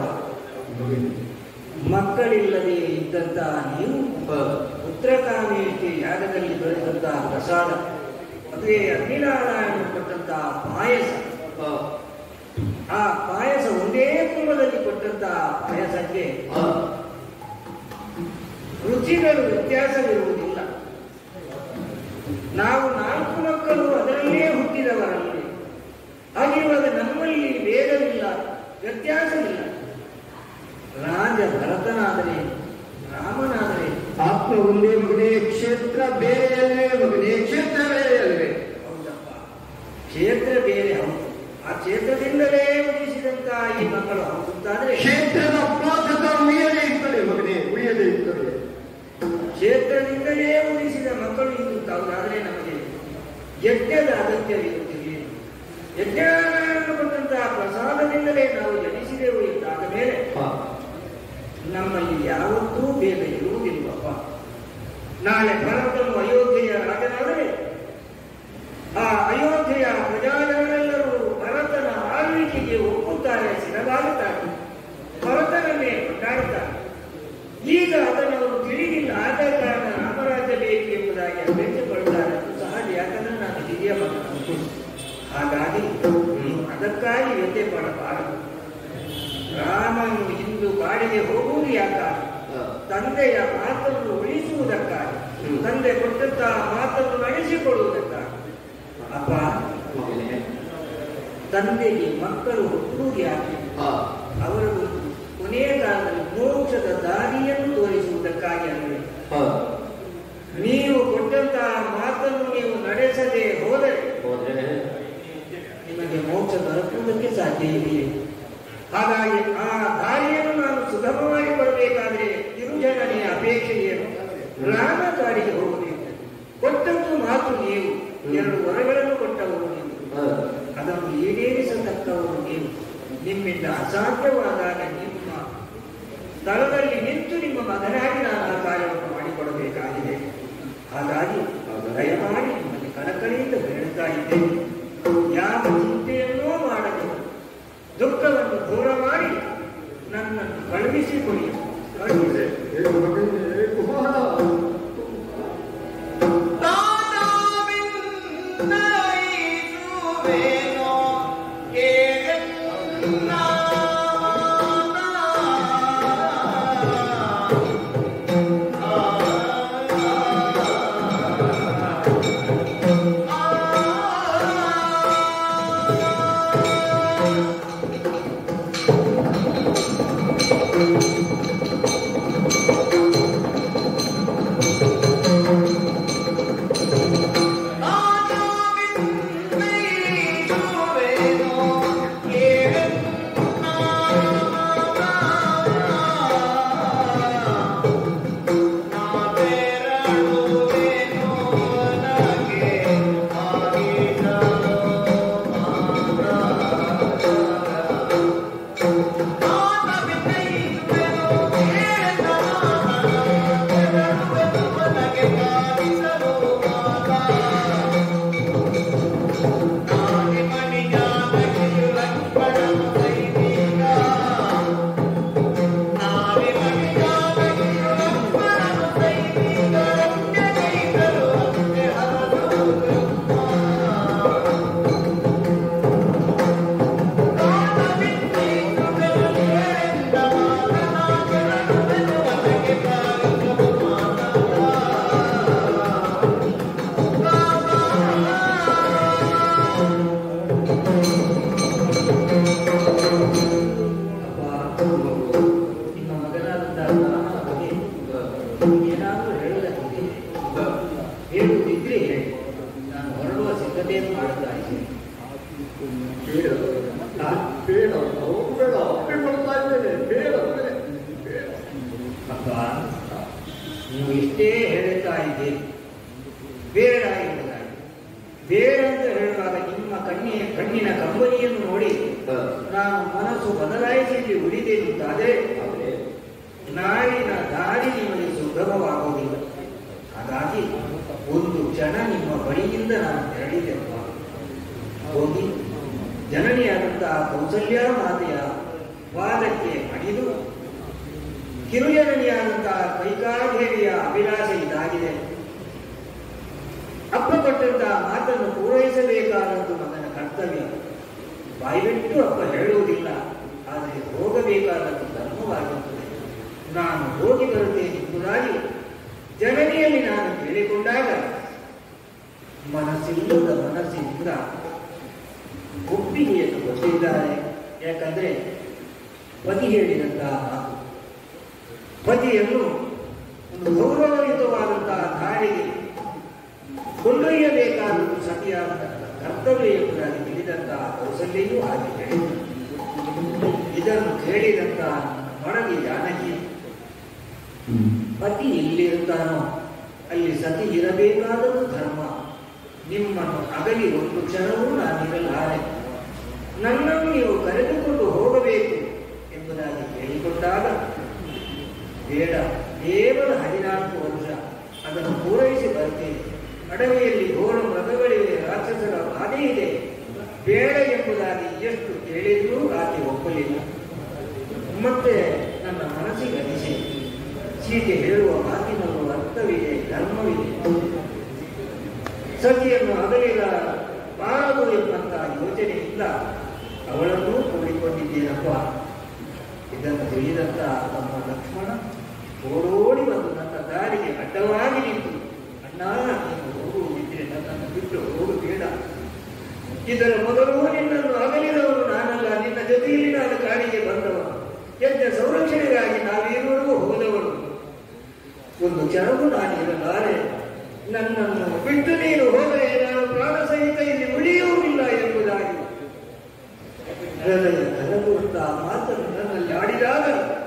ಮಕ್ಕಳಿಲ್ಲದೆ ಇದ್ದಂತಹ ನೀವು ಪುತ್ರಕಾಮೇಷ್ಟಿ ಯಾಗದಲ್ಲಿ ದೊರೆತಂತಹ ಪ್ರಸಾದ, ಅದುವೇ ಅಗ್ನಿನಾರಾಯಣ ಕೊಟ್ಟಂತಹ ಪಾಯಸ, ಆ ಪಾಯಸ ಒಂದೇ ಕುಂಭದಲ್ಲಿ ಕೊಟ್ಟಂತಹ ಪಾಯಸಕ್ಕೆ ರುಚಿಗಳು ವ್ಯತ್ಯಾಸವಿರುವುದಿಲ್ಲ. ನಾವು ನಾಲ್ಕು ಮಕ್ಕಳು ಅದರಲ್ಲೇ ಹುಟ್ಟಿದವರಲ್ಲಿ, ಹಾಗಿರುವಾಗ ನಮ್ಮಲ್ಲಿ ಭೇದವಿಲ್ಲ, ವ್ಯತ್ಯಾಸವಿಲ್ಲ. ರಾಜ ಭರತನಾದರೆ ರಾಮನಾದರೆ ಆತ್ಮ ಒಂದೇ ಮಗನೇ, ಕ್ಷೇತ್ರ ಬೇರೆಯಲ್ಲೇ ಮಗನೇ, ಕ್ಷೇತ್ರ ಬೇರೆಯಲ್ಲವೇ? ಹೌದಪ್ಪ, ಕ್ಷೇತ್ರ ಬೇರೆ ಹೌದು. ಆ ಕ್ಷೇತ್ರದಿಂದಲೇ ಉಳಿಸಿದಂತಹ ಈ ಮಕ್ಕಳು ಹೌದಾದ್ರೆ ಕ್ಷೇತ್ರದ ಪಾಠದ ಉಳಿಯದೇ ಇರ್ತದೆ ಮಗನೇ, ಉಳಿಯದೇ ಇರ್ತದೆ. ಕ್ಷೇತ್ರದಿಂದಲೇ ಉಳಿಸಿದ ಮಕ್ಕಳು ಇರುತ್ತಾವುದಾದ್ರೆ ನಮಗೆ ಯಜ್ಞದ ಅಗತ್ಯವಿರುತ್ತಿಲ್ಲ. ಯಜ್ಞಾನಾರಾಯಣ ಕೊಟ್ಟಂತಹ ಪ್ರಸಾದದಿಂದಲೇ ನಾವು ಜನಿಸಿದೆವು ಎಂದಾದ ಮೇಲೆ ನಮ್ಮಲ್ಲಿ ಯಾವತ್ತೂ ಭೇದ ಇರುವುದಿಲ್ಲಪ್ಪ. ನಾಳೆ ಭರತನು ಅಯೋಧ್ಯೆಯ ರಾಜನಾದರೆ ಆ ಅಯೋಧ್ಯೆಯ ಪ್ರಜಾಜನರೆಲ್ಲರೂ ಭರತನ ಆಳ್ವಿ ಈಗ ಅದನ್ನು ಅವರು ತಿಳಿದಿಲ್ಲ. ಆದ ಕಾರಣ ರಾಮರಾಜ್ಯ ಬೇಕು ಎಂಬುದಾಗಿ ಅಪೇಕ್ಷೆ ಪಡುತ್ತಾರೆ. ಅದು ಸಹಜ, ಯಾಕಂದ್ರೆ ನಾನು ಹಿರಿಯ ಮಗ. ಹಾಗಾಗಿ ಅದಕ್ಕಾಗಿ ವ್ಯತ್ಯೆ ಪಡಬಾರದು. ರಾಮನು ಇಂದು ಕಾಡಿಗೆ ಹೋಗುವುದು ಯಾಕಾಗಿ? ತಂದೆಯ ಮಾತನ್ನು ಉಳಿಸುವುದಕ್ಕಾಗಿ, ತಂದೆ ಕೊಟ್ಟಂತಹ ಮಾತನ್ನು ನಡೆಸಿಕೊಳ್ಳುವುದಕ್ಕಾಗಿ. ಅಪ್ಪ, ತಂದೆಗೆ ಮಕ್ಕಳು ಹುಟ್ಟುವುದು ಯಾಕೆ? ಅವರದು ಕೊನೆಯ ಕಾಲದಲ್ಲಿ ಮೋಕ್ಷದ ದಾರಿಯನ್ನು ತೋರಿಸುವುದಕ್ಕಾಗಿ ಅಲ್ಲವೇ? ನೀವು ಕೊಟ್ಟಂತಹ ಮಾತನ್ನು ನೀವು ನಡೆಸದೆ ಹೋದರೆ ನಿಮಗೆ ಮೋಕ್ಷ ದೊರಕುವುದಕ್ಕೆ ಸಾಧ್ಯ ಇದೆಯೇ? ಹಾಗಾಗಿ ಆ ದಾರಿಯನ್ನು ನಾನು ಸುಗಮವಾಗಿ ಬರಬೇಕಾದ್ರೆ ತಿರುಜನನೆಯ ಅಪೇಕ್ಷೆ ಏನು? ರಾಮ ದಾರಿಗೆ ಹೋಗಬೇಕು. ಕೊಟ್ಟದ್ದು ಮಾತು ನೀವು, ಎರಡು ವರಗಳನ್ನು ಕೊಟ್ಟವರು ನೀವು, ಅದನ್ನು ಈಡೇರಿಸತಕ್ಕವರು ನೀವು. ನಿಮ್ಮಿಂದ ಅಸಾಧ್ಯವಾದಾಗ ನಿಮ್ಮ ಸ್ಥಳದಲ್ಲಿ ನಿಂತು ನಿಮ್ಮ ಮಗನಾಗಿ ನಾನು ಆ ಕಾರ್ಯವನ್ನು ಮಾಡಿಕೊಡಬೇಕಾಗಿದೆ. ಹಾಗಾಗಿ ದಯಮಾಡಿ ನಿಮ್ಮಲ್ಲಿ ಕಳಕಳಿಯಿಂದ ಬೇಡುತ್ತಾ ಇದ್ದೇನೆ, ಯಾವ ಚಿಂತೆಯನ್ನೂ ಮಾಡದೆ ದುಃಖವನ್ನು ದೂರ ಮಾಡಿ ನನ್ನನ್ನು ಕಳುಹಿಸಿಕೊಡಿ. ನೀವು ಎಷ್ಟೇ ಹೇಳ್ತಾ ಇದ್ದೀರಿ ಬೇಡ ಎಂಬುದಾಗಿ. ಬೇಡ ಅಂತ ಹೇಳುವಾಗ ನಿಮ್ಮ ಕಣ್ಣಿನ ಕಣ್ಣಿನ ಕಂಬನಿಯನ್ನು ನೋಡಿ ನಾನು ಮನಸ್ಸು ಬದಲಾಯಿಸಿ ಇಲ್ಲಿ ಉಳಿದೇನುಂತಾದರೆ ನಾಳಿನ ದಾರಿ ನಿಮಗೆ ಸುಗಮವಾಗುವುದಿಲ್ಲ. ಹಾಗಾಗಿ ಒಂದು ಕ್ಷಣ ನಿಮ್ಮ ಬಳಿಯಿಂದ ನಾನು ತೆರಳಿದೆ. ಹೋಗಿ ಜನನಿಯಾದಂತಹ ಕೌಸಲ್ಯ ಮಾತೆಯ ವಾದಕ್ಕೆ ಅಡಿದು ಕಿರುಜನನಿಯಾದಂತಹ ಕೈಕಾದೇವಿಯ ಅಭಿಲಾಷ ಇದಾಗಿದೆ. ಅಪ್ಪ ಕೊಟ್ಟಂತಹ ಮಾತನ್ನು ಪೂರೈಸಬೇಕಾದಂತ ಮಗನ ಕರ್ತವ್ಯ. ಬಾಯ್ಬಿಟ್ಟು ಅಪ್ಪ ಹೇಳುವುದಿಲ್ಲ, ಆದರೆ ಹೋಗಬೇಕಾದದ್ದು ಧರ್ಮವಾಗಿರುತ್ತದೆ. ನಾನು ಹೋಗಿ ಬರುತ್ತೇನೆ ಎಂಬುದಾಗಿ ಜನನಿಯಲ್ಲಿ ನಾನು ಕೇಳಿಕೊಂಡಾಗ ಮನಸ್ಸಿಲ್ಲದ ಮನಸ್ಸಿನಿಂದ ಒಪ್ಪಿಗೆಯನ್ನು ಕೊಟ್ಟಿದ್ದಾರೆ. ಯಾಕಂದ್ರೆ ಪತಿ ಹೇಳಿದಂತಹ ಮಾತು, ಪತಿಯನ್ನು ಒಂದು ಗೌರವಯುತವಾದಂತಹ ದಾರಿಗೆ ಕೊಂಡೊಯ್ಯಬೇಕಾದದ್ದು ಸತಿಯಾದ ಕರ್ತವ್ಯ ಎಂಬುದಾಗಿ ತಿಳಿದಂತಹ ಕೌಸಲ್ಯೆಯೂ ಹಾಗೆ ಹೇಳಿದರು. ಇದನ್ನು ಕೇಳಿದಂತಹ ಮಡದಿ ಜಾನಕಿ, ಪತಿ ಎಲ್ಲಿರುತ್ತಾನೋ ಅಲ್ಲಿ ಸತಿ ಇರಬೇಕಾದದ್ದು ಧರ್ಮ. ನಿಮ್ಮನ್ನು ಅಗಲಿ ಒಂದು ಕ್ಷಣವೂ ನಾನಿರಲಾರೆ, ನನ್ನನ್ನು ನೀವು ಕರೆದುಕೊಂಡು ಹೋಗಬೇಕು ಎಂಬುದಾಗಿ ಕೇಳಿಕೊಂಡಾಗ, ಬೇಡ, ಕೇವಲ ಹದಿನಾಲ್ಕು ವರ್ಷ ಅದನ್ನು ಪೂರೈಸಿ ಬರ್ತೇನೆ. ಅಡವಿಯಲ್ಲಿ ಘೋರ ಮೃಗಗಳಿವೆ, ರಾಕ್ಷಸರ ಬಾಧೆ ಇದೆ, ಬೇಡ ಎಂಬುದಾಗಿ ಎಷ್ಟು ಕೇಳಿದ್ರೂ ಆಕೆ ಒಪ್ಪಲಿಲ್ಲ. ಮತ್ತೆ ನನ್ನ ಮನಸ್ಸಿಗೆ ಅನಿಸಿ ಸೀತೆ ಹೇಳುವ ಮಾತಿನಲ್ಲೂ ಅರ್ಥವಿದೆ, ಧರ್ಮವಿದೆ. ಸತಿಯನ್ನು ಅಗಲಿರ ಬಾರದು ಎಂಬಂತಹ ಯೋಚನೆಯಿಂದ ಅವಳನ್ನೂ ಕೂಡಿಕೊಂಡಿದ್ದೇನಪ್ಪ. ಇದನ್ನು ತಿಳಿದಂತ ತಮ್ಮ ಲಕ್ಷ್ಮಣ ಓಡೋಡಿ ಬಂದು ನನ್ನ ದಾರಿಗೆ ಅಡ್ಡವಾಗಿ ನಿಂತು, ಅಣ್ಣ ನೀನು ಹೋಗುವುದಿದ್ರೆ ನನ್ನನ್ನು ಬಿಟ್ಟು ಹೋಗಬೇಡ. ಇದರ ಮೊದಲು ನಿನ್ನನ್ನು ಅಗಲಿದವನು ನಾನಲ್ಲ, ನಿನ್ನ ಜೊತೆಯಲ್ಲಿ ನಾನು ಕಾಡಿಗೆ ಬಂದವ. ಯಜ್ಞ ಸಂರಕ್ಷಣೆಗಾಗಿ ನಾವಿರುವವರೆಗೂ ಹೋದವಳು. ಒಂದು ಕ್ಷಣವೂ ನಾನಿರಲಾರೆ. ನನ್ನನ್ನು ಬಿಟ್ಟು ನೀನು ಹೋದರೆ ನಾನು ಪ್ರಾಣ ಸಹಿತ ಇಲ್ಲಿ ಉಳಿಯುವುದಿಲ್ಲ ಎಂಬುದಾಗಿ ಹೃದಯ ಕರಗುವಂತಹ ಮಾತನ್ನು ನನ್ನಲ್ಲಿ ಆಡಿದಾಗ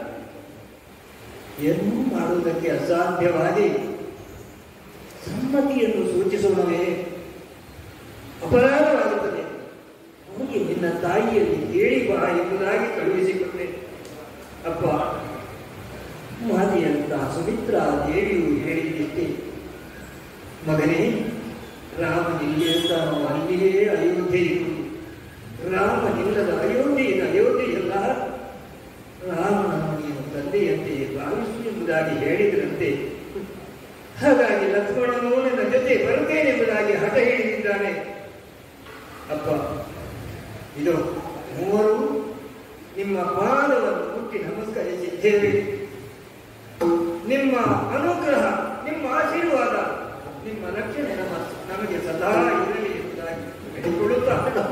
ಏನೂ ಮಾಡುವುದಕ್ಕೆ ಅಸಾಧ್ಯವಾಗಿ ಸಮ್ಮತಿಯನ್ನು ಸೂಚಿಸೋಣವೇ ಅಪರಾಧವಾಗುತ್ತದೆ. ಅವನಿಗೆ ನಿನ್ನ ತಾಯಿಯಲ್ಲಿ ಕೇಳಿ ಬಾ ಎಂಬುದಾಗಿ ಕಳುಹಿಸಿಕೊಂಡೆ. ಅಪ್ಪ, ಮಾತೆಯಂತ ಸುಮಿತ್ರಾ ದೇವಿಯು ಹೇಳಿದ್ದಕ್ಕೆ, ಮಗನೇ, ರಾಮನಿಲ್ಲಿರುತ್ತಾನೋ ಅಲ್ಲಿಯೇ ಅಯೋಧ್ಯೆ ಇರುವುದು. ರಾಮನಿಲ್ಲದ ಅಯೋಧ್ಯೆ ಇದು ಅಯೋಧ್ಯೆಯಲ್ಲ. ರಾಮನನ್ನು ನೀನು ತಂದೆಯಂತೆ ಭಾವಿಸು ಎಂಬುದಾಗಿ ಹೇಳಿದ್ರಂತೆ. ಹಾಗಾಗಿ ಲಕ್ಷ್ಮಣನು ನನ್ನ ಜೊತೆ ಬರುತ್ತೇನೆಂಬುದಾಗಿ ಹಠ ಹಿಡಿದಿದ್ದಾನೆ. ಅಪ್ಪ, ಇದು ಮೂವರು ನಿಮ್ಮ ಪಾದವನ್ನು ಮುಟ್ಟಿ ನಮಸ್ಕರಿಸಿದ್ದೇವೆ. ನಿಮ್ಮ ಅನುಗ್ರಹ, ನಿಮ್ಮ ಆಶೀರ್ವಾದ, ನಿಮ್ಮ ರಕ್ಷಣೆ ನಮ್ಮ ನಮಗೆ ಸದಾ ಇರಲಿ ಎಂಬುದಾಗಿ ಹೇಳಿಕೊಳ್ಳುತ್ತಾ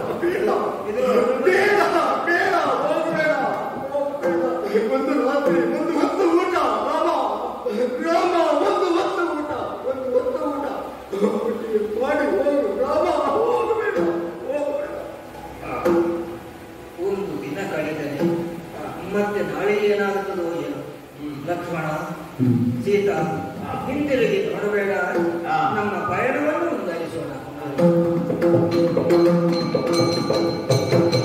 ಒಂದು ರಾತ್ರಿ ಒಂದು ಹೊತ್ತು ಊಟ ರಾಮ ರಾಮ ಒಂದು ಹೊತ್ತು ಊಟ ಒಂದು ಹೊತ್ತು ಊಟ ಮಾಡಿ ಹೋಗು ರಾಮ, ಹೋಗಬೇಡ ಹೋಗಬೇಡ. ಒಂದು ದಿನ ಕಳೆದರೆ ಮತ್ತೆ ನಾಳೆ ಏನಾಗುತ್ತದೋ ಏನೋ. ಲಕ್ಷ್ಮಣ, ಸೀತಾ, ಹಿಂದಿರುಗಿ ನೋಡಬೇಡ. ನಮ್ಮ ಪಯಣವನ್ನು ಮುಂದುವರಿಸೋಣ.